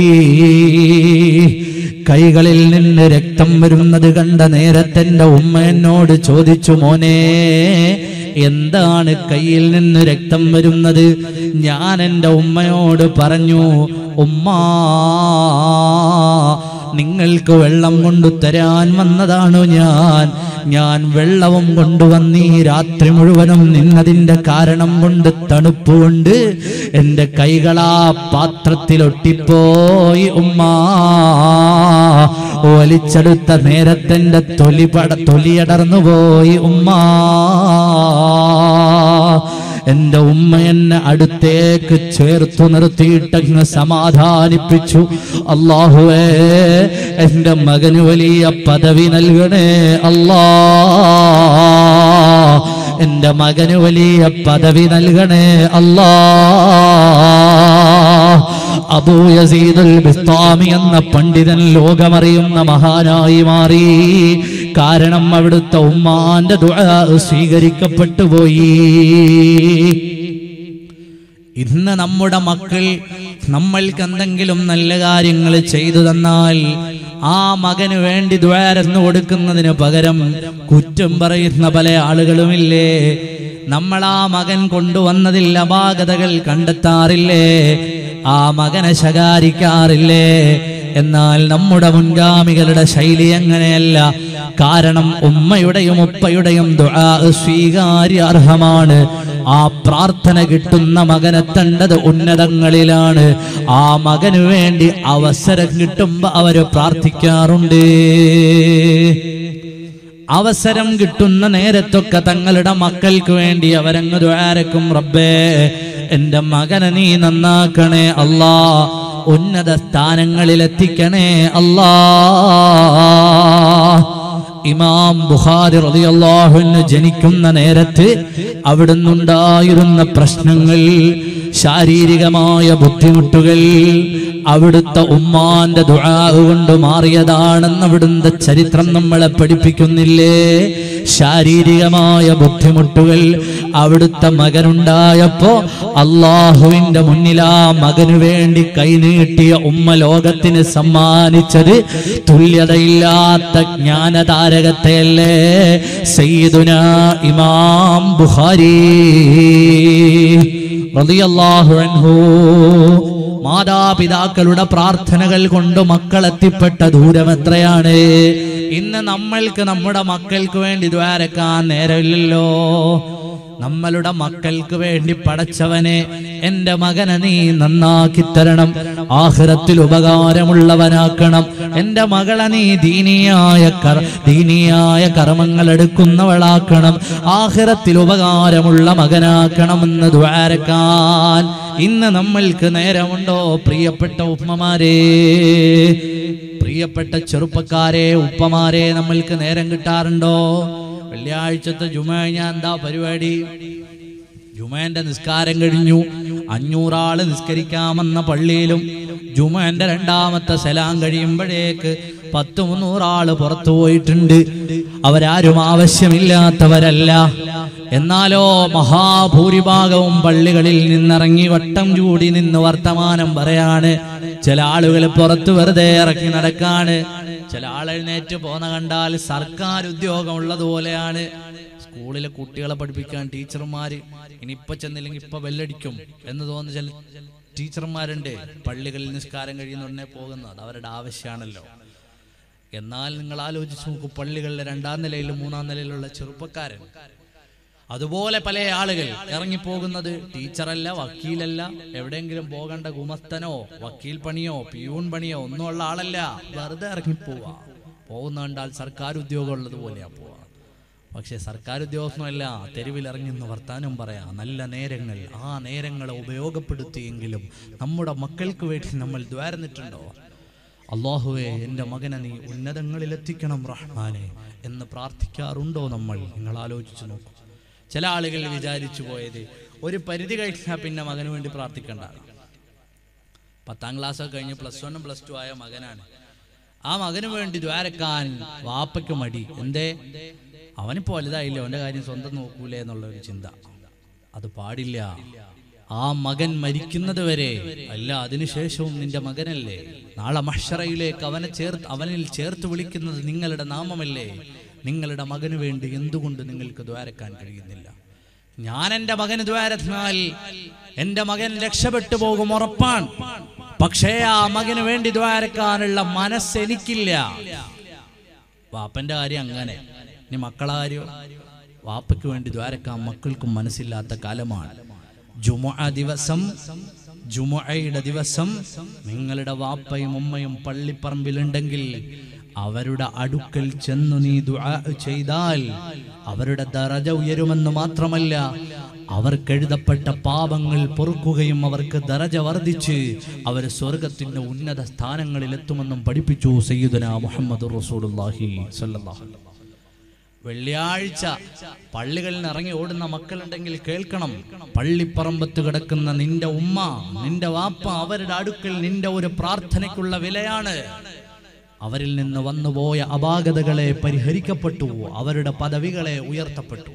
[SPEAKER 1] കൈകളിൽ നിന്ന് രക്തം വരുന്നത് കണ്ട നേരത്തെ എന്റെ ഉമ്മ എന്നോട് ചോദിച്ചു, മോനെ എന്താണ് കയ്യിൽ നിന്ന് രക്തം വരുന്നത്? ഞാൻ എൻ്റെ ഉമ്മയോട് പറഞ്ഞു, ഉമ്മാ നിങ്ങൾക്ക് വെള്ളം കൊണ്ടു തരാൻ വന്നതാണു ഞാൻ. ഞാൻ വെള്ളവും കൊണ്ടുവന്നീ രാത്രി മുഴുവനും നിന്നതിന്റെ കാരണം കൊണ്ട്, തണുപ്പ് കൊണ്ട് എന്റെ കൈകളാ പാത്രത്തിലൊട്ടിപ്പോയി. ഉമ്മാ വലിച്ചെടുത്ത നേരത്തെന്റെ തൊലി പട തൊലിയടർന്നു പോയി. ഉമ്മാ എന്റെ ഉമ്മ എന്നെ അടുത്തേക്ക് ചേർത്തു നിർത്തിയിട്ടങ്ങ് സമാധാനിപ്പിച്ചു. അല്ലാഹുവേ എന്റെ മകന് വലിയ പദവി നൽകണേ അല്ലാ, എന്റെ മകന് വലിയ പദവി നൽകണേ അല്ലാ. അബൂ യസീദുൽ ബിസ്താമി എന്ന പണ്ഡിതൻ ലോകമറിയുന്ന മഹാനായി മാറി. കാരണം അവിടുത്തെ ഉമ്മാന്റെ ദുആ സ്വീകരിക്കപ്പെട്ടു പോയി. ഇന്ന് നമ്മുടെ മക്കൾ നമ്മൾക്ക് എന്തെങ്കിലും നല്ല കാര്യങ്ങൾ ചെയ്തു തന്നാൽ ആ മകന് വേണ്ടി ദുആരന്ന് കൊടുക്കുന്നതിന് പകരം കുറ്റം പറയുന്ന പല ആളുകളുമില്ലേ? നമ്മൾ ആ മകൻ കൊണ്ടുവന്നതിൽ അപാകതകൾ കണ്ടെത്താറില്ലേ? ആ മകനെ ശകാരിക്കാറില്ലേ? എന്നാൽ നമ്മുടെ മുൻഗാമികളുടെ ശൈലി അങ്ങനെയല്ല. കാരണം ഉമ്മയുടെയും ഉപ്പയുടെയും ദുആ സ്വീകാര്യാർഹമാണ്. ആ പ്രാർത്ഥന കിട്ടുന്ന മകനെത്തേണ്ടത് ഉന്നതങ്ങളിലാണ്. ആ മകന് വേണ്ടി അവസരം കിട്ടുമ്പോ അവര് പ്രാർത്ഥിക്കാറുണ്ട്. അവസരം കിട്ടുന്ന നേരത്തൊക്കെ തങ്ങളുടെ മക്കൾക്ക് വേണ്ടി അവരങ്ങ് ദുആരക്കും, റബ്ബേ എന്റെ മകനെ നീ നന്നാക്കണേ അല്ലാ, ഉന്നത സ്ഥാനങ്ങളിൽ എത്തിക്കണേ അല്ലാ. ഇമാം ബുഖാരി റളിയല്ലാഹു അൻഹു ജനിക്കുന്ന നേരത്ത് അവിടുന്നുണ്ടായിരുന്ന പ്രശ്നങ്ങൾ
[SPEAKER 2] ശാരീരികമായ ബുദ്ധിമുട്ടുകൾ അവിടുത്തെ ഉമ്മാന്റെ ദുആ കൊണ്ട് മാറിയതാണെന്ന് അവിടുത്തെ ചരിത്രം നമ്മളെ പഠിപ്പിക്കുന്നില്ലേ? ശാരീരികമായ ബുദ്ധിമുട്ടുകൾ അവിടുത്തെ മകനുണ്ടായപ്പോ അള്ളാഹുവിന്റെ മുന്നിൽ ആ മകനു വേണ്ടി കൈനീട്ടിയ ഉമ്മ ലോകത്തിന് സമ്മാനിച്ചത് തുല്യതയില്ലാത്ത ജ്ഞാനതാരകത്തെയല്ലേ? സയ്യിദുനാ ഇമാം ബുഖാരി റളിയല്ലാഹു അൻഹു. മാതാപിതാക്കളുടെ പ്രാർത്ഥനകൾ കൊണ്ട് മക്കൾ എത്തിപ്പെട്ട ദൂരം എത്രയാണ്? ഇന്ന് നമ്മൾക്ക് നമ്മുടെ മക്കൾക്ക് വേണ്ടി ദ്വാരക്കാൻ നേരമില്ലല്ലോ. നമ്മളുടെ മക്കൾക്ക് വേണ്ടി പടച്ചവനെ എന്റെ മകനെ നീ നന്നാക്കി തരണം, ആഖിറത്തിൽ ഉപകാരമുള്ളവനാക്കണം, എന്റെ മകളെ നീ ദീനിയായ കർ ദീനിയായ കർമ്മങ്ങൾ എടുക്കുന്നവളാക്കണം, ആഖിറത്തിൽ ഉപകാരമുള്ള മകനാക്കണമെന്ന് ദ്വാരക്കാൻ ഇന്ന് നമ്മൾക്ക് നേരമുണ്ടോ? പ്രിയപ്പെട്ട ഉമ്മമാരെ, പ്രിയപ്പെട്ട ചെറുപ്പക്കാരെ, ഉപ്പമാരെ, നമ്മൾക്ക് നേരം കിട്ടാറുണ്ടോ? വെള്ളിയാഴ്ചത്തെ ജുമാ ഞാൻ എന്താ പരിപാടി? ജുമാന്റെ നിസ്കാരം കഴിഞ്ഞു. അഞ്ഞൂറാള് നിസ്കരിക്കാമെന്ന പള്ളിയിലും ജുമാന്റെ രണ്ടാമത്തെ സലാം കഴിയുമ്പോഴേക്ക് പത്ത് മുന്നൂറാള് പുറത്തു പോയിട്ടുണ്ട്. അവരാരും ആവശ്യമില്ലാത്തവരല്ല. എന്നാലോ മഹാഭൂരിഭാഗവും പള്ളികളിൽ നിന്നിറങ്ങി വട്ടം ചൂടി നിന്ന് വർത്തമാനം പറയാണ്. ചില ആളുകൾ പുറത്ത് വെറുതെ ഇറക്കി നടക്കാണ്. ചില ആളെഴുന്നേറ്റ് പോന്ന കണ്ടാൽ സർക്കാർ ഉദ്യോഗം ഉള്ളതുപോലെയാണ്. സ്കൂളിലെ കുട്ടികളെ പഠിപ്പിക്കാൻ ടീച്ചർമാര് ഇനിയിപ്പൊ ചെന്നില്ലെങ്കിൽ ഇപ്പൊ ബെല്ലടിക്കും എന്ന് തോന്നുന്ന ചില ടീച്ചർമാരുണ്ട്. പള്ളികളിൽ നിസ്കാരം കഴിയുന്നുടനെ പോകുന്നത് അത് അവരുടെ ആവശ്യമാണല്ലോ. എന്നാൽ നിങ്ങൾ ആലോചിച്ച് നോക്കൂ, പള്ളികളിലെ രണ്ടാം നിലയിലും മൂന്നാം നിലയിലുള്ള ചെറുപ്പക്കാരൻ, അതുപോലെ പല ആളുകൾ ഇറങ്ങിപ്പോകുന്നത് ടീച്ചറല്ല, വക്കീലല്ല, എവിടെയെങ്കിലും പോകേണ്ട ഗുമസ്തനോ വക്കീൽ പണിയോ പിയൂൺ പണിയോ ഒന്നും ഉള്ള ആളല്ല, വെറുതെ ഇറങ്ങിപ്പോവാ. പോകുന്ന കണ്ടാൽ സർക്കാർ ഉദ്യോഗം ഉള്ളതുപോലെയാ പോവാ. പക്ഷെ സർക്കാർ ഉദ്യോഗസ്ഥനല്ല, തെരുവിലിറങ്ങി നിന്ന് വർത്താനം പറയാം. നല്ല നേരങ്ങൾ, ആ നേരങ്ങളെ ഉപയോഗപ്പെടുത്തിയെങ്കിലും നമ്മുടെ മക്കൾക്ക് വേണ്ടി നമ്മൾ ദ്വാരന്നിട്ടുണ്ടോ? അല്ലാഹുവേ എൻ്റെ മകനെ നീ ഉന്നതങ്ങളിലെത്തിക്കണം റഹ്മാനെ എന്ന് പ്രാർത്ഥിക്കാറുണ്ടോ നമ്മൾ? നിങ്ങൾ ആലോചിച്ച് നോക്കൂ. ചില ആളുകൾ വിചാരിച്ചു പോയത് ഒരു പരിധി കഴിഞ്ഞാൽ പിന്നെ മകന് വേണ്ടി പ്രാർത്ഥിക്കണ്ട. പത്താം ക്ലാസ് ഒക്കെ കഴിഞ്ഞ് പ്ലസ് വണ്ണും പ്ലസ് ടു ആയ മകനാണ്. ആ മകന് വേണ്ടി ദ്വാരക്കാൻ വാപ്പയ്ക്ക് മടി. എന്തേ? അവനിപ്പോ വലുതായില്ലേ, അവന്റെ കാര്യം സ്വന്തം നോക്കൂലേ എന്നുള്ള ഒരു ചിന്ത. അത് പാടില്ല. ആ മകൻ മരിക്കുന്നത് വരെ അല്ല, അതിനുശേഷവും നിന്റെ മകനല്ലേ. നാളെ മഹ്ശറയിലേക്ക് അവനെ ചേർത്ത് അവനിൽ ചേർത്ത് വിളിക്കുന്നത് നിങ്ങളുടെ നാമമല്ലേ. നിങ്ങളുടെ മകന് വേണ്ടി എന്തുകൊണ്ട് നിങ്ങൾക്ക് ദ്വാരക്കാൻ കഴിയുന്നില്ല? ഞാൻ എൻ്റെ മകന് ദ്വാരത്തിനാൽ എൻ്റെ മകൻ രക്ഷപ്പെട്ടു പോകും, ഉറപ്പാണ്. പക്ഷേ ആ മകന് വേണ്ടി ദ്വാരക്കാനുള്ള മനസ്സ് എനിക്കില്ല. വാപ്പന്റെ കാര്യം അങ്ങനെ. ഇനി മക്കളെ കാര്യം, വാപ്പയ്ക്ക് വേണ്ടി ദ്വാരക്കാൻ മക്കൾക്കും മനസ്സില്ലാത്ത കാലമാണ്. ജുമുഅ ദിവസം, ജുമുഅയുടെ ദിവസം നിങ്ങളുടെ വാപ്പയും ഉമ്മയും പള്ളിപ്പറമ്പിലുണ്ടെങ്കിൽ അവരുടെ അടുക്കൽ ചെന്നു നീ ദുആ ചെയ്താൽ അവരുടെ ദറജ ഉയരുമെന്ന് മാത്രമല്ല, അവർക്കെഴുതപ്പെട്ട പാപങ്ങൾ പൊറുക്കുകയും അവർക്ക് ദറജ വർദ്ധിച്ച് അവർ സ്വർഗത്തിന്റെ ഉന്നത സ്ഥാനങ്ങളിൽ എത്തുമെന്നും പഠിപ്പിച്ചു സയ്യിദുനാ മുഹമ്മദുർ റസൂലുള്ളാഹി സ്വല്ലല്ലാഹു അലൈഹി വസല്ലം. വെള്ളിയാഴ്ച പള്ളികളിൽ നിന്ന് ഇറങ്ങി ഓടുന്ന മക്കളുണ്ടെങ്കിൽ കേൾക്കണം, പള്ളിപ്പറമ്പത്ത് കിടക്കുന്ന നിന്റെ ഉമ്മ, നിന്റെ വാപ്പ, അവരുടെ അടുക്കൽ നിന്റെ ഒരു പ്രാർത്ഥനയ്ക്കുള്ള വിലയാണ്. അവരിൽ നിന്ന് വന്നുപോയ അപാകതകളെ പരിഹരിക്കപ്പെട്ടു, അവരുടെ പദവികളെ ഉയർത്തപ്പെട്ടു.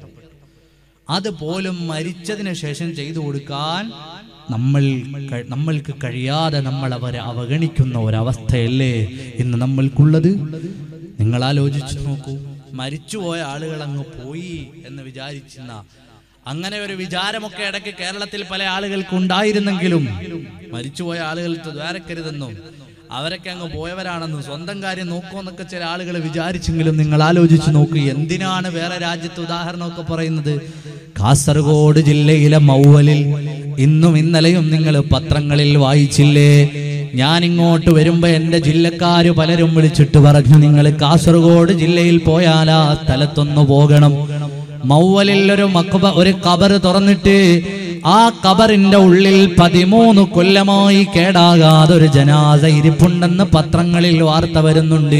[SPEAKER 2] അതുപോലും മരിച്ചതിന് ശേഷം ചെയ്തു കൊടുക്കാൻ നമ്മൾ നമ്മൾക്ക് കഴിയാതെ നമ്മൾ അവരെ അവഗണിക്കുന്ന ഒരവസ്ഥയല്ലേ ഇന്ന് നമ്മൾക്കുള്ളത്? നിങ്ങൾ ആലോചിച്ചു നോക്കൂ. മരിച്ചുപോയ ആളുകൾ അങ്ങ് പോയി എന്ന് വിചാരിച്ചിരുന്ന അങ്ങനെ ഒരു വിചാരമൊക്കെ ഇടയ്ക്ക് കേരളത്തിൽ പല ആളുകൾക്ക് ഉണ്ടായിരുന്നെങ്കിലും മരിച്ചുപോയ ആളുകൾക്ക് ദ്വാരക്കരുതെന്നും അവരൊക്കെ അങ്ങ് പോയവരാണെന്നും സ്വന്തം കാര്യം നോക്കുമെന്നൊക്കെ ചില ആളുകൾ വിചാരിച്ചെങ്കിലും നിങ്ങൾ ആലോചിച്ച് നോക്കൂ, എന്തിനാണ് വേറെ രാജ്യത്ത് ഉദാഹരണമൊക്കെ പറയുന്നത്? കാസർഗോഡ് ജില്ലയിലെ മൗവലിൽ ഇന്നും ഇന്നലെയും നിങ്ങൾ പത്രങ്ങളിൽ വായിച്ചില്ലേ? ഞാൻ ഇങ്ങോട്ട് വരുമ്പോ എന്റെ ജില്ലക്കാര് പലരും വിളിച്ചിട്ട് പറഞ്ഞു, നിങ്ങൾ കാസർഗോഡ് ജില്ലയിൽ പോയാൽ ആ സ്ഥലത്തൊന്നു പോകണം. മൗവലിൽ ഒരു മക്ബ ഒരു ഖബർ തുറന്നിട്ട് ആ ഖബറിന്റെ ഉള്ളിൽ പതിമൂന്ന് കൊല്ലമായി കേടാകാതെ ഒരു ജനാസ ഇരിപ്പുണ്ടെന്ന് പത്രങ്ങളിൽ വാർത്ത വരുന്നുണ്ട്.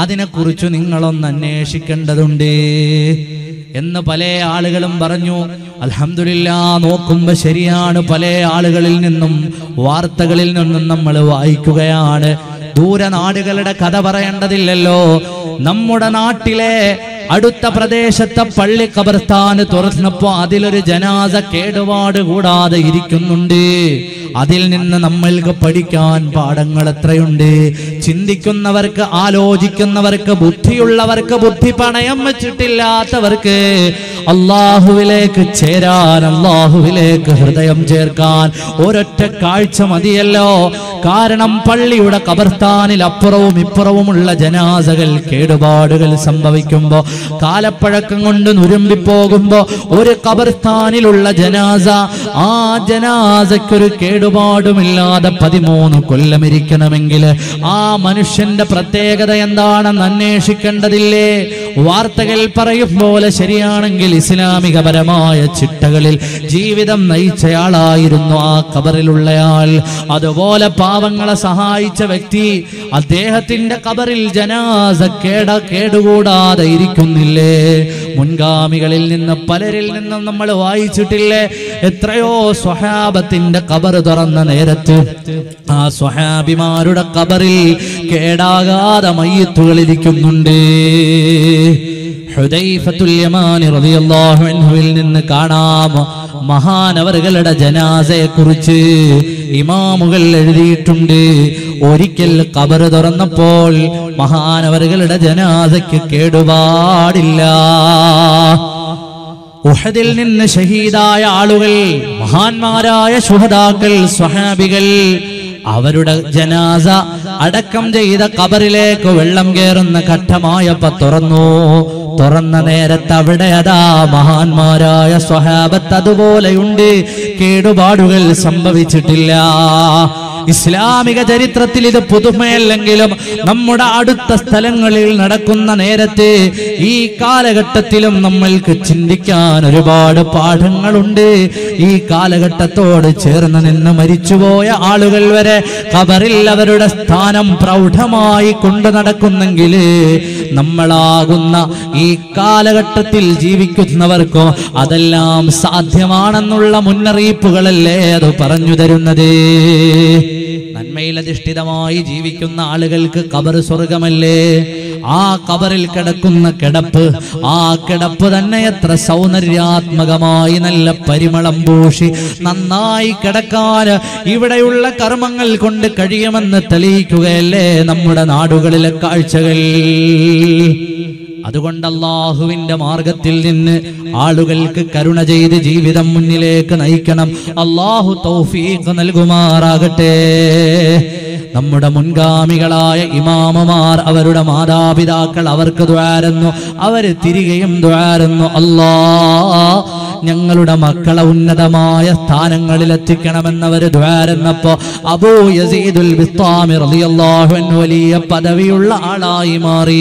[SPEAKER 2] അതിനെക്കുറിച്ച് നിങ്ങളൊന്ന് അന്വേഷിക്കേണ്ടതുണ്ട് എന്ന് പല ആളുകളും പറഞ്ഞു. അൽഹംദുലില്ലാ നോക്കുമ്പോ ശരിയാണ്, പല ആളുകളിൽ നിന്നും വാർത്തകളിൽ നിന്നും നമ്മൾ വായിക്കുകയാണ്. ദൂരനാടുകളുടെ കഥ പറയേണ്ടതില്ലല്ലോ. നമ്മുടെ നാട്ടിലെ അടുത്ത പ്രദേശത്തെ പള്ളി ഖബർസ്ഥാൻ തുറന്നപ്പോ അതിലൊരു ജനാസ കേടുപാട് കൂടാതെ ഇരിക്കുന്നുണ്ട്. അതിൽ നിന്ന് നമ്മൾക്ക് പഠിക്കാൻ പാഠങ്ങൾ എത്രയുണ്ട്. ചിന്തിക്കുന്നവർക്ക്, ആലോചിക്കുന്നവർക്ക്, ബുദ്ധിയുള്ളവർക്ക്, ബുദ്ധി പണയം വെച്ചിട്ടില്ലാത്തവർക്ക് അള്ളാഹുവിലേക്ക് ചേരാൻ, അള്ളാഹുവിലേക്ക് ഹൃദയം ചേർക്കാൻ ഒരൊറ്റ കാഴ്ച മതിയല്ലോ. കാരണം പള്ളിയുടെ ഖബർസ്ഥാനിൽ അപ്പുറവും ഇപ്പുറവുമുള്ള ജനാസകൾ കേടുപാടുകൾ സംഭവിക്കുമ്പോ, കാലപ്പഴക്കം കൊണ്ട് നുരുമ്പിപ്പോകുമ്പോ ഒരു ഖബർസ്ഥാനിലുള്ള ജനാസ, ആ ജനാസയ്ക്കൊരു കേടുപാടുമില്ലാതെ പതിമൂന്ന് കൊല്ലം ഇരിക്കണമെങ്കിൽ ആ മനുഷ്യന്റെ പ്രത്യേകത എന്താണെന്ന് അന്വേഷിക്കേണ്ടതില്ലേ? വാർത്തകൾ പറയും പോലെ ശരിയാണെങ്കിൽ ഇസ്ലാമികപരമായ ചിട്ടകളിൽ ജീവിതം നയിച്ചയാളായിരുന്നു ആ ഖബറിലുള്ളയാൾ. അതുപോലെ പാവങ്ങളെ സഹായിച്ച വ്യക്തി, അദ്ദേഹത്തിന്റെ ഖബറിൽ ജനാസ കേട കേടുകൂടാതെ ഇരിക്കുന്നില്ലേ? മുൻഗാമികളിൽ നിന്ന് പലരിൽ നിന്നും നമ്മൾ വായിച്ചിട്ടില്ലേ? എത്രയോ സ്വഹാബത്തിന്റെ ഖബർ തുറന്ന നേരത്ത് ആ സ്വഹാബിമാരുടെ ഖബറിൽ കേടാകാതെ മയ്യിത്തുകൾ ഇരിക്കുന്നുണ്ട്. ഹുദൈഫത്തുൽ യമാനി റളിയല്ലാഹു അൻഹുവിൽ നിന്ന് കാണാം, മഹാനവറുകളുടെ ജനാസയെ കുറിച്ച് ഇമാമുകൾ എഴുതിയിട്ടുണ്ട്. ഒരിക്കൽ ഖബർ തുറന്നപ്പോൾ മഹാനവറുകളുടെ ജനാസയ്ക്ക് കേടുപാടില്ല. ഉഹദിൽ നിന്ന് ഷഹീദായ ആളുകൾ, മഹാന്മാരായ ശുഹദാക്കൾ, സ്വഹാബികൾ, അവരുടെ ജനാസ അടക്കം ചെയ്ത ഖബറിലേക്ക് വെള്ളം കയറുന്ന ഘട്ടമായപ്പോ തുറന്നു. തുറന്ന നേരത്ത് അവിടെ അതാ മഹാന്മാരായ സ്വഹാബത്ത് അതുപോലെയുണ്ട്, കേടുപാടുകൾ സംഭവിച്ചിട്ടില്ല. ഇസ്ലാമിക ചരിത്രത്തിൽ ഇത് പുതുമയല്ലെങ്കിലും നമ്മുടെ അടുത്ത സ്ഥലങ്ങളിൽ നടക്കുന്ന നേരത്തെ ഈ കാലഘട്ടത്തിലും നമ്മൾക്ക് ചിന്തിക്കാൻ ഒരുപാട് പാഠങ്ങളുണ്ട്. ഈ കാലഘട്ടത്തോട് ചേർന്ന് നിന്ന് മരിച്ചുപോയ ആളുകൾ വരെ ഖബറിൽ അവരുടെ സ്ഥാനം പ്രൗഢമായി കൊണ്ടു നടക്കുന്നെങ്കിൽ നമ്മളാകുന്ന ഈ കാലഘട്ടത്തിൽ ജീവിക്കുന്നവർക്കോ അതെല്ലാം സാധ്യമാണെന്നുള്ള മുന്നറിയിപ്പുകളല്ലേ അത് പറഞ്ഞു തരുന്നത്. നന്മയിലധിഷ്ഠിതമായി ജീവിക്കുന്ന ആളുകൾക്ക് ഖബർ സ്വർഗമല്ലേ? ആ ഖബറിൽ കിടക്കുന്ന കിടപ്പ്, ആ കിടപ്പ് തന്നെ എത്ര സൗന്ദര്യാത്മകമായി നല്ല പരിമളം പൂശി നന്നായി കിടക്കാൻ ഇവിടെയുള്ള കർമ്മങ്ങൾ കൊണ്ട് കഴിയുമെന്ന് തെളിയിക്കുകയല്ലേ നമ്മുടെ നാടുകളിലെ കാഴ്ചകൾ. അതുകൊണ്ട് അല്ലാഹുവിന്റെ മാർഗത്തിൽ നിന്ന് ആളുകൾക്ക് കരുണ ചെയ്ത് ജീവിതം മുന്നിലേക്ക് നയിക്കണം. അല്ലാഹു തൗഫീഖ് നൽകുമാറാകട്ടെ. നമ്മുടെ മുൻഗാമികളായ ഇമാമമാർ, അവരുടെ മാതാപിതാക്കൾ അവർക്ക് ദുആരന്നു, അവര് തിരികെയും ദുആരന്നു. അല്ലാഹ് ഞങ്ങളുടെ മക്കളെ ഉന്നതമായ സ്ഥാനങ്ങളിൽ എത്തിക്കണമെന്നവര് ദുആരന്നപ്പോ അബൂ യസീദുൽ ബിസ്താമി റളിയല്ലാഹു അൻഹു വലിയ പദവിയുള്ള ആളായി മാറി.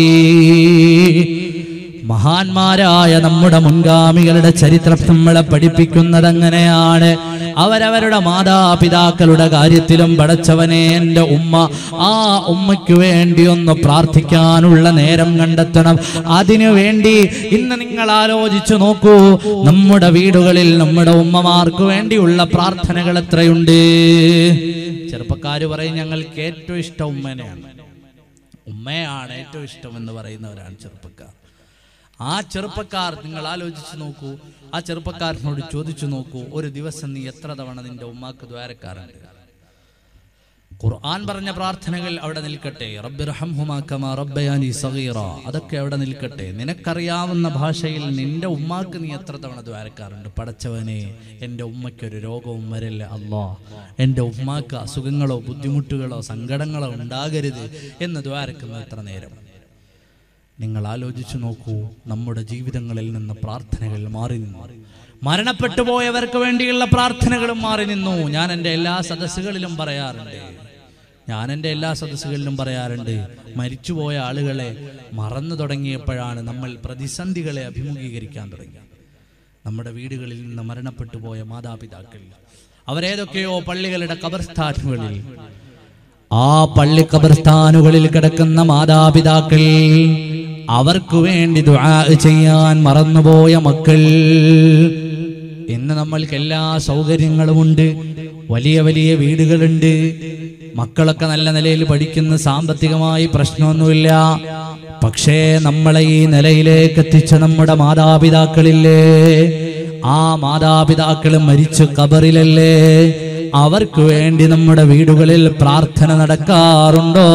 [SPEAKER 2] മഹാന്മാരായ നമ്മുടെ മുൻഗാമികളുടെ ചരിത്രം നമ്മളെ പഠിപ്പിക്കുന്നത് അങ്ങനെയാണ്. അവരവരുടെ മാതാപിതാക്കളുടെ കാര്യത്തിലും പടച്ചവനെ എൻ്റെ ഉമ്മ, ആ ഉമ്മയ്ക്ക് വേണ്ടി ഒന്ന് പ്രാർത്ഥിക്കാനുള്ള നേരം കണ്ടെത്തണം. അതിനു വേണ്ടി ഇന്ന് നിങ്ങൾ ആലോചിച്ചു നോക്കൂ, നമ്മുടെ വീടുകളിൽ നമ്മുടെ ഉമ്മമാർക്ക് വേണ്ടിയുള്ള പ്രാർത്ഥനകൾ എത്രയുണ്ട്. ചെറുപ്പക്കാര് പറയും ഞങ്ങൾക്ക് ഏറ്റവും ഇഷ്ടം ഉമ്മനെയാണ്, ഉമ്മയാണ് ഏറ്റവും ഇഷ്ടം എന്ന് പറയുന്നവരാണ് ചെറുപ്പക്കാർ. ആ ചെറുപ്പക്കാർ നിങ്ങൾ ആലോചിച്ചു നോക്കൂ, ആ ചെറുപ്പക്കാരനോട് ചോദിച്ചു നോക്കൂ, ഒരു ദിവസം നീ എത്ര തവണ നിന്റെ ഉമ്മാക്ക് ദ്വാരക്കാറുണ്ട്? ഖുർആൻ പറഞ്ഞ പ്രാർത്ഥനകൾ അവിടെ നിൽക്കട്ടെ, റബ്ബിർഹംഹുമാ കമാ റബ്ബയാനി സഗീറ, അതൊക്കെ അവിടെ നിൽക്കട്ടെ. നിനക്കറിയാവുന്ന ഭാഷയിൽ നിന്റെ ഉമ്മാക്ക് നീ എത്ര തവണ ദ്വാരക്കാറുണ്ട്? പടച്ചവനെ, എൻ്റെ ഉമ്മയ്ക്കൊരു രോഗവും വരില്ല അല്ലാ, എൻ്റെ ഉമ്മാക്ക് അസുഖങ്ങളോ ബുദ്ധിമുട്ടുകളോ സങ്കടങ്ങളോ ഉണ്ടാകരുത് എന്ന് ദ്വാരക്കുന്ന എത്ര നേരം? നിങ്ങൾ ആലോചിച്ചു നോക്കൂ, നമ്മുടെ ജീവിതങ്ങളിൽ നിന്ന് പ്രാർത്ഥനകൾ മാറി നിന്നു. മരണപ്പെട്ടു പോയവർക്ക് വേണ്ടിയുള്ള പ്രാർത്ഥനകളും മാറി നിന്നു. ഞാൻ എൻ്റെ എല്ലാ സദസ്സുകളിലും പറയാറുണ്ട് ഞാൻ എൻ്റെ എല്ലാ സദസ്സുകളിലും പറയാറുണ്ട് മരിച്ചുപോയ ആളുകളെ മറന്നു തുടങ്ങിയപ്പോഴാണ് നമ്മൾ പ്രതിസന്ധികളെ അഭിമുഖീകരിക്കാൻ തുടങ്ങിയത്. നമ്മുടെ വീടുകളിൽ നിന്ന് മരണപ്പെട്ടു പോയ മാതാപിതാക്കൾ, അവരേതൊക്കെയോ പള്ളികളുടെ ഖബർസ്ഥാനുകളിൽ, ആ പള്ളി ഖബർസ്ഥാനുകളിൽ കിടക്കുന്ന മാതാപിതാക്കൾ, അവർക്ക് വേണ്ടി ദുആ ചെയ്യാൻ മറന്നുപോയ മക്കൾ, ഇന്ന് നമ്മൾക്ക് എല്ലാ സൗകര്യങ്ങളുമുണ്ട്, വലിയ വലിയ വീടുകളുണ്ട്, മക്കളൊക്കെ നല്ല നിലയിൽ പഠിക്കുന്ന, സാമ്പത്തികമായി പ്രശ്നമൊന്നുമില്ല. പക്ഷേ നമ്മളെ ഈ നിലയിലേക്ക് എത്തിച്ച നമ്മുടെ മാതാപിതാക്കളില്ലേ, ആ മാതാപിതാക്കൾ മരിച്ചു ഖബറിലല്ലേ? അവർക്ക് വേണ്ടി നമ്മുടെ വീടുകളിൽ പ്രാർത്ഥന നടക്കാറുണ്ടോ?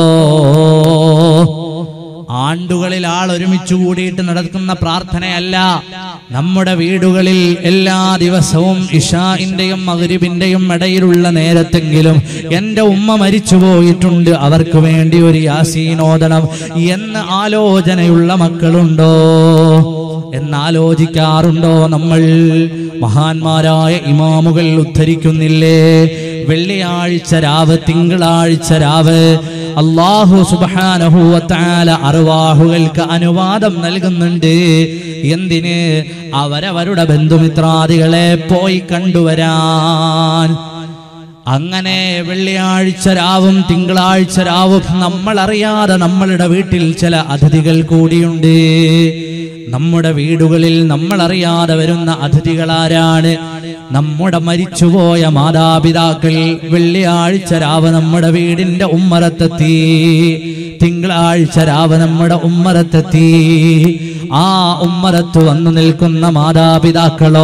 [SPEAKER 2] ആണ്ടുകളിൽ ആൾ ഒരുമിച്ച് കൂടിയിട്ട് നടക്കുന്ന പ്രാർത്ഥനയല്ല. നമ്മുടെ വീടുകളിൽ എല്ലാ ദിവസവും ഇശാഇന്റെയും മഗ്രിബിന്റെയും ഇടയിലുള്ള നേരത്തെങ്കിലും എൻ്റെ ഉമ്മ മരിച്ചു പോയിട്ടുണ്ട്, അവർക്ക് വേണ്ടി ഒരു യാസീൻ ഓതണം എന്ന് ആലോചനയുള്ള മക്കളുണ്ടോ? എന്നാലോചിക്കാറുണ്ടോ നമ്മൾ? മഹാന്മാരായ ഇമാമുകൾ ഉദ്ധരിക്കുന്നില്ലേ, വെള്ളിയാഴ്ച രാവ്, തിങ്കളാഴ്ച രാവ് അല്ലാഹു സുബ്ഹാനഹു വ തആല അർവാഹുകൾക്ക് അനുവാദം നൽകുന്നുണ്ട്. എന്തിന്? അവരവരുടെ ബന്ധുമിത്രാദികളെ പോയി കണ്ടുവരാൻ. അങ്ങനെ വെള്ളിയാഴ്ച രാവും തിങ്കളാഴ്ച രാവും നമ്മൾ അറിയാതെ നമ്മളുടെ വീട്ടിൽ ചില അതിഥികൾ കൂടിയുണ്ട്. നമ്മുടെ വീടുകളിൽ നമ്മൾ അറിയാതെ വരുന്ന അതിഥികളാരാണ്? നമ്മുടെ മരിച്ചുപോയ മാതാപിതാക്കൾ. വെള്ളിയാഴ്ച രാവ് നമ്മുടെ വീടിന്റെ ഉമ്മറത്തെത്തി, തിങ്കളാഴ്ച രാവ് നമ്മുടെ ഉമ്മറത്തെത്തി. ആ ഉമ്മറത്ത് വന്നു നിൽക്കുന്ന മാതാപിതാക്കളോ,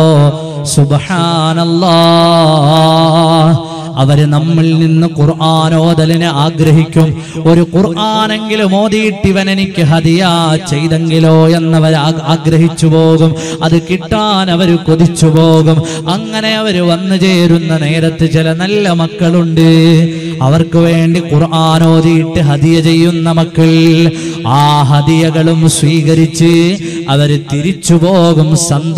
[SPEAKER 2] സുബ്ഹാനല്ലാഹ്, അവര് നമ്മിൽ നിന്ന് ഖുർആനോദലിനെ ആഗ്രഹിക്കും. ഒരു ഖുർആനെങ്കിലും ഓതിയിട്ട് ഇവൻ എനിക്ക് ഹദിയ ചെയ്തെങ്കിലോ എന്നവർ ആഗ്രഹിച്ചു പോകും. അത് കിട്ടാൻ അവർ കൊതിച്ചു പോകും. അങ്ങനെ അവർ വന്നു ചേരുന്ന നേരത്ത് ചില നല്ല മക്കളുണ്ട്, അവർക്ക് വേണ്ടി ഖുർആൻ ഓതിയിട്ട് ഹദിയ ചെയ്യുന്ന മക്കൾ. ആ ഹദിയകളും സ്വീകരിച്ച് അവർ തിരിച്ചു പോകും,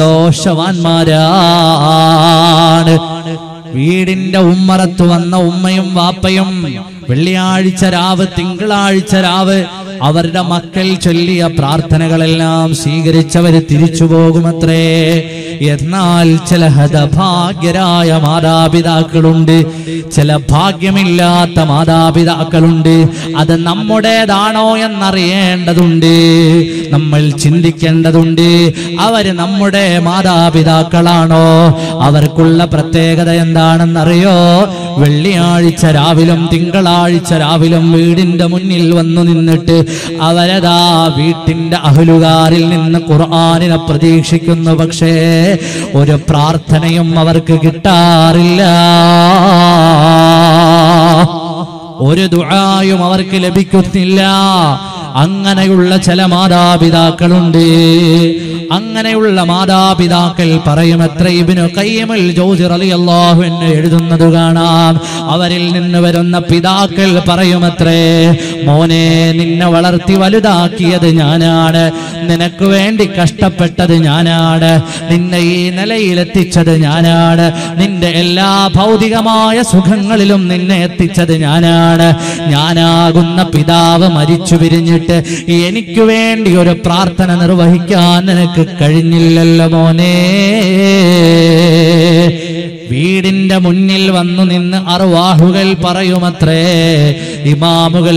[SPEAKER 2] സന്തോഷവാന്മാരാണ്. വീടിന്റെ ഉമ്മറത്ത് വന്ന ഉമ്മയും വാപ്പയും വെള്ളിയാഴ്ച രാവ് തിങ്കളാഴ്ച രാവ് അവരുടെ മക്കൾ ചൊല്ലിയ പ്രാർത്ഥനകളെല്ലാം സ്വീകരിച്ചവര് തിരിച്ചു പോകുമത്രേ. എന്നാൽ ചില ഹതഭാഗ്യരായ മാതാപിതാക്കളുണ്ട്, ചില ഭാഗ്യമില്ലാത്ത മാതാപിതാക്കളുണ്ട്. അത് നമ്മുടേതാണോ എന്നറിയേണ്ടതുണ്ട്, നമ്മൾ ചിന്തിക്കേണ്ടതുണ്ട്. അവര് നമ്മുടെ മാതാപിതാക്കളാണോ? അവർക്കുള്ള പ്രത്യേകത എന്താണെന്നറിയോ? വെള്ളിയാഴ്ച രാവിലും തിങ്കളാഴ്ച രാവിലും വീടിന്റെ മുന്നിൽ വന്നു നിന്നിട്ട് അവരതാ വീട്ടിന്റെ അഹ്ലുകാരിൽ നിന്ന് ഖുർആനിനെ പ്രതീക്ഷിക്കുന്നു. പക്ഷേ ഒരു പ്രാർത്ഥനയും അവർക്ക് കിട്ടാറില്ല, ഒരു ദുആയും അവർക്ക് ലഭിക്കുന്നില്ല. അങ്ങനെയുള്ള ചില മാതാപിതാക്കളുണ്ട്. അങ്ങനെയുള്ള മാതാപിതാക്കൾ പറയുമത്ര, ഇബ്നു ഖയ്യിമുൽ ജൗസി റളിയല്ലാഹു അൻഹു എഴുതുന്നത് കാണാം. അവരിൽ നിന്ന് വരുന്ന പിതാക്കൾ പറയുമത്രേ, മോനെ, നിന്നെ വളർത്തി വലുതാക്കിയത് ഞാനാണ്, നിനക്ക് വേണ്ടി കഷ്ടപ്പെട്ടത് ഞാനാണ്, നിന്നെ ഈ നിലയിലെത്തിച്ചത് ഞാനാണ്, നിന്റെ എല്ലാ ഭൗതികമായ സുഖങ്ങളിലും നിന്നെ എത്തിച്ചത് ഞാനാണ്. ഞാനാകുന്ന പിതാവ് മരിച്ചു പിരിഞ്ഞിട്ട് എനിക്ക് വേണ്ടി ഒരു പ്രാർത്ഥന നിർവഹിക്കാൻ നിനക്ക് കഴിഞ്ഞില്ലല്ലോ മോനെ. വീടിന്റെ മുന്നിൽ വന്നു നിന്ന് അർവാഹുകൾ പറയുമത്രേ, ഇമാമുകൾ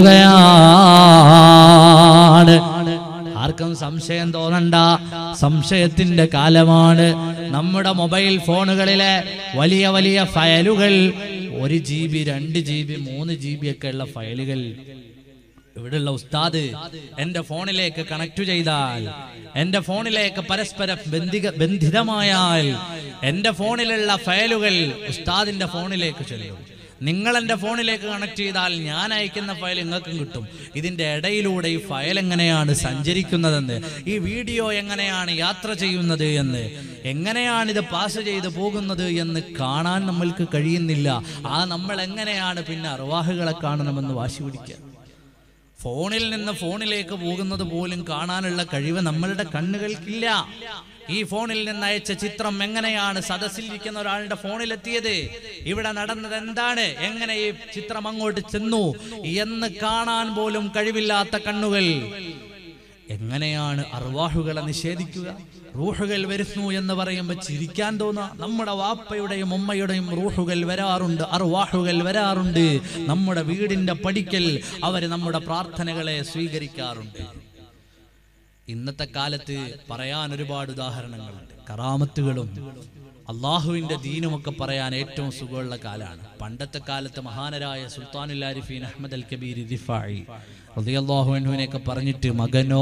[SPEAKER 2] എഴുതുകയാണ്. ആർക്കും സംശയം തോന്നണ്ട, സംശയത്തിന്റെ കാലമാണ്. നമ്മുടെ മൊബൈൽ ഫോണുകളിലെ വലിയ വലിയ ഫയലുകൾ, ഒരു ജി ബി രണ്ട് ജി ബി മൂന്ന് ജി ബി ഒക്കെ ഉള്ള ഫയലുകൾ ഇവിടെയുള്ള ഉസ്താദ് എന്റെ ഫോണിലേക്ക് കണക്ട് ചെയ്താൽ, എന്റെ ഫോണിലേക്ക് പരസ്പരം ബന്ധിക ബന്ധിതമായാൽ എന്റെ ഫോണിലുള്ള ഫയലുകൾ ഉസ്താദിന്റെ ഫോണിലേക്ക് ചെല്ലും. നിങ്ങൾ എന്റെ ഫോണിലേക്ക് കണക്ട് ചെയ്താൽ ഞാൻ അയക്കുന്ന ഫയൽ നിങ്ങൾക്കും കിട്ടും. ഇതിന്റെ ഇടയിലൂടെ ഈ ഫയൽ എങ്ങനെയാണ് സഞ്ചരിക്കുന്നതെന്ന്, ഈ വീഡിയോ എങ്ങനെയാണ് യാത്ര ചെയ്യുന്നത് എന്ന്, എങ്ങനെയാണ് ഇത് പാസ് ചെയ്ത് പോകുന്നത് എന്ന് കാണാൻ നമ്മൾക്ക് കഴിയുന്നില്ല. ആ നമ്മൾ എങ്ങനെയാണ് പിന്നെ അർവാഹുകളെ കാണണമെന്ന് വാശി പിടിക്കുക? ഫോണിൽ നിന്ന് ഫോണിലേക്ക് പോകുന്നത് പോലും കാണാനുള്ള കഴിവ് നമ്മളുടെ കണ്ണുകൾക്കില്ല. ഈ ഫോണിൽ നിന്ന് അയച്ച ചിത്രം എങ്ങനെയാണ് സദസ്സിലിരിക്കുന്ന ഒരാളുടെ ഫോണിലെത്തിയത്, ഇവിടെ നടന്നത് എന്താണ്, എങ്ങനെ ഈ ചിത്രം അങ്ങോട്ട് ചെന്നു എന്ന് കാണാൻ പോലും കഴിവില്ലാത്ത കണ്ണുകൾ എങ്ങനെയാണ് അർവാഹുകളെ നിഷേധിക്കുക? റൂഹുകൾ വരുന്നു എന്ന് പറയുമ്പോൾ ചിരിക്കാൻ തോന്നുക. നമ്മുടെ വാപ്പയുടെയും ഉമ്മയുടെയും റൂഹുകൾ വരാറുണ്ട്, അർവാഹുകൾ വരാറുണ്ട്. നമ്മുടെ വീടിന്റെ പടിക്കൽ അവർ നമ്മുടെ പ്രാർത്ഥനകളെ സ്വീകരിക്കാറുണ്ട്.
[SPEAKER 1] ഇന്നത്തെ കാലത്ത് പറയാൻ ഒരുപാട് ഉദാഹരണങ്ങളുണ്ട്. കറാമത്തുകളും അള്ളാഹുവിന്റെ ദീനുമൊക്കെ പറയാൻ ഏറ്റവും സുഖമുള്ള കാലാണ്. പണ്ടത്തെ കാലത്ത് മഹാനരായ സുൽത്താനുൽ ആരിഫീൻ അഹ്മദ് അൽ കബീർ റിഫായി റളിയല്ലാഹു അൻഹുവിനെയൊക്കെ പറഞ്ഞിട്ട് മകനോ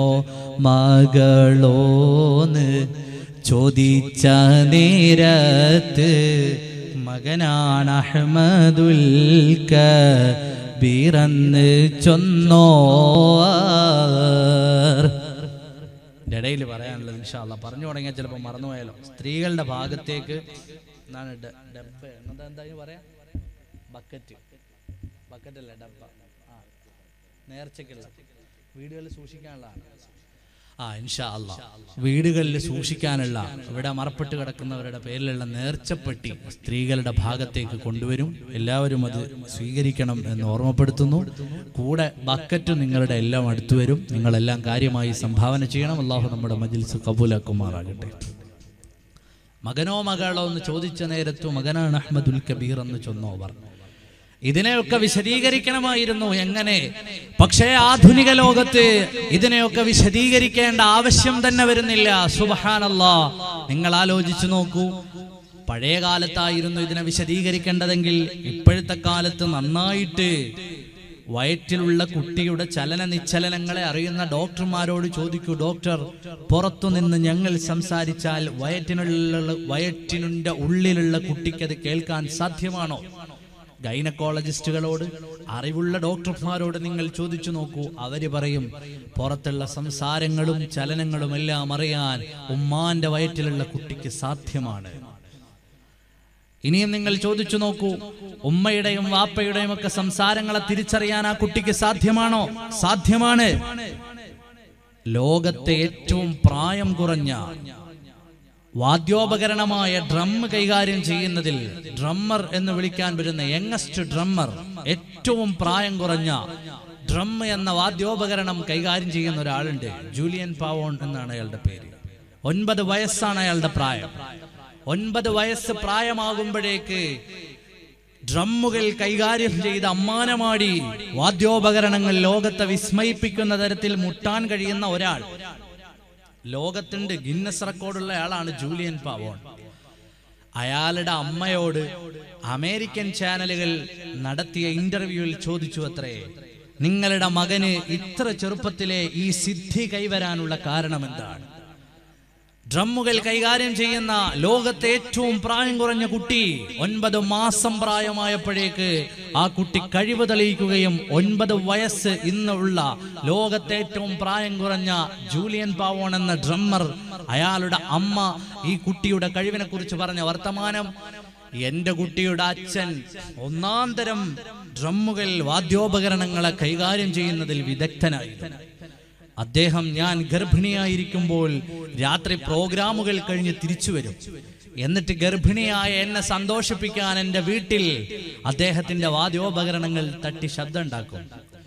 [SPEAKER 1] മകളോന്ന് ചോദിച്ച നേരത്ത് മകനാണ് അഹ്മദുൽ കബീറെന്ന് ചൊന്നോർ. ഇടയിൽ പറയാനുള്ളത് ഇൻഷാ അല്ലാഹ് പറഞ്ഞു തുടങ്ങിയാൽ ചിലപ്പോൾ മറന്നുപോയാലോ. സ്ത്രീകളുടെ ഭാഗത്തേക്ക് എന്താണ് ഡബ്ബ എന്താ എന്താ പറയാ ബക്കറ്റ് ബക്കറ്റ് അല്ല ഡബ്ബ. ആ നേർച്ചയ്ക്കുള്ള വീടുകളിൽ സൂക്ഷിക്കാനുള്ളതാണ്. ആ ഇൻഷാ അല്ലാഹ് വീടുകളിൽ സൂക്ഷിക്കാനുള്ള ഇവിടെ മറപ്പെട്ട് കിടക്കുന്നവരുടെ പേരിലുള്ള നേർച്ചപ്പെട്ടി സ്ത്രീകളുടെ ഭാഗത്തേക്ക് കൊണ്ടുവരും. എല്ലാവരും അത് സ്വീകരിക്കണം എന്ന് ഓർമ്മപ്പെടുത്തുന്നു. കൂടെ ബക്കറ്റും നിങ്ങളുടെ എല്ലാം അടുത്തു വരും. നിങ്ങളെല്ലാം കാര്യമായി സംഭാവന ചെയ്യണം. അള്ളാഹു നമ്മുടെ മജ്ലിസ് കബൂലാക്കുമാറാകട്ടെ. മകനോ മകളോ എന്ന് ചോദിച്ച നേരത്തു മകനാണ് അഹ്മദുൽ കബീർ എന്ന് ചൊന്നോവർ. ഇതിനെയൊക്കെ വിശദീകരിക്കണമായിരുന്നു എങ്ങനെ. പക്ഷേ ആധുനിക ലോകത്ത് ഇതിനെയൊക്കെ വിശദീകരിക്കേണ്ട ആവശ്യം തന്നെ വരുന്നില്ല. സുബ്ഹാനല്ലാഹ്, നിങ്ങൾ ആലോചിച്ചു നോക്കൂ. പഴയ കാലത്തായിരുന്നു ഇതിനെ വിശദീകരിക്കേണ്ടതെങ്കിൽ ഇപ്പോഴത്തെ കാലത്ത് നന്നായിട്ട് വയറ്റിലുള്ള കുട്ടിയുടെ ചലന നിശ്ചലനങ്ങളെ അറിയുന്ന ഡോക്ടർമാരോട് ചോദിക്കൂ, ഡോക്ടർ പുറത്തുനിന്ന് ഞങ്ങൾ സംസാരിച്ചാൽ വയറ്റിനുള്ള വയറ്റിനുന്റെ ഉള്ളിലുള്ള കുട്ടിക്കത് കേൾക്കാൻ സാധ്യമാണോ? ഗൈനക്കോളജിസ്റ്റുകളോട്, അറിവുള്ള ഡോക്ടർമാരോട് നിങ്ങൾ ചോദിച്ചു നോക്കൂ. അവര് പറയും പുറത്തുള്ള സംസാരങ്ങളും ചലനങ്ങളും എല്ലാം അറിയാൻ ഉമ്മാന്റെ വയറ്റിലുള്ള കുട്ടിക്ക് സാധ്യമാണ്. ഇനിയും നിങ്ങൾ ചോദിച്ചു നോക്കൂ, ഉമ്മയുടെയും വാപ്പയുടെയും ഒക്കെ സംസാരങ്ങളെ തിരിച്ചറിയാൻ ആ കുട്ടിക്ക് സാധ്യമാണോ? സാധ്യമാണ്. ലോകത്തെ ഏറ്റവും പ്രായം കുറഞ്ഞ വാദ്യോപകരണമായ ഡ്രം കൈകാര്യം ചെയ്യുന്നതിൽ ഡ്രമ്മർ എന്ന് വിളിക്കാൻ വരുന്ന യങ്ങസ്റ്റ് ഡ്രമ്മർ, ഏറ്റവും പ്രായം കുറഞ്ഞ ഡ്രം എന്ന വാദ്യോപകരണം കൈകാര്യം ചെയ്യുന്ന ഒരാളുണ്ട്. ജൂലിയൻ പാവോൺ എന്നാണ് അയാളുടെ പേര്. ഒൻപത് വയസ്സാണ് അയാളുടെ പ്രായം. ഒൻപത് വയസ്സ് പ്രായമാകുമ്പോഴേക്ക് ഡ്രമ്മുകൾ കൈകാര്യം ചെയ്ത് അമ്മാനമാടി വാദ്യോപകരണങ്ങൾ ലോകത്തെ വിസ്മയിപ്പിക്കുന്ന തരത്തിൽ മുട്ടാൻ കഴിയുന്ന ഒരാൾ ലോകത്തുണ്ട്. ഗിന്നസ് റെക്കോർഡുള്ള ആളാണ് ജൂലിയൻ പാവോൺ. അയാളുടെ അമ്മയോട് അമേരിക്കൻ ചാനലുകൾ നടത്തിയ ഇന്റർവ്യൂവിൽ ചോദിച്ചു അത്രേ, നിങ്ങളുടെ മകന് ഇത്ര ചെറുപ്പത്തിലെ ഈ സിദ്ധി കൈവരാനുള്ള കാരണം എന്താണ്? ഡ്രമ്മുകൾ കൈകാര്യം ചെയ്യുന്ന ലോകത്തെ ഏറ്റവും പ്രായം കുറഞ്ഞ കുട്ടി ഒൻപത് മാസം പ്രായമായപ്പോഴേക്ക് ആ കുട്ടി കഴിവ് തെളിയിക്കുകയും ഒൻപത് വയസ്സ് ഇന്നുള്ള ലോകത്തെ ഏറ്റവും പ്രായം കുറഞ്ഞ ജൂലിയൻ പാവോൺ എന്ന ഡ്രമ്മർ, അയാളുടെ അമ്മ ഈ കുട്ടിയുടെ കഴിവിനെ കുറിച്ച് പറഞ്ഞ വർത്തമാനം, എന്റെ കുട്ടിയുടെ അച്ഛൻ ഒന്നാം തരം ഡ്രമ്മുകൾ വാദ്യോപകരണങ്ങളെ കൈകാര്യം ചെയ്യുന്നതിൽ വിദഗ്ധനായിരുന്നു. അദ്ദേഹം ഞാൻ ഗർഭിണിയായിരിക്കുമ്പോൾ രാത്രി പ്രോഗ്രാമുകൾ കഴിഞ്ഞ് തിരിച്ചു വരും. എന്നിട്ട് ഗർഭിണിയായ എന്നെ സന്തോഷിപ്പിക്കാൻ എൻ്റെ വീട്ടിൽ അദ്ദേഹത്തിന്റെ വാദ്യോപകരണങ്ങൾ തട്ടി ശബ്ദം ഉണ്ടാക്കും.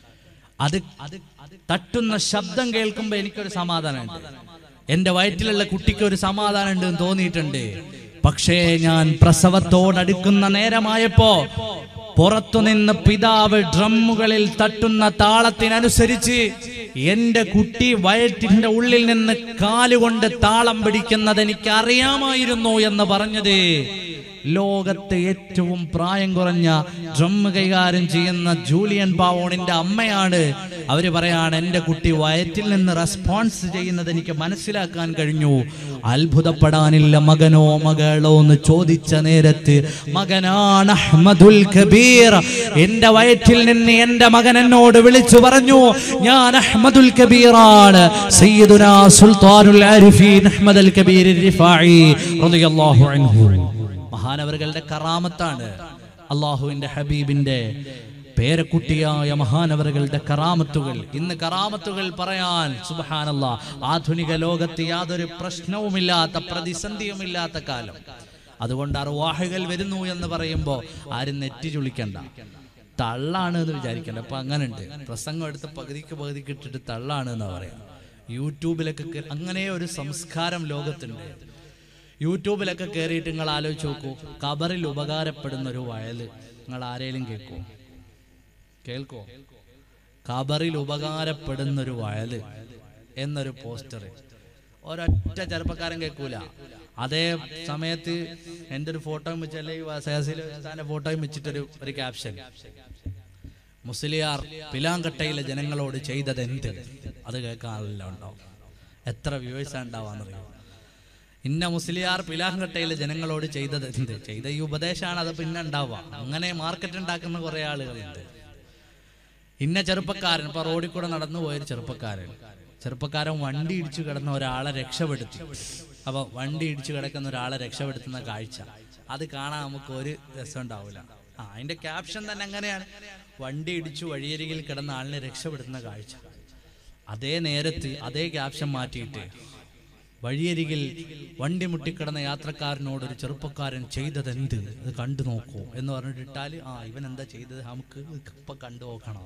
[SPEAKER 1] അത് തട്ടുന്ന ശബ്ദം കേൾക്കുമ്പോൾ എനിക്കൊരു സമാധാനമുണ്ട്. എൻ്റെ വയറ്റിലുള്ള കുട്ടിക്ക് ഒരു സമാധാനം ഉണ്ട് എന്ന് തോന്നിയിട്ടുണ്ട്. പക്ഷേ ഞാൻ പ്രസവത്തോടടുക്കുന്ന നേരമായപ്പോ പുറത്തുനിന്ന് പിതാവ് ഡ്രമ്മുകളിൽ തട്ടുന്ന താളത്തിനനുസരിച്ച് എന്റെ കുട്ടി വയറ്റിന്റെ ഉള്ളിൽ നിന്ന് കാലുകൊണ്ട് താളം പിടിക്കുന്നത് എനിക്ക് അറിയാമായിരുന്നു എന്ന് പറഞ്ഞത് ലോകത്തെ ഏറ്റവും പ്രായം കുറഞ്ഞ ഡ്രം കൈകാര്യം ചെയ്യുന്ന ജൂലിയൻ പാവോണിന്റെ അമ്മയാണ്. അവര് പറയാണ്, എന്റെ കുട്ടി വയറ്റിൽ നിന്ന് റെസ്പോൺസ് ചെയ്യുന്നത് എനിക്ക് മനസ്സിലാക്കാൻ കഴിഞ്ഞു. അത്ഭുതപ്പെടാനില്ല. മകനോ മകളോ എന്ന് ചോദിച്ച നേരത്ത് മകനാണ് അഹ്മദുൽ കബീർ. എന്റെ വയറ്റിൽ നിന്ന് എന്റെ മകൻ എന്നോട് വിളിച്ചു പറഞ്ഞു, ഞാൻ അഹ്മദുൽ കബീറാണ്. സയ്യിദുനാ സുൽത്താനുൽ ആരിഫീൻ അഹ്മദ് അൽ കബീർ റിഫായി റളിയല്ലാഹു അൻഹു. മഹാനവറുകളുടെ കറാമത്താണ്. അള്ളാഹുവിന്റെ ഹബീബിന്റെ പേരക്കുട്ടിയായ മഹാനവറുകളുടെ കറാമത്തുകൾ. ഇന്ന് കറാമത്തുകൾ പറയാൻ സുബ്ഹാനല്ലാഹ് ആധുനിക ലോകത്ത് യാതൊരു പ്രശ്നവുമില്ലാത്ത പ്രതിസന്ധിയുമില്ലാത്ത കാലം. അതുകൊണ്ട് അർവാഹുകൾ വരുന്നു എന്ന് പറയുമ്പോ ആരും നെറ്റി ചുളിക്കണ്ട, തള്ളാണ് എന്ന് വിചാരിക്കണ്ട. അപ്പൊ അങ്ങനെ ഉണ്ട്, പ്രസംഗം എടുത്ത് പകുതിക്ക് പകുതിക്ക് ഇട്ടിട്ട് തള്ളാണ് എന്നാ പറയാം. യൂട്യൂബിലൊക്കെ അങ്ങനെ ഒരു സംസ്കാരം ലോകത്തുണ്ട്. യൂട്യൂബിലൊക്കെ കയറിയിട്ട് നിങ്ങൾ ആലോചിച്ച് നോക്കൂ, ഖബറിൽ ഉപകാരപ്പെടുന്ന ഒരു വയല് നിങ്ങൾ ആരെങ്കിലും കേൾക്കോ? കേൾക്കോ? ഖബറിൽ ഉപകാരപ്പെടുന്ന ഒരു വയല് എന്നൊരു പോസ്റ്റർ. ഒരൊറ്റ ചെറുപ്പക്കാരൻ കേൾക്കൂല. അതേ സമയത്ത് എൻ്റെ ഒരു ഫോട്ടോയും വെച്ച് അല്ലെങ്കിൽ സയാസിൽ താൻ്റെ ഫോട്ടോയും വെച്ചിട്ടൊരു ഒരു ക്യാപ്ഷൻ, മുസ്ലിയാർ പിലാങ്കട്ടയിലെ ജനങ്ങളോട് ചെയ്തത് എന്ത്? അത് കേൾക്കാനല്ല ഉണ്ടാവും. എത്ര വ്യൂവേഴ്സാണ് ഉണ്ടാവാന്നറിയോ? ഇന്ന മുസ്ലിയാർ പിലാങ്കട്ടയിലെ ജനങ്ങളോട് ചെയ്തത് എന്ത്? ചെയ്ത ഈ ഉപദേശമാണ്. അത് പിന്നെ ഉണ്ടാവുക. അങ്ങനെ മാർക്കറ്റ് ഉണ്ടാക്കുന്ന കുറെ ആളുകളുണ്ട്. ഇന്ന ചെറുപ്പക്കാരൻ, ഇപ്പൊ റോഡിൽ കൂടെ നടന്നു പോയൊരു ചെറുപ്പക്കാരൻ ചെറുപ്പക്കാരൻ വണ്ടി ഇടിച്ചു കിടന്ന ഒരാളെ രക്ഷപ്പെടുത്തി. അപ്പൊ വണ്ടി ഇടിച്ചു കിടക്കുന്ന ഒരാളെ രക്ഷപ്പെടുത്തുന്ന കാഴ്ച അത് കാണാൻ നമുക്ക് ഒരു രസം ഉണ്ടാവില്ല. ആ അതിന്റെ ക്യാപ്ഷൻ തന്നെ അങ്ങനെയാണ്, വണ്ടി ഇടിച്ചു വഴിയരികിൽ കിടന്ന ആളിനെ രക്ഷപ്പെടുത്തുന്ന കാഴ്ച. അതേ നേരത്ത് അതേ ക്യാപ്ഷൻ മാറ്റിയിട്ട് വഴിയരികിൽ വണ്ടി മുട്ടിക്കിടന്ന യാത്രക്കാരനോട് ഒരു ചെറുപ്പക്കാരൻ ചെയ്തതെന്ത്, അത് കണ്ടു നോക്കൂ എന്ന് പറഞ്ഞിട്ടിട്ടാല് ആ ഇവൻ എന്താ ചെയ്തത് നമുക്ക് ഇപ്പൊ കണ്ടു നോക്കണോ?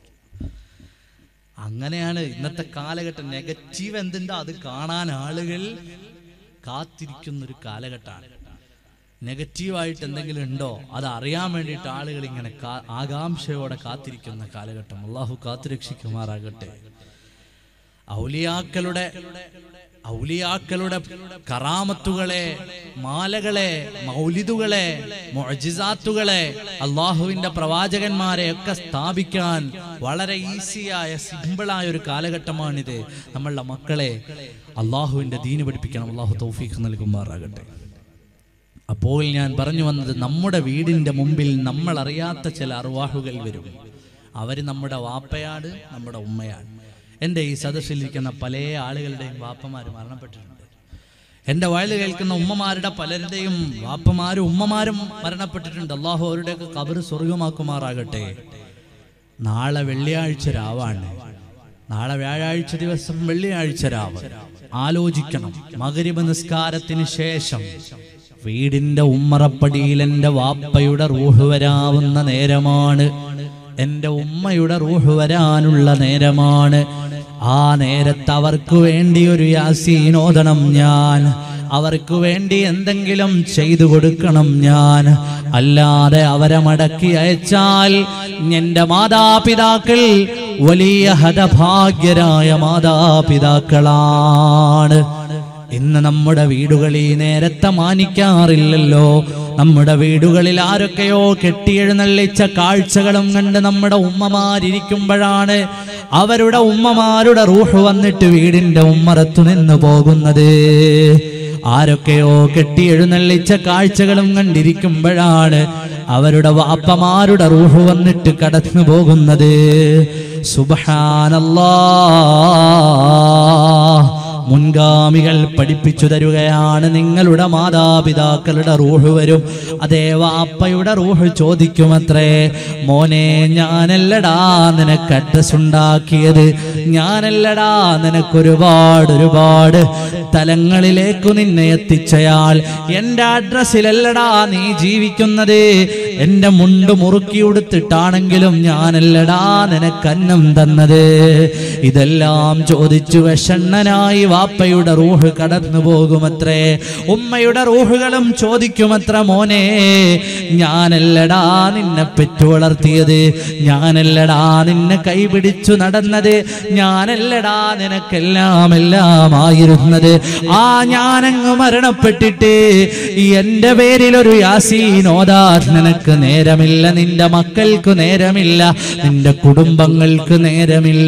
[SPEAKER 1] അങ്ങനെയാണ് ഇന്നത്തെ കാലഘട്ടം. നെഗറ്റീവ് എന്തുണ്ടോ അത് കാണാൻ ആളുകൾ കാത്തിരിക്കുന്നൊരു കാലഘട്ടമാണ്. നെഗറ്റീവായിട്ട് എന്തെങ്കിലും ഉണ്ടോ അത് അറിയാൻ വേണ്ടിയിട്ട് ആളുകൾ ഇങ്ങനെ ആകാംക്ഷയോടെ കാത്തിരിക്കുന്ന കാലഘട്ടം. അള്ളാഹു കാത്തുരക്ഷിക്കുമാറാകട്ടെ. ഔലിയാക്കളുടെ ഔലിയാക്കളുടെ കറാമത്തുകളെ, മാലകളെ, മൗലിദുകളെ, മുഅ്ജിസാത്തുകളെ, അള്ളാഹുവിന്റെ പ്രവാചകന്മാരെ ഒക്കെ സ്ഥാപിക്കാൻ വളരെ ഈസിയായ സിമ്പിളായ ഒരു കാലഘട്ടമാണിത്. നമ്മളുടെ മക്കളെ അള്ളാഹുവിന്റെ ദീന് പഠിപ്പിക്കണം. അള്ളാഹു തൗഫീഖ് നൽകുമാറാകട്ടെ. അപ്പോൾ ഞാൻ പറഞ്ഞു വന്നത്, നമ്മുടെ വീടിന്റെ മുമ്പിൽ നമ്മൾ അറിയാത്ത ചില അർവാഹുകൾ വരും. അവർ നമ്മുടെ വാപ്പയാണ്, നമ്മുടെ ഉമ്മയാണ്. എൻ്റെ ഈ സദസ്സിലിരിക്കുന്ന പല ആളുകളുടെയും വാപ്പമാർ മരണപ്പെട്ടിട്ടുണ്ട്. എൻ്റെ വയൽ കേൾക്കുന്ന ഉമ്മമാരുടെ പലരുടെയും വാപ്പമാരും ഉമ്മമാരും മരണപ്പെട്ടിട്ടുണ്ട്. അള്ളാഹു അവരുടെയൊക്കെ ഖബർ സ്വർഗമാക്കുമാറാകട്ടെ. നാളെ വെള്ളിയാഴ്ച രാവാണ്. നാളെ വ്യാഴാഴ്ച ദിവസം വെള്ളിയാഴ്ച രാവ്. ആലോചിക്കണം, മഗ്രിബ് നിസ്കാരത്തിന് ശേഷം വീടിന്റെ ഉമ്മറപ്പടിയിൽ എൻ്റെ വാപ്പയുടെ റൂഹ് വരാവുന്ന നേരമാണ്. എൻ്റെ ഉമ്മയുടെ റൂഹ് വരാനുള്ള നേരമാണ്. ആ നേരത്ത് അവർക്ക് വേണ്ടി ഒരു യാസീൻ ഓതണം ഞാൻ. അവർക്ക് വേണ്ടി എന്തെങ്കിലും ചെയ്തു കൊടുക്കണം ഞാൻ. അല്ലാതെ അവരെ മടക്കി അയച്ചാൽ എൻ്റെ മാതാപിതാക്കൾ വലിയ ഹതഭാഗ്യരായ മാതാപിതാക്കളാണ്. ഇന്ന് നമ്മുടെ വീടുകൾ ഈ നേരത്തെ മാനിക്കാറില്ലല്ലോ. നമ്മുടെ വീടുകളിൽ ആരൊക്കെയോ കെട്ടിയെഴുന്നള്ളിച്ച കാഴ്ചകളും കണ്ട് നമ്മുടെ ഉമ്മമാരിയ്ക്കുമ്പോഴാണ് അവരുടെ ഉമ്മമാരുടെ റൂഹ് വന്നിട്ട് വീടിന്റെ ഉമ്മറത്തു നിന്ന് പോകുന്നത്. ആരൊക്കെയോ കെട്ടിയെഴുന്നള്ളിച്ച കാഴ്ചകളും കണ്ടിരിക്കുമ്പോഴാണ് അവരുടെ വാപ്പമാരുടെ റൂഹ് വന്നിട്ട് കടന്നു പോകുന്നത്. സുബ്ഹാനല്ലാഹ്. മുൻഗാമികൾ പഠിപ്പിച്ചു തരുകയാണ്, നിങ്ങളുടെ മാതാപിതാക്കളുടെ റൂഹ് വരും. അതേ വാപ്പയുടെ റൂഹ് ചോദിക്കുമത്രേ, മോനെ ഞാനല്ലടാ നിനക്ക് അഡ്രസ് ഉണ്ടാക്കിയത്, ഞാനല്ലടാ നിനക്കൊരുപാട് ഒരുപാട് തലങ്ങളിലേക്ക് നിന്നെ എത്തിച്ചയാൾ, എൻ്റെ അഡ്രസ്സിലല്ലടാ നീ ജീവിക്കുന്നത്, എൻ്റെ മുണ്ട് മുറുക്കി ഉടുത്തിട്ടാണെങ്കിലും ഞാനല്ലടാ നിനക്ക് അന്നം തന്നത്. ഇതെല്ലാം ചോദിച്ചു വിഷണ്ണനായി വാപ്പയുടെ റൂഹ് കടന്നു പോകുമത്രേ. ഉമ്മയുടെ റൂഹുകളും ചോദിക്കുമത്ര, മോനെ ഞാനല്ലടാ നിന്നെ പെറ്റു വളർത്തിയത്, ഞാനല്ലടാ നിന്നെ കൈപിടിച്ചു നടന്നത്, ഞാനല്ലടാ നിനക്കെല്ലാം എല്ലാം ആയിരുന്നത്. ആ ഞാനങ്ങ് മരണപ്പെട്ടിട്ട് എന്റെ പേരിൽ ഒരു യാസീൻ ഓതാൻ നിനക്ക് നേരമില്ല, നിന്റെ മക്കൾക്ക് നേരമില്ല, നിന്റെ കുടുംബങ്ങൾക്ക് നേരമില്ല.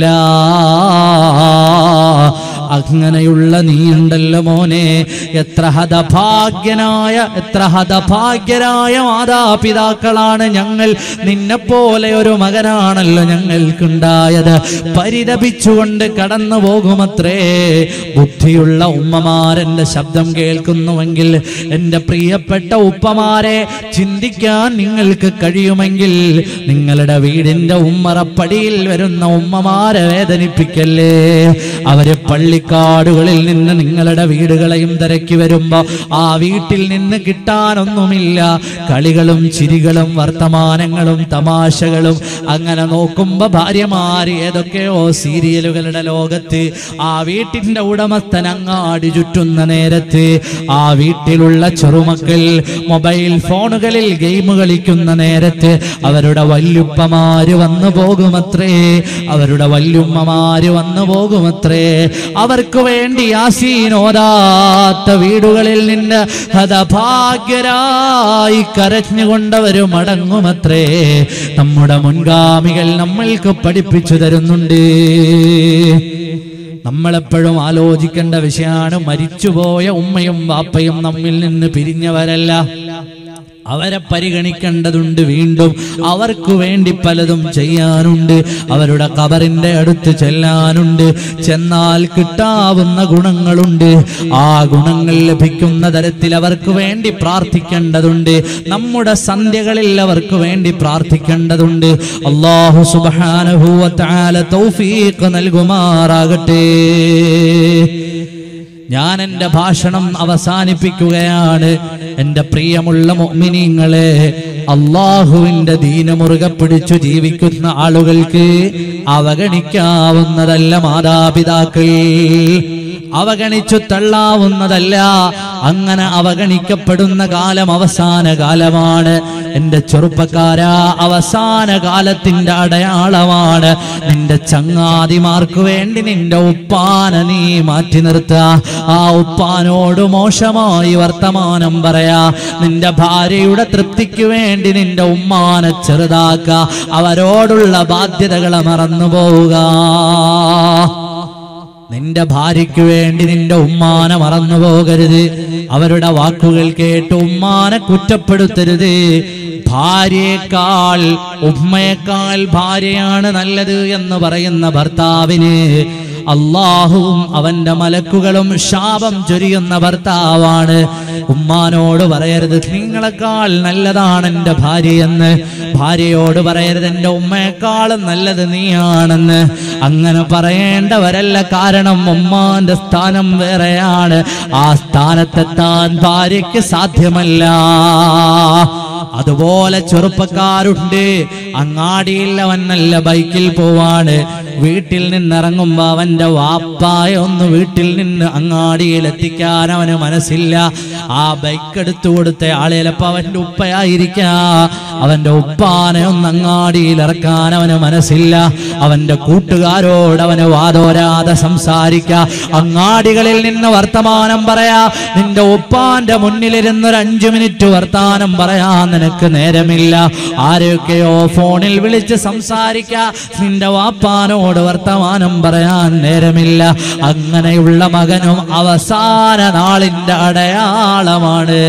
[SPEAKER 1] അങ്ങനെയുള്ള നീയുണ്ടല്ലോ മോനെ, എത്ര ഹതഭാഗ്യനായ എത്ര ഹതഭാഗ്യരായ മാതാപിതാക്കളാണ് ഞങ്ങൾ. നിന്നെപ്പോലെ ഒരു മകനാണല്ലോ ഞങ്ങൾക്കുണ്ടായത്. പരിതപിച്ചുകൊണ്ട് കടന്നു പോകുമത്രേ. ബുദ്ധിയുള്ള ഉമ്മമാരെന്റെ ശബ്ദം കേൾക്കുന്നുവെങ്കിൽ, എൻ്റെ പ്രിയപ്പെട്ട ഉപ്പമാരെ, ചിന്തിക്കാൻ നിങ്ങൾക്ക് കഴിയുമെങ്കിൽ നിങ്ങളുടെ വീടിന്റെ ഉമ്മറപ്പടിയിൽ വരുന്ന ഉമ്മമാരെ വേദനിപ്പിക്കല്ലേ. അവരെ പള്ളി
[SPEAKER 2] ആഴ്ചക്കാടുകളിൽ നിന്ന് നിങ്ങളുടെ വീടുകളെയും തിരക്കി വരുമ്പോ ആ വീട്ടിൽ നിന്ന് കിട്ടാനൊന്നുമില്ല. കളികളും ചിരികളും വർത്തമാനങ്ങളും തമാശകളും. അങ്ങനെ നോക്കുമ്പോ ഭാര്യമാര് ഏതൊക്കെയോ സീരിയലുകളുടെ ലോകത്ത്. ആ വീട്ടിന്റെ ഉടമസ്ഥൻ അങ്ങാടി ചുറ്റുന്ന നേരത്ത് ആ വീട്ടിലുള്ള ചെറുമക്കൾ മൊബൈൽ ഫോണുകളിൽ ഗെയിം കളിക്കുന്ന നേരത്ത് അവരുടെ വല്യുപ്പമാര് വന്നു പോകുമത്രേ. അവരുടെ വല്യുമ്മമാര് വന്നു പോകുമത്രേ. അവർക്ക് വേണ്ടി യാസീൻ ഓതാത്ത വീടുകളിൽ നിന്ന് ഹതഭാഗ്യരായി കരഞ്ഞുകൊണ്ടവര് മടങ്ങുമത്രേ. നമ്മുടെ മുൻഗാമികൾ നമ്മൾക്ക് പഠിപ്പിച്ചു തരുന്നുണ്ട്. നമ്മളെപ്പോഴും ആലോചിക്കേണ്ട വിഷയമാണ്, മരിച്ചുപോയ ഉമ്മയും വാപ്പയും നമ്മിൽ നിന്ന് പിരിഞ്ഞവരല്ല. അവരെ പരിഗണിക്കേണ്ടതുണ്ട്. വീണ്ടും അവർക്ക് വേണ്ടി പലതും ചെയ്യാനുണ്ട്. അവരുടെ ഖബറിന്റെ അടുത്ത് ചെല്ലാനുണ്ട്. ചെന്നാൽ കിട്ടാവുന്ന ഗുണങ്ങളുണ്ട്. ആ ഗുണങ്ങൾ ലഭിക്കുന്ന തരത്തിൽ അവർക്ക് വേണ്ടി പ്രാർത്ഥിക്കേണ്ടതുണ്ട്. നമ്മുടെ സന്ധ്യകളിൽ അവർക്ക് വേണ്ടി പ്രാർത്ഥിക്കേണ്ടതുണ്ട്. അല്ലാഹു സുബ്ഹാനഹു വ തആല തൗഫീഖ് നൽകുമാറാകട്ടെ. ഞാൻ എൻ്റെ ഭാഷണം അവസാനിപ്പിക്കുകയാണ്. എൻ്റെ പ്രിയമുള്ള മുഅ്മിനീങ്ങളെ, അല്ലാഹുവിൻ്റെ ദീന മുറുകെ പിടിച്ചു ജീവിക്കുന്ന ആളുകൾക്ക് അവഗണിക്കാവുന്നതല്ല മാതാപിതാക്കൾ, അവഗണിച്ചു തള്ളാവുന്നതല്ല. അങ്ങനെ അവഗണിക്കപ്പെടുന്ന കാലം അവസാന കാലമാണ്. എന്റെ ചെറുപ്പക്കാരാ, അവസാന കാലത്തിന്റെ അടയാളമാണ്. നിന്റെ ചങ്ങാതിമാർക്ക് വേണ്ടി നിന്റെ ഉപ്പാനെ നീ മാറ്റി നിർത്തുക. ആ ഉപ്പാനോട് മോശമായി വർത്തമാനം പറയാ. നിന്റെ ഭാര്യയുടെ തൃപ്തിക്ക് വേണ്ടി നിന്റെ ഉമ്മാനെ ചെറുതാക്ക. അവരോടുള്ള ബാധ്യതകളെ മറന്നു പോവുക. നിന്റെ ഭാര്യയ്ക്ക് വേണ്ടി നിന്റെ ഉമ്മാനെ മറന്നു പോകരുത്. അവരുടെ വാക്കുകൾ കേട്ട് ഉമ്മാനെ കുറ്റപ്പെടുത്തരുത്. ഭാര്യയേക്കാൾ ഉമ്മയേക്കാൾ ഭാര്യയാണ് നല്ലത് എന്ന് പറയുന്ന ഭർത്താവിന് അല്ലാഹുവും അവന്റെ മലക്കുകളും ശാപം ചൊരിയുന്ന ഭർത്താവാണ്. ഉമ്മാനോട് പറയരുത് നിങ്ങളെക്കാൾ നല്ലതാണ് എൻ്റെ ഭാര്യയെന്ന്. ഭാര്യയോട് പറയരുത് എൻ്റെ ഉമ്മയെക്കാളും നല്ലത് നീയാണെന്ന്. അങ്ങനെ പറയേണ്ടവരല്ല. കാരണം ഉമ്മാന്റെ സ്ഥാനം വേറെയാണ്. ആ സ്ഥാനത്തെത്താൻ ഭാര്യയ്ക്ക് സാധ്യമല്ല. അതുപോലെ ചെറുപ്പക്കാരുണ്ട്. അങ്ങാടിയിൽ അവൻ നല്ല ബൈക്കിൽ പോവാണ്. വീട്ടിൽ നിന്നിറങ്ങുമ്പോ അവന്റെ വാപ്പായ ഒന്ന് വീട്ടിൽ നിന്ന് അങ്ങാടിയിൽ എത്തിക്കാൻ അവന് മനസ്സില്ല. ആ ബൈക്ക് എടുത്തു കൊടുത്ത ആളെ ചിലപ്പോ അവന്റെ ഉപ്പയായിരിക്കാ. അവന്റെ ഉപ്പാനെ ഒന്ന് അങ്ങാടിയിൽ ഇറക്കാൻ അവന് മനസ്സില്ല. അവന്റെ കൂട്ടുകാരോട് അവന് വാതോരാതെ സംസാരിക്ക. അങ്ങാടികളിൽ നിന്ന് വർത്തമാനം പറയാ. നിന്റെ ഉപ്പാന്റെ മുന്നിലിരുന്ന് ഒരു അഞ്ചു മിനിറ്റ് വർത്താനം പറയാൻ നിനക്ക് നേരമില്ല. ആരൊക്കെയോ ഫോണിൽ വിളിച്ച് സംസാരിക്ക. നിന്റെ വാപ്പാനോട് വർത്തമാനം പറയാൻ നേരമില്ല. അങ്ങനെയുള്ള മകനും അവസാന നാളിന്റെ അടയാളമാണ്.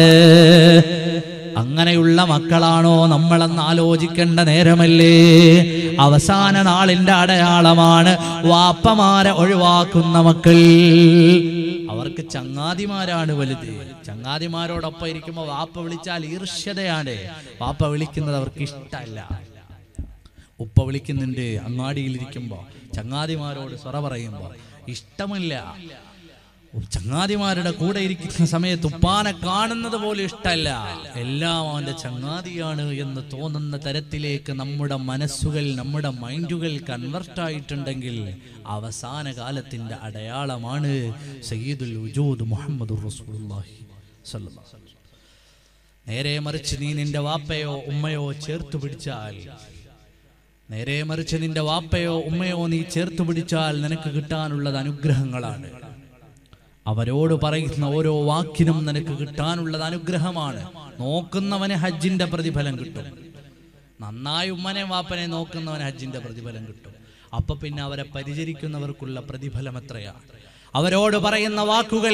[SPEAKER 2] അങ്ങനെയുള്ള മക്കളാണോ നമ്മളെന്ന് ആലോചിക്കേണ്ട നേരമല്ലേ? അവസാന നാളിന്റെ അടയാളമാണ് വാപ്പമാരെ ഒഴിവാക്കുന്ന മക്കൾ. അവർക്ക് ചങ്ങാതിമാരാണ് വലുത്. ചങ്ങാതിമാരോടൊപ്പം ഇരിക്കുമ്പോൾ വാപ്പ വിളിച്ചാൽ ഈർഷ്യതയാണ്. വാപ്പ വിളിക്കുന്നത് അവർക്ക് ഇഷ്ടമല്ല. ഉപ്പ വിളിക്കുന്നുണ്ട് അങ്ങാടിയിലിരിക്കുമ്പോൾ, ചങ്ങാതിമാരോട് സ്വറ പറയുമ്പോൾ ഇഷ്ടമില്ല. ചങ്ങാതിമാരുടെ കൂടെ ഇരിക്കുന്ന സമയത്ത് ഉപ്പാനെ കാണുന്നത് പോലും ഇഷ്ടമല്ല. എല്ലാം അവന്റെ ചങ്ങാതിയാണ് എന്ന് തോന്നുന്ന തരത്തിലേക്ക് നമ്മുടെ മനസ്സുകൾ, നമ്മുടെ മൈൻഡുകൾ കൺവെർട്ട് ആയിട്ടുണ്ടെങ്കിൽ അവസാന കാലത്തിന്റെ അടയാളമാണ് സയ്യിദുൽ വജൂദ് മുഹമ്മദുർ റസൂലുള്ളാഹി സ്വല്ലല്ലാഹു അലൈഹി വസല്ലം. നേരെ മറിച്ച് നീ നിന്റെ വാപ്പയോ ഉമ്മയോ ചേർത്ത് പിടിച്ചാൽ നേരെ മറിച്ച് നിന്റെ വാപ്പയോ ഉമ്മയോ നീ ചേർത്ത് പിടിച്ചാൽ നിനക്ക് കിട്ടാനുള്ളത് അനുഗ്രഹങ്ങളാണ്. അവരോട് പറയുന്ന ഓരോ വാക്കിനും നിനക്ക് കിട്ടാനുള്ളത് അനുഗ്രഹമാണ്. നോക്കുന്നവന് ഹജ്ജിന്റെ പ്രതിഫലം കിട്ടും. നന്നായി ഉമ്മനെ വാപ്പനെ നോക്കുന്നവന് ഹജ്ജിന്റെ പ്രതിഫലം കിട്ടും. അപ്പൊ പിന്നെ അവരെ പരിചരിക്കുന്നവർക്കുള്ള പ്രതിഫലം എത്രയാണ്? അവരോട് പറയുന്ന വാക്കുകൾ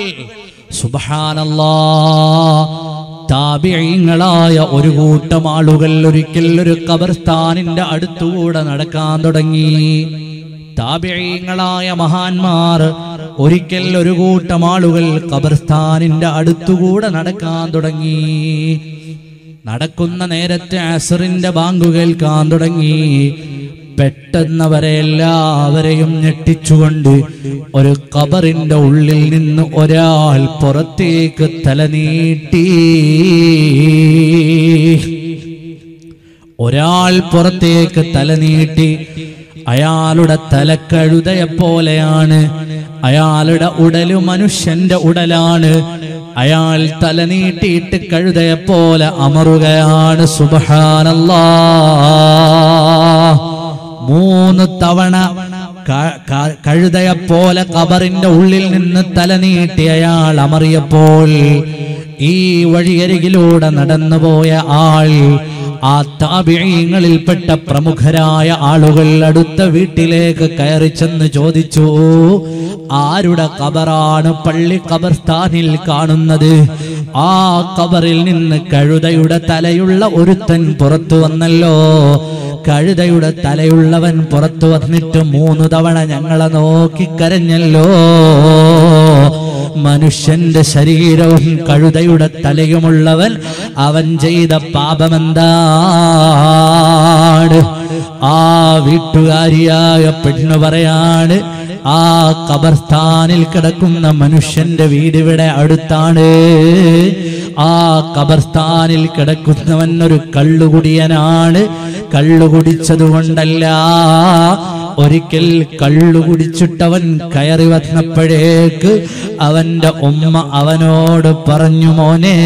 [SPEAKER 2] സുബ്ഹാനല്ലാഹ്. താബിഈങ്ങളായ ഒരു കൂട്ടം ആളുകൾ ഒരിക്കൽ ഒരു ഖബർസ്ഥാനിന്റെ അടുത്തുകൂടെ നടക്കാൻ തുടങ്ങി. താബിഈങ്ങളായ മഹാന്മാർ ഒരിക്കൽ ഒരു കൂട്ടം ആളുകൾ ഖബർസ്ഥാനിന്റെ അടുത്തുകൂടെ നടക്കാൻ തുടങ്ങി. നടക്കുന്ന നേരത്തെ അസ്റിന്റെ ബാങ്ക് കേൾക്കാൻ തുടങ്ങി. പെട്ടെന്നവരെ എല്ലാവരെയും ഞെട്ടിച്ചുകൊണ്ട് ഒരു ഖബറിന്റെ ഉള്ളിൽ നിന്ന് ഒരാൾ പുറത്തേക്ക് തലനീട്ടി. ഒരാൾ പുറത്തേക്ക് തലനീട്ടി. അയാളുടെ തല കഴുതയെപ്പോലെയാണ്. അയാളുടെ ഉടല് മനുഷ്യന്റെ ഉടലാണ്. അയാൾ തലനീട്ടിയിട്ട് കഴുതയെപ്പോലെ അമറുകയാണ്. സുബ്ഹാനല്ലാഹ്. മൂന്ന് തവണ കഴുതയെപ്പോലെ ഖബറിന്റെ ഉള്ളിൽ നിന്ന് തലനീട്ടി അയാൾ അമറിയപ്പോൾ ഈ വഴിയരികിലൂടെ നടന്നുപോയ ആൾ, ആ താബിഈങ്ങളിൽപ്പെട്ട പ്രമുഖരായ ആളുകൾ അടുത്ത വീട്ടിലേക്ക് കയറി ചെന്ന് ചോദിച്ചു, ആരുടെ ഖബറാണ് പള്ളി ഖബർസ്ഥാനിൽ കാണുന്നത്? ആ ഖബറിൽ നിന്ന് കഴുതയുടെ തലയുള്ള ഒരുത്തൻ പുറത്തു വന്നല്ലോ. കഴുതയുടെ തലയുള്ളവൻ പുറത്തു വന്നിട്ട് മൂന്ന് തവണ ഞങ്ങളെ നോക്കി കരഞ്ഞല്ലോ. മനുഷ്യന്റെ ശരീരവും കഴുതയുടെ തലയുമുള്ളവൻ അവൻ ചെയ്ത പാപമെന്താണ്? ആ വീട്ടുകാരിയായ പെണ്ണ് പറയാണ്, ആ ഖബർസ്ഥാനിൽ കിടക്കുന്ന മനുഷ്യന്റെ വീട് ഇവിടെ അടുത്താണ്. ആ ഖബർസ്ഥാനിൽ കിടക്കുന്നവൻ ഒരു കള്ളുകുടിയനാണ്. കള്ളുകുടിച്ചതുകൊണ്ടല്ല, ഒരിക്കൽ കള്ളുകുടിച്ചിട്ടവൻ കയറി വന്നപ്പോഴേക്ക് അവന്റെ ഉമ്മ അവനോട് പറഞ്ഞു, മോനെ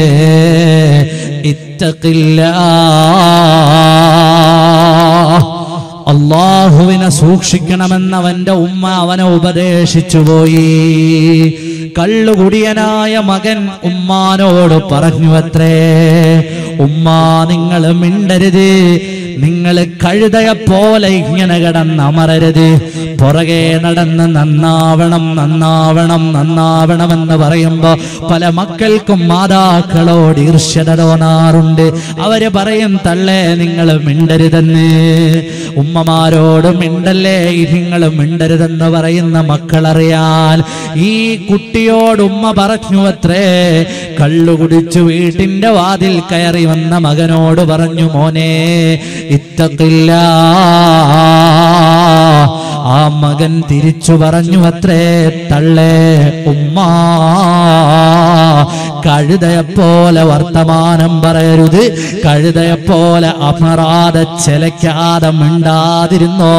[SPEAKER 2] ഇത്തഖില്ലാഹ്, അല്ലാഹുവിനെ സൂക്ഷിക്കണമെന്ന് അവന്റെ ഉമ്മ അവനെ ഉപദേശിച്ചു പോയി. കള്ളുകുടിയനായ മകൻ ഉമ്മാനോട് പറഞ്ഞു അത്രേ, ഉമ്മാ നിങ്ങൾ മിണ്ടരുത്, നിങ്ങൾ കഴുതയെപ്പോലെ ഇങ്ങനെ കിടന്നമരരുത്, പുറകെ നടന്ന് നന്നാവണം നന്നാവണം നന്നാവണമെന്ന് പറയുമ്പോ പല മക്കൾക്കും മാതാക്കളോട് ഈർഷ്യത തോന്നാറുണ്ട്. അവര് പറയും, തള്ളേ നിങ്ങൾ മിണ്ടരുതെന്ന്. ഉമ്മമാരോട് മിണ്ടല്ലേ, നിങ്ങൾ മിണ്ടരുതെന്ന് പറയുന്ന മക്കളറിയാൻ ഈ കുട്ടിയോട് ഉമ്മ പറഞ്ഞു അത്രേ, കള്ളുകുടിച്ചു വീട്ടിന്റെ വാതിൽ കയറി വന്ന മകനോട് പറഞ്ഞു, മോനെ ഇത്തഖില്ലാഹ്. ആ മകൻ തിരിച്ചു പറഞ്ഞു അത്രേ, തള്ളേ ഉമ്മ കഴുതയെപ്പോലെ വർത്തമാനം പറയരുത്, കഴുതയെപ്പോലെ അമറാതെ ചെലക്കാതെ മിണ്ടാതിരുന്നോ.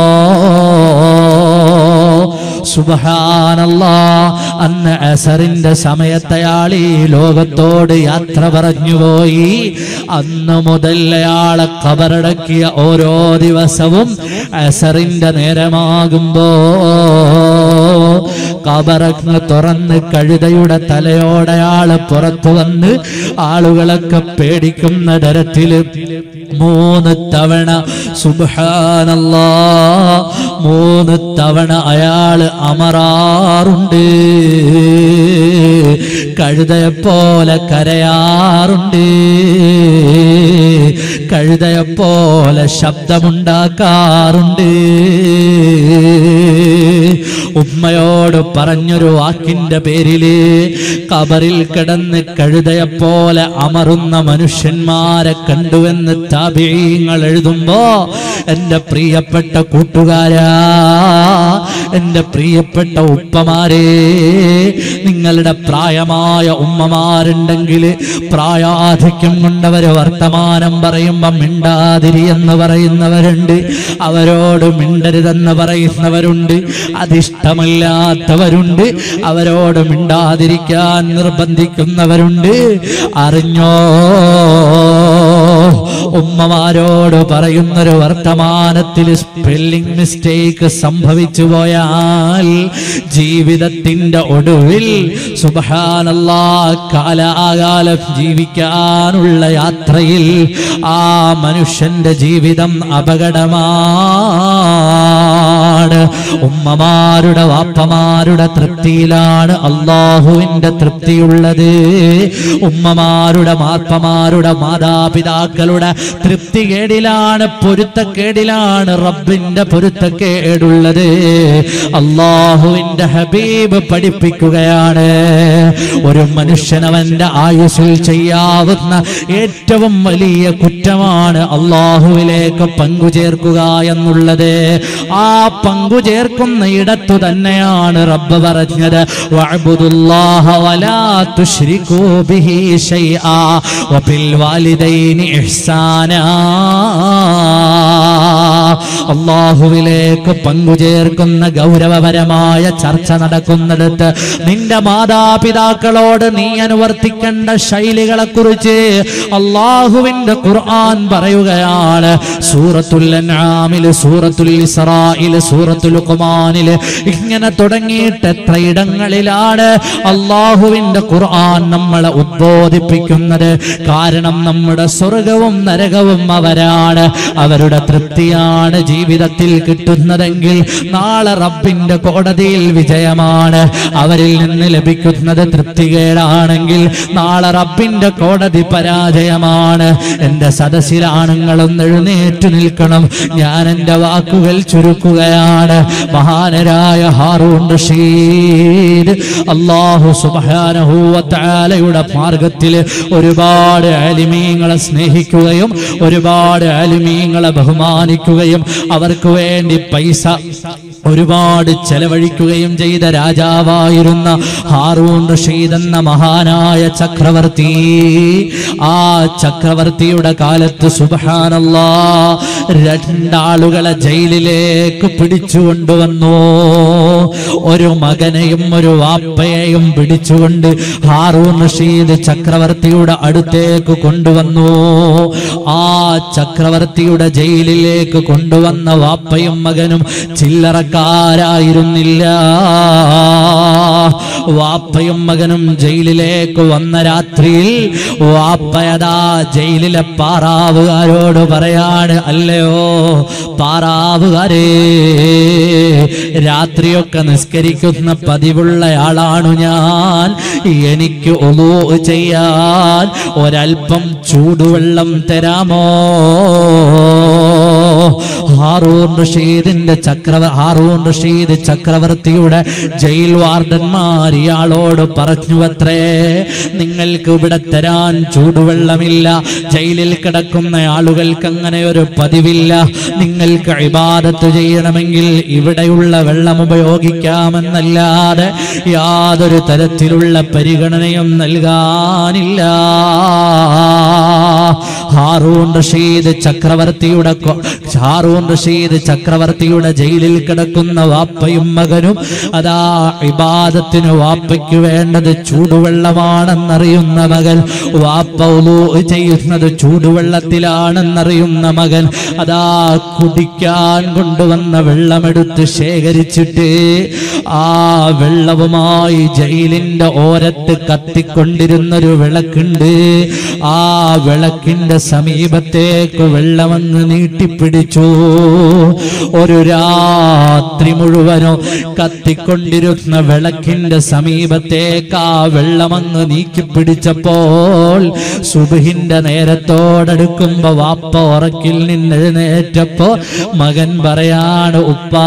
[SPEAKER 2] സുബ്ഹാനല്ലാഹ്. അന്ന് അസറിന്റെ സമയത്തയാൾ ഈ ലോകത്തോട് യാത്ര പറഞ്ഞുപോയി. അന്ന് മുതൽ അയാളെ ഖബറടക്കിയ ഓരോ ദിവസവും അസറിന്റെ നേരമാകുമ്പോ ഖബറങ്ങ് തുറന്ന് കഴുതയുടെ തലയോടയാള് പുറത്തു വന്ന് ആളുകളൊക്കെ പേടിക്കുന്ന തരത്തില് മൂന്ന് തവണ സുബ്ഹാനല്ലാഹ് മൂന്ന് തവണ അയാള് അമറാറുണ്ട്, കഴുതയെപ്പോലെ കരയാറുണ്ട്, കഴുതയെപ്പോലെ ശബ്ദമുണ്ടാക്കാറുണ്ട്. ഉമ്മയോട് പറഞ്ഞൊരു വാക്കിന്റെ പേരില് ഖബറിൽ കിടന്ന് കഴുതയെപ്പോലെ അമറുന്ന മനുഷ്യന്മാരെ കണ്ടുവെന്ന് താബിഈങ്ങൾ എഴുതുമ്പോ, എന്റെ പ്രിയപ്പെട്ട കൂട്ടുകാരാ, എന്റെ പ്രിയപ്പെട്ട ഉപ്പമാരെ, നിങ്ങളുടെ പ്രായമായ ഉമ്മമാരുണ്ടെങ്കിൽ പ്രായാധിക്യം കൊണ്ടവര് വർത്തമാനം പറയുമ്പോ മിണ്ടാതിരി എന്ന് പറയുന്നവരുണ്ട്, അവരോട് മിണ്ടരുതെന്ന് പറയുന്നവരുണ്ട്, അതിഷ്ടമല്ലാത്തവരുണ്ട്, അവരോട് മിണ്ടാതിരിക്കാൻ നിർബന്ധിക്കുന്നവരുണ്ട്. അറിഞ്ഞോ, ഉമ്മമാരോട് പറയുന്നൊരു വർത്തമാനത്തിൽ സ്പെല്ലിംഗ് മിസ്റ്റേക്ക് സംഭവിച്ചു പോയാൽ ജീവിതത്തിന്റെ ഒടുവിൽ സുബ്ഹാനല്ലാഹ് കാലാകാലം ജീവിക്കാനുള്ള യാത്രയിൽ ആ മനുഷ്യന്റെ ജീവിതം അപകടമാണ്. തൃപ്തിയിലാണ്, ഉമ്മമാരുടെ വാപ്പമാരുടെ തൃപ്തിയിലാണ് അള്ളാഹുവിന്റെ തൃപ്തിയുള്ളത്. ഉമ്മമാരുടെ വാപ്പമാരുടെ മാതാപിതാക്കളുടെ തൃപ്തികേടിലാണ്, പൊരുത്തക്കേടിലാണ് റബ്ബിന്റെ പൊരുത്തക്കേടുള്ളത്. അള്ളാഹുവിന്റെ ഹബീബ് പഠിപ്പിക്കുകയാണ്, ഒരു മനുഷ്യനവന്റെ ആയുസ്സിൽ ചെയ്യാവുന്ന ഏറ്റവും വലിയ കുറ്റമാണ് അള്ളാഹുവിലേക്ക് പങ്കുചേർക്കുക എന്നുള്ളത്. ആ പങ്കുചേർക്കുന്ന ഇടത്തു തന്നെയാണ് റബ്ബ് പറഞ്ഞത്, വഅബ്ദുല്ലാഹ വലാ തുശ്രികൂ ബിഹി ശൈആ വബിൽ വാലിദൈനി ഇഹ്സാനാ. അള്ളാഹുവിലേക്ക് പങ്കുചേർക്കുന്ന ഗൗരവപരമായ ചർച്ച നടക്കുന്നിടത്ത് നിന്റെ മാതാപിതാക്കളോട് നീ അനുവർത്തിക്കേണ്ട ശൈലികളെ കുറിച്ച് അള്ളാഹുവിന്റെ ഖുർആൻ പറയുകയാണ്. സൂറത്തുൽ അൻആമിൽ, സൂറത്തുൽ ഇസ്രായിൽ, സൂറത്തുൽ ലുഖ്മാനിൽ, ഇങ്ങനെ തുടങ്ങിയിട്ട് എത്ര ഇടങ്ങളിലാണ് അള്ളാഹുവിന്റെ ഖുർആൻ നമ്മളെ ഉദ്ബോധിപ്പിക്കുന്നത്. കാരണം നമ്മുടെ സ്വർഗവും നരകവും അവരാണ്, അവരുടെ തൃപ്തിയാണ് ജീവിതത്തിൽ കിട്ടുന്നതെങ്കിൽ നാളെ റബ്ബിന്റെ കോടതിയിൽ വിജയമാണ്. അവരിൽ നിന്ന് ലഭിക്കുന്നത് തൃപ്തികേടാണെങ്കിൽ നാളെ റബ്ബിന്റെ കോടതി പരാജയമാണ്. എന്റെ സദസ്സിലാണുങ്ങളൊന്ന് എഴുന്നേറ്റു നിൽക്കണം. ഞാൻ എന്റെ വാക്കുകൾ ചുരുക്കുകയാണ്. മഹാനരായ ഹാറൂൻ റഷീദ് അല്ലാഹു സുബ്ഹാനഹു വ തആലയുടെ മാർഗത്തിൽ ഒരുപാട് ആലിമീങ്ങളെ സ്നേഹിക്കുകയും ഒരുപാട് ആലിമീങ്ങളെ ബഹുമാനിക്കുകയും അവർക്ക് വേണ്ടി പൈസ ഒരുപാട് ചെലവഴിക്കുകയും ചെയ്ത രാജാവായിരുന്ന ഹാറൂൻ റഷീദ് എന്ന മഹാനായ ചക്രവർത്തി, ആ ചക്രവർത്തിയുടെ കാലത്ത് സുബ്ഹാനല്ലാഹ് രണ്ടാളുകളെ ജയിലിലേക്ക് പിടിച്ചുകൊണ്ടുവന്നു. ഒരു മകനെയും ഒരു വാപ്പയെയും പിടിച്ചുകൊണ്ട് ഹാറൂൻ റഷീദ് ചക്രവർത്തിയുടെ അടുത്തേക്ക് കൊണ്ടുവന്നു. ആ ചക്രവർത്തിയുടെ ജയിലിലേക്ക് കൊണ്ടുവന്ന വാപ്പയും മകനും ചില്ലറക്കാരായിരുന്നില്ല. വാപ്പയും മകനും ജയിലിലേക്ക് വന്ന രാത്രിയിൽ വാപ്പയതാ ജയിലിലെ പാറാവുകാരോട് പറയാണ്, അല്ലയോ പാറാവുകാരേ, രാത്രിയൊക്കെ നിസ്കരിക്കുന്ന പതിവുള്ളയാളാണു ഞാൻ. എനിക്ക് ഉളൂ ചെയ്യാൻ ഒരൽപ്പം ചൂടുവെള്ളം തരാമോ? ഹാറൂൻ റഷീദിന്റെ ചക്രവ ഹാറൂൻ റഷീദ് ചക്രവർത്തിയുടെ ജയിൽ വാർഡന്മാർ ഇയാളോട് പറഞ്ഞുവത്രേ, നിങ്ങൾക്ക് ഇവിടെ തരാൻ ചൂടുവെള്ളമില്ല, ജയിലിൽ കിടക്കുന്ന ആളുകൾക്ക് അങ്ങനെ ഒരു പതിവില്ല, നിങ്ങൾക്ക് ഇബാദത്ത് ചെയ്യണമെങ്കിൽ ഇവിടെയുള്ള വെള്ളം ഉപയോഗിക്കാമെന്നല്ലാതെ യാതൊരു തരത്തിലുള്ള പരിഗണനയും നൽകാനില്ല. ഹാറൂൻ റഷീദ് ചക്രവർത്തിയുടെ ഹാറൂൻ റഷീദ് ചക്രവർത്തിയുടെ ജയിലിൽ കിടക്കുന്ന വാപ്പയും മകനും അതാ ഇബാദത്തിന് വാപ്പയ്ക്ക് വേണ്ടത് ചൂടുവെള്ളമാണെന്നറിയുന്ന മകൻ, വാപ്പ ഉളൂ ചെയ്യുന്നത് ചൂടുവെള്ളത്തിലാണെന്നറിയുന്ന മകൻ അതാ കുടിക്കാൻ കൊണ്ടുവന്ന വെള്ളമെടുത്ത് ശേഖരിച്ചിട്ട് ആ വെള്ളവുമായി ജയിലിന്റെ ഓരത്ത് കത്തിക്കൊണ്ടിരുന്നൊരു വിളക്കുണ്ട്. ആ വിളക്കിന്റെ സമീപത്തേക്ക് വെള്ളമങ്ങ് നീട്ടിപ്പിടിച്ചു. ഒരു രാത്രി മുഴുവനും കത്തിക്കൊണ്ടിരുന്ന വിളക്കിന്റെ സമീപത്തേക്ക് ആ വെള്ളമങ്ങ് നീക്കിപ്പിടിച്ചപ്പോൾ സുബ്ഹിന്റെ നേരത്തോടടുക്കുമ്പോ വാപ്പ ഉറക്കിൽ നിന്നെഴുന്നേറ്റപ്പോ മകൻ പറയാണ്, ഉപ്പാ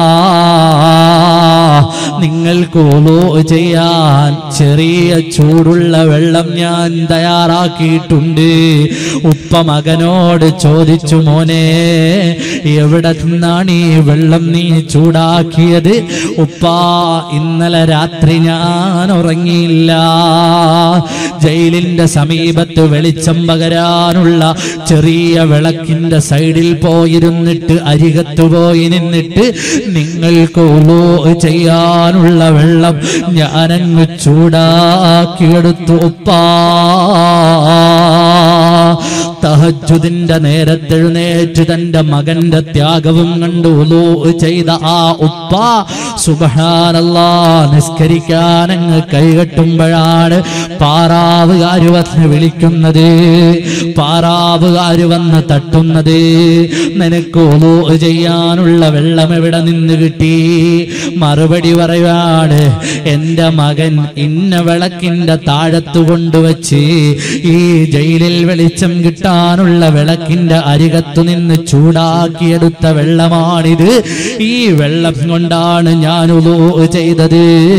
[SPEAKER 2] നിങ്ങൾക്ക് ഉളൂ ചെയ്യാൻ ചെറിയ ചൂടുള്ള വെള്ളം ഞാൻ തയ്യാറാക്കിയിട്ടുണ്ട്. ഉപ്പ മകനോട് ചോദിച്ചു, മോനെ എവിടെ നിന്നാണ് ഈ വെള്ളം നീ ചൂടാക്കിയത്? ഉപ്പാ, ഇന്നലെ രാത്രി ഞാൻ ഉറങ്ങിയില്ല, ജയിലിന്റെ സമീപത്ത് വെളിച്ചം പകരാനുള്ള ചെറിയ വിളക്കിന്റെ സൈഡിൽ പോയിരുന്നിട്ട് അരികത്ത് പോയി നിന്നിട്ട് നിങ്ങൾക്ക് ഉളൂ ചെയ്യാനുള്ള വെള്ളം ഞാനങ്ങ് ചൂടാക്കിയെടുത്തു ഉപ്പാ. തഹജ്ജുദിന്റെ നേരത്തെഴുന്നേറ്റ് തന്റെ മകന്റെ ത്യാഗവും കണ്ട് ഉളൂ ചെയ്ത ആ ഉപ്പ സുബ്ഹാനല്ലാഹ് നിസ്കരിക്കാൻ അങ്ങ് കൈകെട്ടുമ്പോഴാണ് പാറാവുകാര് വന്ന് വിളിക്കുന്നത്, പാറാവുകാര് വന്ന് തട്ടുന്നത്. നിനക്ക് ഉളൂ ചെയ്യാനുള്ള വെള്ളം എവിടെ നിന്ന് കിട്ടി? മറുപടി പറയുവാണ്, എന്റെ മകൻ ഇന്ന വിളക്കിന്റെ താഴത്ത് കൊണ്ടുവച്ച് ഈ ജയിലിൽ വെളിച്ചം കിട്ടാനുള്ള വിളക്കിന്റെ അരികത്തു നിന്ന് ചൂടാക്കിയെടുത്ത വെള്ളമാണിത്. ഈ വെള്ളം കൊണ്ടാണ് ഞാൻ ഉളൂ ചെയ്തത്.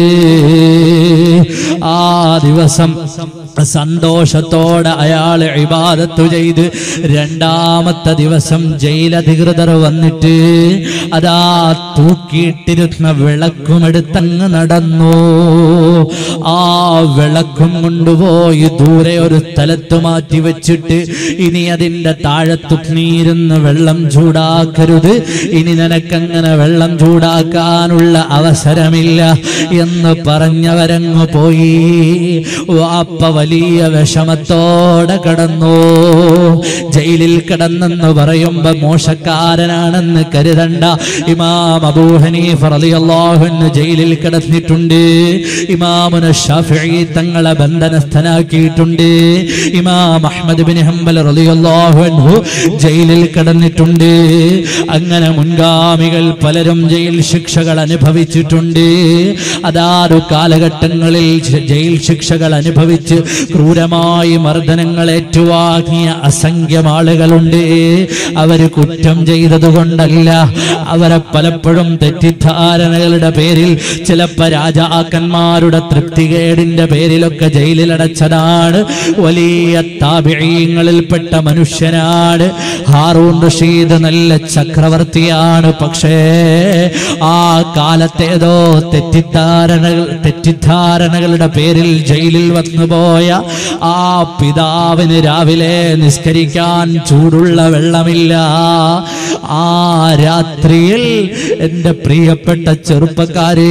[SPEAKER 2] ആ ദിവസം സന്തോഷത്തോടെ അയാൾ ഇബാദത്ത് ചെയ്ത് രണ്ടാമത്തെ ദിവസം ജയിലധികൃതർ വന്നിട്ട് അതാ തൂക്കിയിട്ടിരുന്ന വിളക്കുമെടുത്തങ്ങ് നടന്നു. ആ വിളക്കും കൊണ്ടുപോയി ദൂരെ ഒരു സ്ഥലത്ത് മാറ്റി വെച്ചിട്ട്, ഇനി അതിന്റെ താഴത്തു നീരുന്ന് വെള്ളം ചൂടാക്കരുത്, ഇനി നിനക്കങ്ങനെ വെള്ളം ചൂടാക്കാനുള്ള അവസരമില്ല എന്ന് പറഞ്ഞവരങ്ങ് പോയി. വാപ്പ വലിയ വിഷമത്തോടെ കടന്നു. ജയിലിൽ കിടന്നെന്ന് പറയുമ്പോ മോശക്കാരനാണെന്ന് കരുതണ്ട. ഇമാം അബൂ ഹനീഫ റളിയല്ലാഹു അൻഹു ജയിലിൽ കിടന്നിട്ടുണ്ട്. ഇമാമുന ശാഫിഈ തങ്ങളെ ബന്ധനസ്ഥനാക്കിയിട്ടുണ്ട്. ഇമാം അഹ്മദ് ബിൻ ഹംബൽ റളിയല്ലാഹു അൻഹു ജയിലിൽ കിടന്നിട്ടുണ്ട്. അങ്ങനെ മുൻഗാമികൾ പലരും ജയിൽ ശിക്ഷകൾ അനുഭവിച്ചിട്ടുണ്ട്. അതാതു കാലഘട്ടങ്ങളിൽ ജയിൽ ശിക്ഷകൾ അനുഭവിച്ച് ക്രൂരമായി മർദ്ദനങ്ങൾ ഏറ്റുവാങ്ങിയ അസംഖ്യം ആളുകളുണ്ട്. അവര് കുറ്റം ചെയ്തത് കൊണ്ടല്ല, അവരെ പലപ്പോഴും തെറ്റിദ്ധാരണകളുടെ പേരിൽ, ചിലപ്പോ രാജാക്കന്മാരുടെ തൃപ്തികേടിന്റെ പേരിലൊക്കെ ജയിലിലടച്ചതാണ്. വലിയ താബിഈങ്ങളിൽപ്പെട്ട മനുഷ്യനാണ് ഹാറൂൻ റഷീദ്, നല്ല ചക്രവർത്തിയാണ്. പക്ഷേ ആ കാലത്തേതോ തെറ്റിദ്ധാരണകൾ തെറ്റിദ്ധാരണകളുടെ പേരിൽ ജയിലിൽ വന്നുപോയ ആ പിതാവിന് രാവിലെ നിസ്കരിക്കാൻ ചൂടുള്ള വെള്ളമില്ല. ആ രാത്രിയിൽ എൻ്റെ പ്രിയപ്പെട്ട ചെറുപ്പക്കാരെ,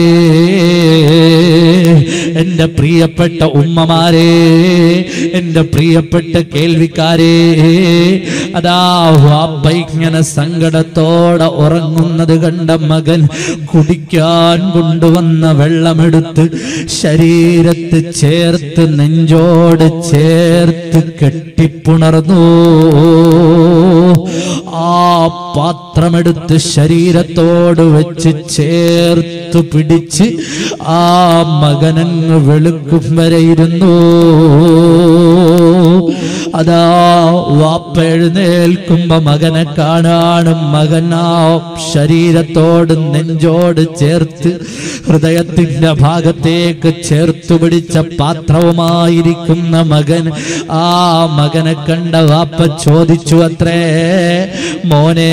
[SPEAKER 2] എൻ്റെ പ്രിയപ്പെട്ട ഉമ്മമാരെ, എൻ്റെ പ്രിയപ്പെട്ട കേൾവിക്കാരെ, അതാ വാപ്പ ഇങ്ങനെ സങ്കടത്തോടെ ഉറങ്ങുന്നത് കണ്ട മകൻ കുടിക്കാൻ കൊണ്ടുവന്ന വെള്ളമെടുത്ത് ശരീരത്ത് ചേർത്ത് നെഞ്ചോട് ചേർത്ത് കെട്ടിപ്പുണർന്നു. ആ പാത്രമെടുത്ത് ശരീരത്തോട് വെച്ച് ചേർത്ത് പിടിച്ച് ആ മകനങ്ങ് വെളുക്കും വരെ ഇരുന്നു. അതാ വാപ്പ എഴുന്നേൽക്കുമ്പോ മകനെ കാണാനും, മകൻ ആ ശരീരത്തോട് നെഞ്ചോട് ചേർത്ത് ഹൃദയത്തിന്റെ ഭാഗത്തേക്ക് ചേർത്തു പിടിച്ച പാത്രവുമായിരിക്കുന്ന മകൻ. ആ മകനെ കണ്ട വാപ്പ ചോദിച്ചു അത്രേ, മോനെ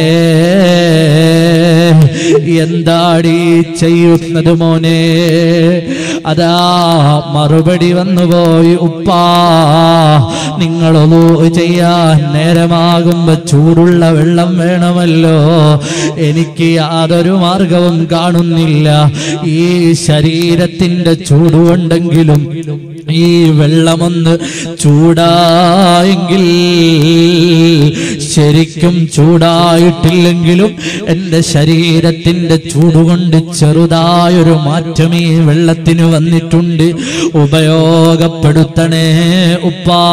[SPEAKER 2] എന്താടി ചെയ്യുന്നത് മോനെ? അതാ മറുപടി വന്നുപോയി, ഉപ്പാ നിങ്ങൾ ഒളൂ ചെയ്യാൻ നേരമാകുമ്പോ ചൂടുള്ള വെള്ളം വേണമല്ലോ, എനിക്ക് യാതൊരു മാർഗവും കാണുന്നില്ല. ഈ ശരീരത്തിന്റെ ചൂടുകൊണ്ടെങ്കിലും ഈ വെള്ളമൊന്ന് ചൂടായെങ്കിൽ, ശരിക്കും ചൂടായിട്ടില്ലെങ്കിലും എൻ്റെ ശരീരത്തിന്റെ ചൂടുകൊണ്ട് ചെറുതായൊരു മാറ്റം ഈ വെള്ളത്തിന് വന്നിട്ടുണ്ട്, ഉപയോഗപ്പെടുത്തണേ ഉപ്പാ.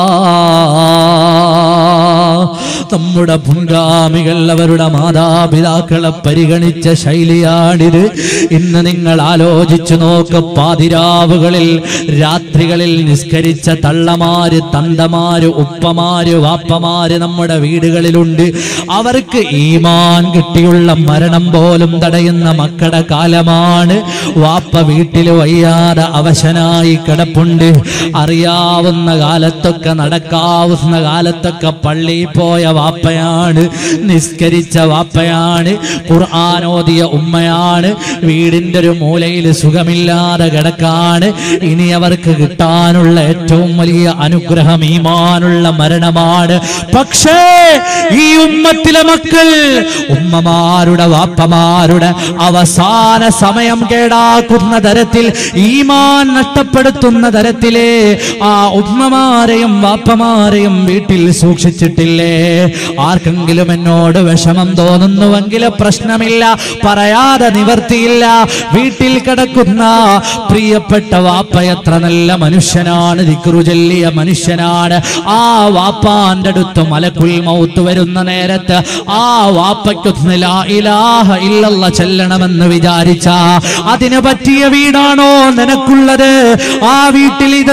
[SPEAKER 2] നമ്മുടെ മുൻഗാമികൾ അവരുടെ മാതാപിതാക്കളെ പരിഗണിച്ച ശൈലിയാണിത്. ഇന്ന് നിങ്ങൾ ആലോചിച്ചു നോക്ക്, പാതിരാവുകളിൽ രാത്രികളിൽ നിസ്കരിച്ച തള്ളമാര്, തന്തമാര്, ഉപ്പമാര്, വാപ്പമാര് നമ്മുടെ വീടുകളിലുണ്ട്. അവർക്ക് ഈമാൻ കിട്ടിയുള്ള മരണം പോലും തടയുന്ന മക്കളുടെ കാലമാണ്. വാപ്പ വീട്ടിൽ വയ്യാതെ അവശനായി കിടപ്പുണ്ട്. അറിയാവുന്ന കാലത്തൊക്കെ, നടക്കാവുന്ന കാലത്തൊക്കെ പള്ളിയിൽ പോയ വാപ്പയാണ്, നിസ്കരിച്ച വാപ്പയാണ്, ഖുർആൻ ഓതിയ ഉമ്മയാണ്, വീടിന്റെ ഒരു മൂലയിൽ സുഖമില്ലാതെ കിടക്കാണ്. ഇനി അവർക്ക് കിട്ടാനുള്ള ഏറ്റവും വലിയ അനുഗ്രഹം ഈമാനുള്ള മരണമാണ്. പക്ഷേ ഈ ഉമ്മത്തിലെ മക്കൾ ഉമ്മമാരുടെ വാപ്പമാരുടെ അവസാന സമയം കേടാക്കുന്ന തരത്തിൽ, ഈമാൻ നഷ്ടപ്പെടുത്തുന്ന തരത്തിലെ ആ ഉമ്മമാരെയും വാപ്പമാരെയും വീട്ടിൽ സൂക്ഷിച്ചിട്ടില്ലേ? ആർക്കെങ്കിലും എന്നോട് വിഷമം തോന്നുന്നുവെങ്കിൽ പ്രശ്നമില്ല, പറയാതെ നിവർത്തിയില്ല. വീട്ടിൽ കിടക്കുന്ന പ്രിയപ്പെട്ട വാപ്പ എത്ര നല്ല മനുഷ്യനാണ്, ദിക്റു ചൊല്ലിയ മനുഷ്യനാണ്. ആ വാപ്പാന്റെ അടുത്ത് മലക്കുൽ മൗത്ത് വരുന്ന നേരത്ത് ആ വാപ്പയ്ക്കൊന്ന് ലാ ഇലാഹ ഇല്ലല്ലാഹ് ചെല്ലണമെന്ന് വിചാരിച്ച അതിന് പറ്റിയ വീടാണോ നിനക്കുള്ളത്? ആ വീട്ടിൽ ഇത്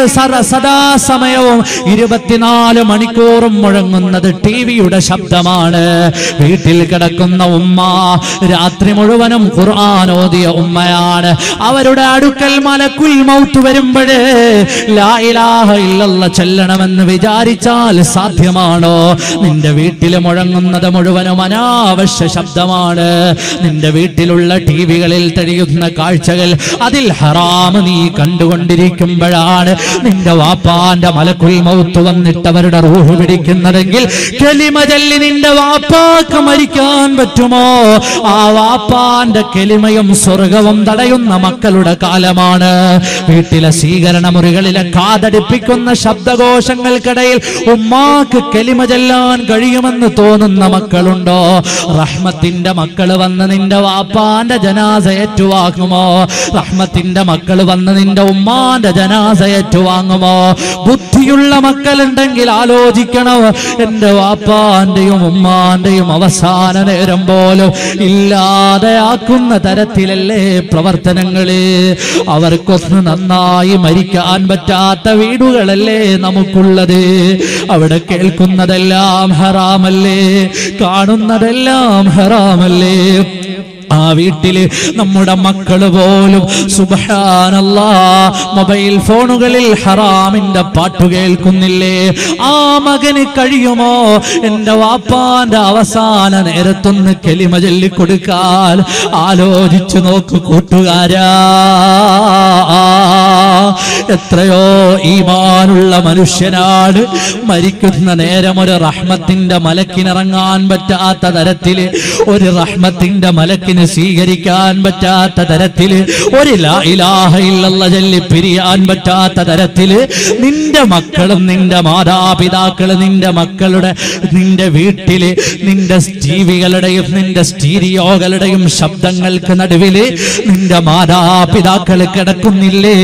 [SPEAKER 2] സദാസമയവും ഇരുപത്തിനാല് മണിക്കൂറും മുഴങ്ങുന്നത് ടി വിയുടെ ശബ്ദമാണ്. വീട്ടിൽ കിടക്കുന്ന ഉമ്മ രാത്രി മുഴുവനും ഖുർആൻ ഓതിയ ഉമ്മയാണ്. അവരുടെ അടുക്കൽ മലക്കുൽ മൗത്ത് വരുമ്പോഴേ ലാ ഇലാഹ ഇല്ലല്ലാഹ് ചെല്ലണമെന്ന് വിചാരിച്ചാൽ സാധ്യമാണോ? നിന്റെ വീട്ടിൽ മുഴങ്ങുന്നത് മുഴുവനും അനാവശ്യ ശബ്ദമാണ്. നിന്റെ വീട്ടിലുള്ള ടി വികളിൽ തെളിയുന്ന കാഴ്ചകൾ, അതിൽ ഹറാം നീ കണ്ടുകൊണ്ടിരിക്കുമ്പോഴാണ് നിന്റെ വാപ്പാന്റെ മലക്കുൽ മൗത്ത് വന്നിട്ട് അവരുടെ റൂഹ് പിടിക്കുന്നതെങ്കിൽ കലിമ ചൊല്ലി നിന്റെ വാപ്പാക്ക് മരിക്കാൻ പറ്റുമോ? ആ വാപ്പാന്റെ കലിമയും സ്വർഗവും തടയുന്ന മക്കളുടെ കാലമാണ്. വീട്ടിലെ സ്വീകരണ മുറികളിലെ കാതടിപ്പിക്കുന്ന ശബ്ദകോശങ്ങൾക്കിടയിൽ ഉമ്മാക്ക് കലിമ ചൊല്ലാൻ കഴിയുമെന്ന് തോന്നുന്ന മക്കളുണ്ടോ? റഹ്മത്തിന്റെ മക്കൾ വന്ന് നിന്റെ വാപ്പാന്റെ ജനാസ ഏറ്റുവാങ്ങുമോ? റഹ്മത്തിന്റെ മക്കൾ വന്ന് നിന്റെ ഉമ്മാന്റെ ജനാസ ഏറ്റുവാങ്ങുമോ? ബുദ്ധിയുള്ള മക്കളുണ്ടെങ്കിൽ ആലോചിക്കണം. എന്റെ വാപ്പാന്റെയും ഉമ്മാന്റെയും അവസാന നേരം പോലും ഇല്ലാതെയാക്കുന്ന തരത്തിലല്ലേ പ്രവർത്തനങ്ങള്? അവർക്കൊന്ന് നന്നായി മരിക്കാൻ പറ്റാത്ത വീടുകളല്ലേ നമുക്കുള്ളത്? അവിടെ കേൾക്കുന്നതെല്ലാം ഹറാമല്ലേ, കാണുന്നതെല്ലാം ഹറാമല്ലേ? ആ വീട്ടില് നമ്മുടെ മക്കള് പോലും സുബ്ഹാനല്ലാഹ് മൊബൈൽ ഫോണുകളിൽ ഹറാമിന്റെ പാട്ട് കേൾക്കുന്നില്ലേ? ആ മകന് കഴിയുമോ എന്റെ വാപ്പാന്റെ അവസാന നേരത്തൊന്ന് കലിമ ചൊല്ലിക്കൊടുക്കാൻ? ആലോചിച്ചു നോക്കു കൂട്ടുകാരാ. എത്രയോ ഈമാനുള്ള മനുഷ്യനാണ് മരിക്കുന്ന നേരം ഒരു റഹ്മത്തിന്റെ മലക്കിനിറങ്ങാൻ പറ്റാത്ത തരത്തില്, ഒരു റഹ്മത്തിന്റെ മലക്കിന് സ്വീകരിക്കാൻ പറ്റാത്ത തരത്തില്, ഒരു ലാ ഇലാഹ ഇല്ലല്ലാഹ് ചൊല്ലി പിരിയാൻ പറ്റാത്ത തരത്തില് നിന്റെ മക്കളും നിന്റെ മാതാപിതാക്കളും നിന്റെ മക്കളുടെ നിന്റെ വീട്ടില് നിന്റെ ടിവികളുടെയും നിന്റെ സ്റ്റീരിയോകളുടെയും ശബ്ദങ്ങൾക്ക് നടുവില് നിന്റെ മാതാപിതാക്കൾ കിടക്കുന്നില്ലേ?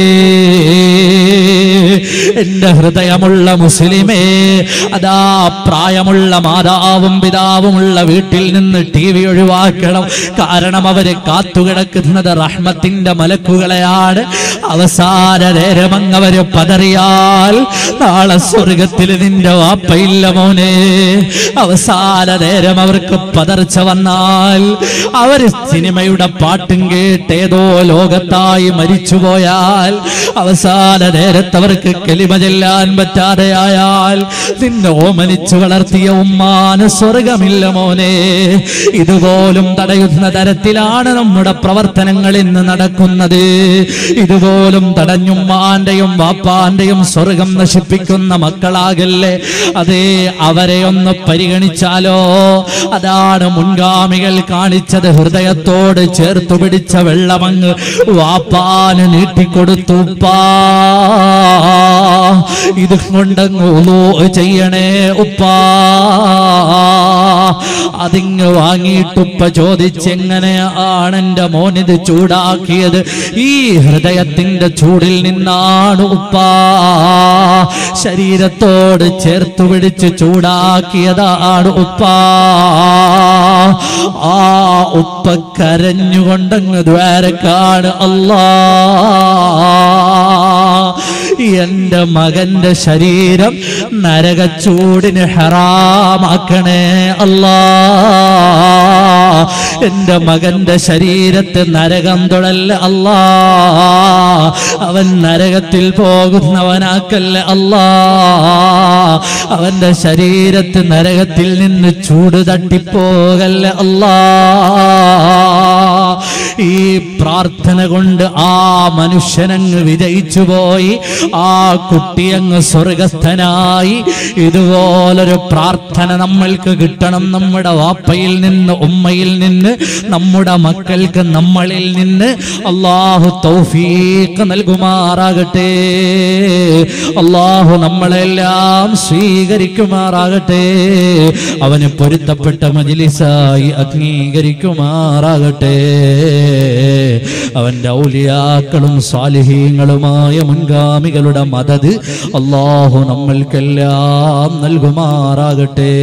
[SPEAKER 2] എന്റെ ഹൃദയമുള്ള മുസ്ലിമേ, അതാ പ്രായമുള്ള മാതാവും പിതാവുമുള്ള വീട്ടിൽ നിന്ന് ടി വി ഒഴിവാക്കണം. കാരണം അവര് കാത്തുകിടക്കുന്നത് റഹ്മത്തിന്റെ മലക്കുകളെയാണ്. അവസാന നേരമങ്ങ് അവര് പതറിയാൽ നാളെ സ്വർഗത്തിൽ നിന്റെ വാപ്പയില്ല മോനെ. അവസാന നേരം അവർക്ക് പതർച്ച വന്നാൽ അവര് സിനിമയുടെ പാട്ടും കേട്ട് ഏതോ ലോകത്തായി മരിച്ചുപോയാൽ, അവസാന നേരത്ത് അവർക്ക് കലിമ ചൊല്ലാൻ പറ്റാതെയായാൽ നിന്നെ ഓമനിച്ചു വളർത്തിയ ഉമ്മാന് സ്വർഗമില്ല മോനെ. ഇതുപോലും തടയുന്ന തരത്തിലാണ് നമ്മുടെ പ്രവർത്തനങ്ങൾ ഇന്ന് നടക്കുന്നത്. ഇതുപോലും തടഞ്ഞുമ്മാന്റെയും വാപ്പാന്റെയും സ്വർഗം നശിപ്പിക്കുന്ന മക്കളാകല്ലേ. അതേ, അവരെ ഒന്ന് പരിഗണിച്ചാലോ? അതാണ് മുൻഗാമികൾ കാണിച്ചത്. ഹൃദയത്തോട് ചേർത്തു പിടിച്ച വെള്ളമങ്ങ് വാപ്പാന് നീട്ടിക്കൊടുത്തു. ഉപ്പാ, ഇത് കൊണ്ടങ്ങ് ഉളൂ ചെയ്യണേ ഉപ്പാ. അതിങ്ങ് വാങ്ങിയിട്ടുപ്പ ചോദിച്ചെങ്ങനെയാണ് എന്റെ മോനിത് ചൂടാക്കിയത്? ഈ ഹൃദയത്തിന്റെ ചൂടിൽ നിന്നാണ് ഉപ്പാ. ശരീരത്തോട് ചേർത്തു പിടിച്ച് ചൂടാക്കിയതാണ് ഉപ്പാ. ആ ഉപ്പ കരഞ്ഞുകൊണ്ടങ്ങ് ദ്വാരക്കാണ് അല്ലാ, എന്റെ മകന്റെ ശരീരം നരകച്ചൂടിന് ഹറാമാക്കണേ അല്ലാ. എന്റെ മകന്റെ ശരീരത്തെ നരകം തൊടല്ല അല്ലാ. അവൻ നരകത്തിൽ പോകുന്നവനാക്കല്ല അല്ലാ. അവന്റെ ശരീരത്ത് നരകത്തിൽ നിന്ന് ചൂട് തട്ടിപ്പോകല്ല അല്ലാ. ഈ പ്രാർത്ഥന കൊണ്ട് ആ മനുഷ്യനങ്ങ് വിജയിച്ചു പോയി, ആ കുട്ടിയങ്ങ് സ്വർഗസ്ഥനായി. ഇതുപോലൊരു പ്രാർത്ഥന നമ്മൾക്ക് കിട്ടണം, നമ്മുടെ വാപ്പയിൽ നിന്ന്, ഉമ്മയിൽ നിന്ന്, നമ്മുടെ മക്കൾക്ക് നമ്മളിൽ നിന്ന്. അല്ലാഹു തൗഫീഖ് നൽകുമാറാകട്ടെ. അല്ലാഹു നമ്മളെല്ലാം സ്വീകരിക്കുമാറാകട്ടെ. അവന് പൊരുത്തപ്പെട്ട മജ്ലിസായി അംഗീകരിക്കുമാറാകട്ടെ. അവന്റെ ഔലിയാക്കളും സാലിഹീങ്ങളുമായ മുൻഗാമികളുടെ മദദ് അല്ലാഹു നമ്മൾക്കെല്ലാം നൽകുമാറാകട്ടെ.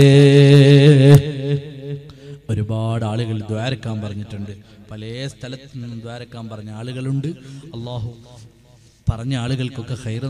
[SPEAKER 2] ഒരുപാട് ആളുകൾ ദ്വാരക്കാൻ പറഞ്ഞിട്ടുണ്ട്, പല സ്ഥലത്ത് നിന്നും ദ്വാരക്കാൻ പറഞ്ഞ ആളുകളുണ്ട്. അല്ലാഹു പറഞ്ഞ ആളുകൾക്കൊക്കെ ഖൈർ